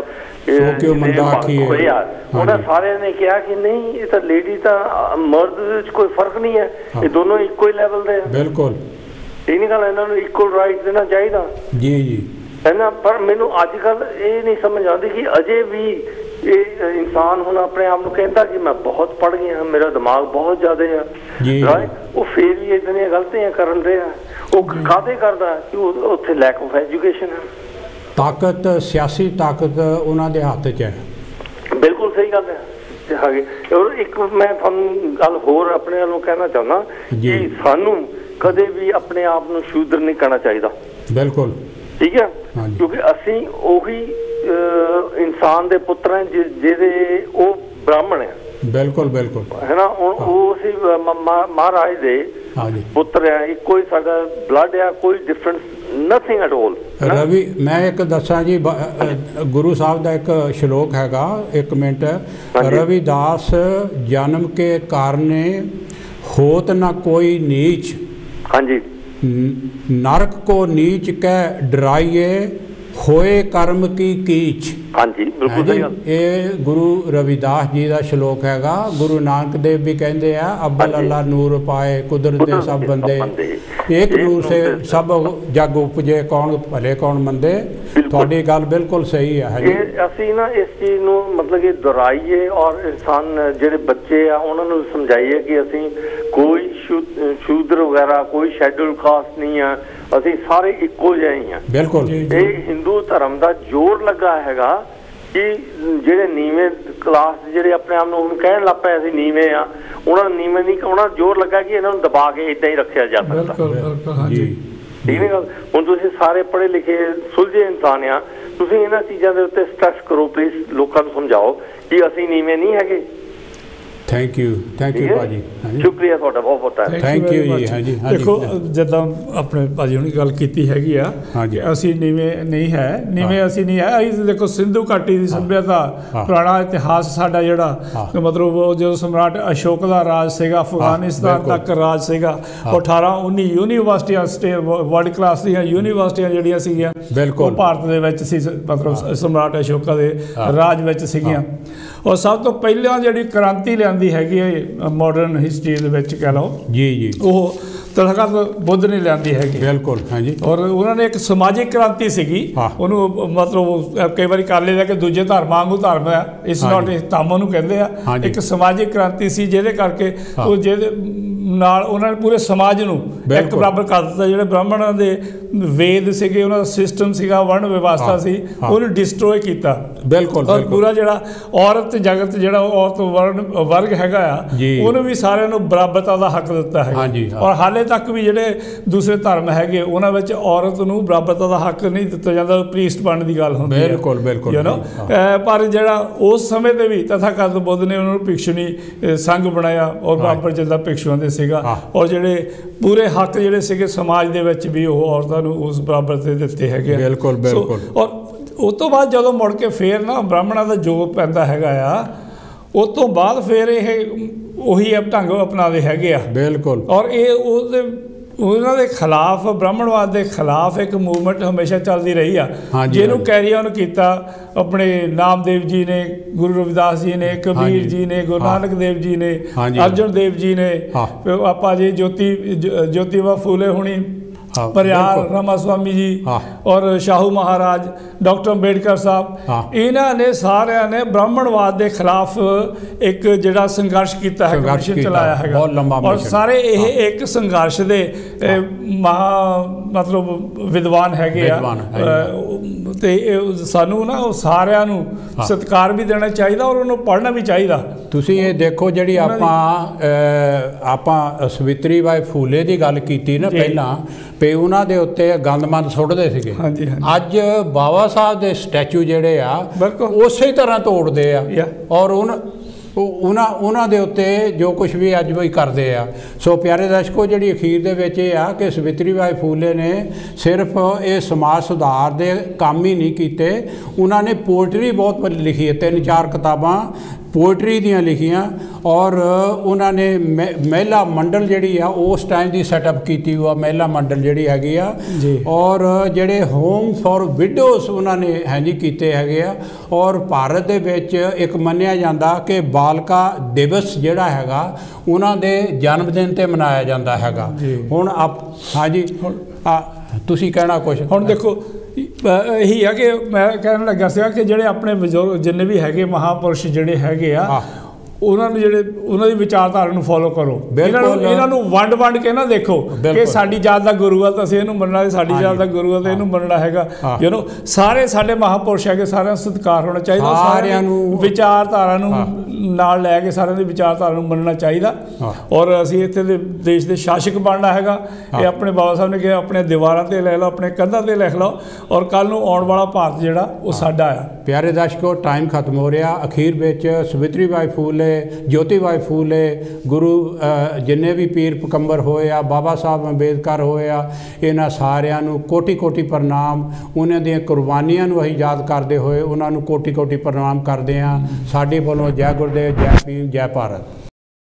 ਹੋਇਆ ਉਹਨਾਂ ਸਾਰਿਆਂ ਨੇ ਕਿਹਾ ਕਿ ਨਹੀਂ, ਇਹ ਤਾਂ ਲੇਡੀ ਤਾਂ ਮਰਦ ਵਿੱਚ ਕੋਈ ਫਰਕ ਨਹੀਂ ਹੈ, ਇਹ ਦੋਨੋਂ ਇੱਕੋ ਹੀ ਲੈਵਲ ਦੇ ਆ। ਬਿਲਕੁਲ ਇਹ ਨਹੀਂ ਗੱਲ, ਇਹਨਾਂ ਨੂੰ ਇਕੁਅਲ ਰਾਈਟ ਦੇਣਾ ਚਾਹੀਦਾ। ਜੀ ਜੀ, ਹੈ ਨਾ। ਪਰ ਮੈਨੂੰ ਅੱਜ ਕੱਲ ਇਹ ਨਹੀਂ ਸਮਝ ਆਉਂਦੀ ਕਿ ਅਜੇ ਵੀ ਇਹ ਇਨਸਾਨ ਹੁਣ ਆਪਣੇ ਆਪ ਨੂੰ ਕਹਿੰਦਾ ਕਿ ਮੈਂ ਬਹੁਤ ਪੜ੍ਹ ਗਿਆ, ਮੇਰਾ ਦਿਮਾਗ ਬਹੁਤ ਜ਼ਿਆਦਾ ਆ, ਉਹ ਫੇਰ ਵੀ ਇਦਾਂ ਦੀਆਂ ਗਲਤੀਆਂ ਕਰਨ ਰਿਹਾ। ਉਹ ਕਾਹਦੇ ਕਰਦਾ ਕਿ ਉੱਥੇ ਲੈਕ ਆਫ ਐਜੂਕੇਸ਼ਨ ਹੈ। ਤਾਕਤ, ਸਿਆਸੀ ਤਾਕਤ ਉਹਨਾਂ ਦੇ ਹੱਥ 'ਚ ਹੈ। ਬਿਲਕੁਲ ਸਹੀ ਗੱਲ ਹੈ। ਔਰ ਇੱਕ ਮੈਂ ਤੁਹਾਨੂੰ ਗੱਲ ਹੋਰ ਆਪਣੇ ਵੱਲੋਂ ਕਹਿਣਾ ਚਾਹੁੰਦਾ ਕਿ ਸਾਨੂੰ ਕਦੇ ਵੀ ਆਪਣੇ ਆਪ ਨੂੰ ਸ਼ੂਦਰ ਨਹੀਂ ਕਹਿਣਾ ਚਾਹੀਦਾ। ਬਿਲਕੁਲ ਠੀਕ ਹੈ, ਕਿਉਂਕਿ ਅਸੀਂ ਉਹੀ ਇਨਸਾਨ ਦੇ ਪੁੱਤਰ ਹਾਂ ਜਿਹਦੇ ਉਹ ਬ੍ਰਾਹਮਣ ਹੈ। ਬਿਲਕੁਲ ਬਿਲਕੁਲ, ਹੈ ਨਾ। ਉਹ ਅਸੀਂ ਮਹਾਰਾਜ ਦੇ ਪੁੱਤਰ ਆ, ਇੱਕੋ ਹੀ ਸਾਡਾ ਬਲੱਡ ਆ, ਕੋਈ difference nothing at all. Ravi, ਮੈਂ ਇੱਕ ਦੱਸਾਂ ਜੀ, ਗੁਰੂ ਸਾਹਿਬ ਦਾ ਇੱਕ ਸ਼ਲੋਕ ਹੈਗਾ, ਇੱਕ ਮਿੰਟ। ਰਵਿਦਾਸ ਜਨਮ ਕੇ ਕਾਰਨੇ ਹੋਤ ਨਾ ਕੋਈ ਨੀਚ, ਹਾਂਜੀ, ਨਰਕ ਕੋ ਨੀਚ ਕਹਿ ਡਰਾਈਏ ਹੋਏ ਕਰਮ ਕੀ ਕੀਚ। ਹਾਂਜੀ, ਬਿਲਕੁਲ ਸਹੀ ਗੱਲ। ਇਹ ਗੁਰੂ ਰਵਿਦਾਸ ਜੀ ਦਾ ਸ਼ਲੋਕ ਹੈਗਾ। ਗੁਰੂ ਨਾਨਕ ਦੇਵ ਵੀ ਕਹਿੰਦੇ ਆ, ਅਬਲ ਅੱਲਾ ਨੂਰ ਪਾਏ ਕੁਦਰਤ ਦੇ ਸਭ ਬੰਦੇ, ਇੱਕ ਨੂਰ ਸੇ ਸਭ ਜਗ ਉਪਜੇ, ਕੌਣ ਭਲੇ ਕੌਣ ਮੰਦੇ। ਤੁਹਾਡੀ ਗੱਲ ਬਿਲਕੁਲ ਸਹੀ ਹੈ। ਅਸੀਂ ਨਾ ਇਸ ਚੀਜ਼ ਨੂੰ ਮਤਲਬ ਕਿ ਦੁਹਰਾਈਏ ਔਰ ਇਨਸਾਨ ਜਿਹੜੇ ਬੱਚੇ ਆ ਉਹਨਾਂ ਨੂੰ ਸਮਝਾਈਏ ਕਿ ਅਸੀਂ ਕੋਈ ਸ਼ੂਦਰ ਵਗੈਰਾ, ਕੋਈ ਸ਼ੈਡਿਊਲ ਕਾਸਟ ਨਹੀਂ ਆ, ਅਸੀਂ ਸਾਰੇ ਇੱਕੋ ਜਿਹੇ ਹੀ ਆ। ਬਿਲਕੁਲ। ਇਹ ਹਿੰਦੂ ਧਰਮ ਦਾ ਜ਼ੋਰ ਲੱਗਾ ਹੈਗਾ ਕਿ ਜਿਹੜੇ ਨੀਵੇਂ ਕਲਾਸ ਜਿਹੜੇ ਆਪਣੇ ਆਪ ਨੂੰ ਹੁਣ ਕਹਿਣ ਲੱਗ ਪਏ ਅਸੀਂ ਨੀਵੇਂ ਆ, ਉਹਨਾਂ ਨੂੰ ਨੀਵੇਂ ਨਹੀਂ, ਉਹਨਾਂ ਨੂੰ ਜ਼ੋਰ ਲੱਗਾ ਕਿ ਇਹਨਾਂ ਨੂੰ ਦਬਾ ਕੇ ਏਦਾਂ ਹੀ ਰੱਖਿਆ ਜਾ ਸਕਦਾ। ਠੀਕ ਨਹੀਂ ਗੱਲ। ਹੁਣ ਤੁਸੀਂ ਸਾਰੇ ਪੜ੍ਹੇ ਲਿਖੇ ਸੁਲਝੇ ਇਨਸਾਨ ਆ, ਤੁਸੀਂ ਇਹਨਾਂ ਚੀਜ਼ਾਂ ਦੇ ਉੱਤੇ ਸਟ੍ਰੈਸ ਕਰੋ ਪਲੀਜ਼, ਲੋਕਾਂ ਨੂੰ ਸਮਝਾਓ ਕਿ ਅਸੀਂ ਨੀਵੇਂ ਨਹੀਂ ਹੈਗੇ। ਥੈਂਕ ਯੂ ਭਾਜੀ, ਸ਼ੁਕਰੀਆ ਤੁਹਾਡਾ ਬਹੁਤ ਬਹੁਤ, ਥੈਂਕ ਯੂ ਜੀ। ਹਾਂਜੀ, ਦੇਖੋ ਜਿੱਦਾਂ ਆਪਣੇ ਭਾਜੀ ਹੁਣੀ ਗੱਲ ਕੀਤੀ ਹੈਗੀ ਆ ਕਿ ਅਸੀਂ ਨੀਵੇਂ ਨਹੀਂ ਹੈ, ਨੀਵੇਂ ਅਸੀਂ ਨਹੀਂ ਹੈ। ਅਸੀਂ ਦੇਖੋ ਸਿੰਧੂ ਘਾਟੀ ਦੀ ਸੱਭਿਅਤਾ, ਪੁਰਾਣਾ ਇਤਿਹਾਸ ਸਾਡਾ ਜਿਹੜਾ ਮਤਲਬ ਉਹ ਜਦੋਂ ਸਮਰਾਟ ਅਸ਼ੋਕ ਦਾ ਰਾਜ ਸੀਗਾ, ਅਫਗਾਨਿਸਤਾਨ ਤੱਕ ਰਾਜ ਸੀਗਾ, 18-19 ਯੂਨੀਵਰਸਿਟੀਆਂ ਵਰਲਡ ਕਲਾਸ ਦੀਆਂ ਯੂਨੀਵਰਸਿਟੀਆਂ ਜਿਹੜੀਆਂ ਸੀਗੀਆਂ ਉਹ ਭਾਰਤ ਦੇ ਵਿੱਚ ਸੀ, ਮਤਲਬ ਸਮਰਾਟ ਅਸ਼ੋਕਾ ਦੇ ਰਾਜ ਵਿੱਚ ਸੀਗੀਆਂ। ਔਰ ਸਭ ਤੋਂ ਪਹਿਲਾਂ ਜਿਹੜੀ ਕ੍ਰਾਂਤੀ ਲਿਆਂਦੀ ਹੈਗੀ ਹੈ ਮਾਡਰਨ ਹਿਸਟਰੀ ਦੇ ਵਿੱਚ ਕਹਿ ਲਓ ਜੀ ਜੀ, ਉਹ ਤਲਖਤ ਬੁੱਧ ਨੇ ਲਿਆਂਦੀ ਹੈਗੀ। ਬਿਲਕੁਲ ਹਾਂਜੀ। ਔਰ ਉਹਨਾਂ ਨੇ ਇੱਕ ਸਮਾਜਿਕ ਕ੍ਰਾਂਤੀ ਸੀਗੀ, ਉਹਨੂੰ ਮਤਲਬ ਕਈ ਵਾਰੀ ਕਰ ਲਈਦਾ ਕਿ ਦੂਜੇ ਧਰਮ ਵਾਂਗੂ ਧਰਮ ਹੈ, ਇਸ ਨਾਟ ਧੰਮ ਉਹਨੂੰ ਕਹਿੰਦੇ ਆ। ਇੱਕ ਸਮਾਜਿਕ ਕ੍ਰਾਂਤੀ ਸੀ ਜਿਹਦੇ ਕਰਕੇ ਉਹ ਜਿਹਦੇ ਨਾਲ ਉਹਨਾਂ ਨੇ ਪੂਰੇ ਸਮਾਜ ਨੂੰ ਇੱਕ ਬਰਾਬਰ ਕਰ ਦਿੱਤਾ। ਜਿਹੜੇ ਬ੍ਰਾਹਮਣਾਂ ਦੇ ਵੇਦ ਸੀਗੇ, ਉਹਨਾਂ ਦਾ ਸਿਸਟਮ ਸੀਗਾ, ਵਰਣ ਵਿਵਸਥਾ ਸੀ, ਉਹਨੂੰ ਡਿਸਟਰੋਏ ਕੀਤਾ। ਬਿਲਕੁਲ। ਔਰ ਪੂਰਾ ਜਿਹੜਾ ਔਰਤ ਜਗਤ ਜਿਹੜਾ ਔਰਤ ਵਰਗ ਹੈਗਾ ਆ, ਉਹਨੂੰ ਵੀ ਸਾਰਿਆਂ ਨੂੰ ਬਰਾਬਰਤਾ ਦਾ ਹੱਕ ਦਿੱਤਾ ਹੈ। ਔਰ ਹਾਲੇ ਤੱਕ ਵੀ ਜਿਹੜੇ ਦੂਸਰੇ ਧਰਮ ਹੈਗੇ ਉਹਨਾਂ ਵਿੱਚ ਔਰਤ ਨੂੰ ਬਰਾਬਰਤਾ ਦਾ ਹੱਕ ਨਹੀਂ ਦਿੱਤਾ ਜਾਂਦਾ, ਪ੍ਰੀਸਟ ਬਣਨ ਦੀ ਗੱਲ ਹੁੰਦੀ ਹੈ। ਬਿਲਕੁਲ ਬਿਲਕੁਲ। ਪਰ ਜਿਹੜਾ ਉਸ ਸਮੇਂ ਤੇ ਵੀ ਤਥਾਗਤ ਬੁੱਧ ਨੇ ਉਹਨਾਂ ਨੂੰ ਭਿਕਸ਼ੁਣੀ ਸੰਘ ਬਣਾਇਆ ਔਰ ਬਰਾਬਰ ਚੱਲਦਾ ਭਿਕਸ਼ੂਆਂ ਦੇ ਸੀਗਾ। ਔਰ ਜਿਹੜੇ ਪੂਰੇ ਹੱਕ ਜਿਹੜੇ ਸੀਗੇ ਸਮਾਜ ਦੇ ਵਿੱਚ ਵੀ ਉਹ ਔਰਤਾਂ ਨੂੰ ਉਸ ਬਰਾਬਰ ਤੇ ਦਿੱਤੇ ਹੈਗੇ। ਬਿਲਕੁਲ ਬਿਲਕੁਲ। ਔਰ ਉਸ ਤੋਂ ਬਾਅਦ ਜਦੋਂ ਮੁੜ ਕੇ ਫੇਰ ਨਾ ਬ੍ਰਾਹਮਣਾਂ ਦਾ ਜੋਗ ਪੈਂਦਾ ਹੈਗਾ ਆ, ਉਸ ਤੋਂ ਬਾਅਦ ਫਿਰ ਇਹ ਉਹੀ ਢੰਗ ਅਪਣਾਉਂਦੇ ਹੈਗੇ ਆ। ਬਿਲਕੁਲ। ਔਰ ਇਹ ਉਹਨਾਂ ਦੇ ਖਿਲਾਫ, ਬ੍ਰਾਹਮਣਵਾਦ ਦੇ ਖਿਲਾਫ ਇੱਕ ਮੂਵਮੈਂਟ ਹਮੇਸ਼ਾ ਚੱਲਦੀ ਰਹੀ ਆ, ਜਿਹਨੂੰ ਕੈਰੀ ਆਨ ਕੀਤਾ ਆਪਣੇ ਨਾਮਦੇਵ ਜੀ ਨੇ, ਗੁਰੂ ਰਵਿਦਾਸ ਜੀ ਨੇ, ਕਬੀਰ ਜੀ ਨੇ, ਗੁਰੂ ਨਾਨਕ ਦੇਵ ਜੀ ਨੇ, ਅਰਜਨ ਦੇਵ ਜੀ ਨੇ, ਆਪਾਂ ਜੀ ਜੋਤੀਬਾ ਫੂਲੇ ਹੁਣੀ, परिहार रामास्वामी जी और शाहू महाराज, डॉक्टर अंबेडकर साहब, इन्होंने सारे ने ब्राह्मणवाद के खिलाफ एक जिहड़ा संघर्ष किया है, मिशन चलाया है और सारे ये एक संघर्ष के महा मतलब विद्वान हैगे ते सानू ना सारिਆਂ ਨੂੰ सत्कार भी देना चाहिए और उन्होंने पढ़ना भी चाहिए। ਤੁਸੀਂ ਇਹ ਦੇਖੋ ਜਿਹੜੀ ਆਪਾਂ ਸਵਿਤਰੀ ਬਾਈ ਫੂਲੇ ਦੀ ਗੱਲ ਕੀਤੀ ਨਾ ਪਹਿਲਾਂ, ਵੀ ਉਹਨਾਂ ਦੇ ਉੱਤੇ ਗੰਦਮੰਦ ਸੁੱਟਦੇ ਸੀਗੇ। ਅੱਜ ਬਾਬਾ ਸਾਹਿਬ ਦੇ ਸਟੈਚੂ ਜਿਹੜੇ ਆ ਉਸੇ ਤਰ੍ਹਾਂ ਤੋੜਦੇ ਆ ਔਰ ਉਹਨਾਂ ਦੇ ਉੱਤੇ ਜੋ ਕੁਛ ਵੀ ਅੱਜ ਵੀ ਕਰਦੇ ਆ। ਸੋ ਪਿਆਰੇ ਦਰਸ਼ਕੋ, ਜਿਹੜੀ ਅਖੀਰ ਦੇ ਵਿੱਚ ਇਹ ਆ ਕਿ ਸਵਿਤਰੀ ਬਾਈ ਫੂਲੇ ਨੇ ਸਿਰਫ ਇਹ ਸਮਾਜ ਸੁਧਾਰ ਦੇ ਕੰਮ ਹੀ ਨਹੀਂ ਕੀਤੇ, ਉਹਨਾਂ ਨੇ ਪੋਇਟਰੀ ਬਹੁਤ ਲਿਖੀ ਹੈ, 3-4 ਕਿਤਾਬਾਂ पोइट्री दियाँ लिखियाँ और उन्होंने महिला मंडल जी उस टाइम की सैटअप की हुआ महिला मंडल जी हैगी और जेडे होम फॉर विडोज उन्होंने है जी किए है। और भारत दे विच एक मन्निया जाता कि बालका दिवस जोड़ा है उन्होंने जन्मदिन ते मनाया जाता है। हुण आप हाँ जी तुसी कहना कुछ? हुण देखो यही है कि मैं कहने लगा सी कि जोड़े अपने बजुर्ग जिन्ने भी है महापुरुष जोड़े है उन्होंने ਜਿਹੜੇ ਉਹਨਾਂ ਦੀ ਵਿਚਾਰਧਾਰਾ ਨੂੰ ਫੋਲੋ ਕਰੋ। ਇਹਨਾਂ ਨੂੰ ਵੰਡ ਕੇ ਨਾ ਦੇਖੋ ਕਿ ਸਾਡੀ ਜਾਤ ਦਾ ਗੁਰੂ ਆ ਤਾਂ ਅਸੀਂ ਇਹਨੂੰ ਮੰਨਣਾ, ਸਾਡੀ ਜਾਤ ਦਾ ਗੁਰੂ ਆ ਤਾਂ ਇਹਨੂੰ ਮੰਨਣਾ ਹੈਗਾ। ਯੂ نو ਸਾਰੇ ਸਾਡੇ ਮਹਾਂਪੁਰਸ਼ ਹੈਗੇ, ਸਾਰਿਆਂ ਨੂੰ ਸਤਿਕਾਰ ਹੋਣਾ ਚਾਹੀਦਾ, ਸਾਰਿਆਂ ਨੂੰ ਵਿਚਾਰਧਾਰਾ ਨੂੰ ਨਾਲ ਲੈ ਕੇ ਸਾਰਿਆਂ ਦੀ ਵਿਚਾਰਧਾਰਾ ਨੂੰ ਮੰਨਣਾ ਚਾਹੀਦਾ। ਔਰ ਅਸੀਂ ਇੱਥੇ ਦੇ ਦੇਸ਼ ਦੇ ਸ਼ਾਸਕ ਬਣਨਾ ਹੈਗਾ। ਇਹ ਆਪਣੇ ਬਾਬਾ ਸਾਹਿਬ ਨੇ ਕਿਹਾ ਆਪਣੇ ਦੀਵਾਰਾਂ 'ਤੇ ਲੈ ਲਓ, ਆਪਣੇ ਕੰਧਾਂ 'ਤੇ ਲਿਖ ਲਓ ਔਰ ਕੱਲ੍ਹ ਨੂੰ ਆਉਣ ਵਾਲਾ ਭਾਰਤ ਜਿਹੜਾ ਉਹ ਸਾਡਾ ਆ। ਪਿਆਰੇ ਦਰਸ਼ਕੋ, ਟਾਈਮ ਖਤਮ ਹੋ ਰਿਹਾ। ਅਖੀਰ ਵਿੱਚ ਸਵਿਤਰੀ ਬਾਈ ਫੂਲੇ, ज्योतिबाई फूले, गुरु जिन्ने भी पीर पकंबर होए आ, बाबा साहब अंबेडकर होए आ, इन्हां सारियां नूं कोटि कोटि प्रणाम। उन्हां दी कुर्बानियां नूं असीं याद करदे होए उन्हां नूं कोटि कोटि प्रणाम करदे हां। साडे वल्लों जय गुरुदेव, जय भीम, जय भारत।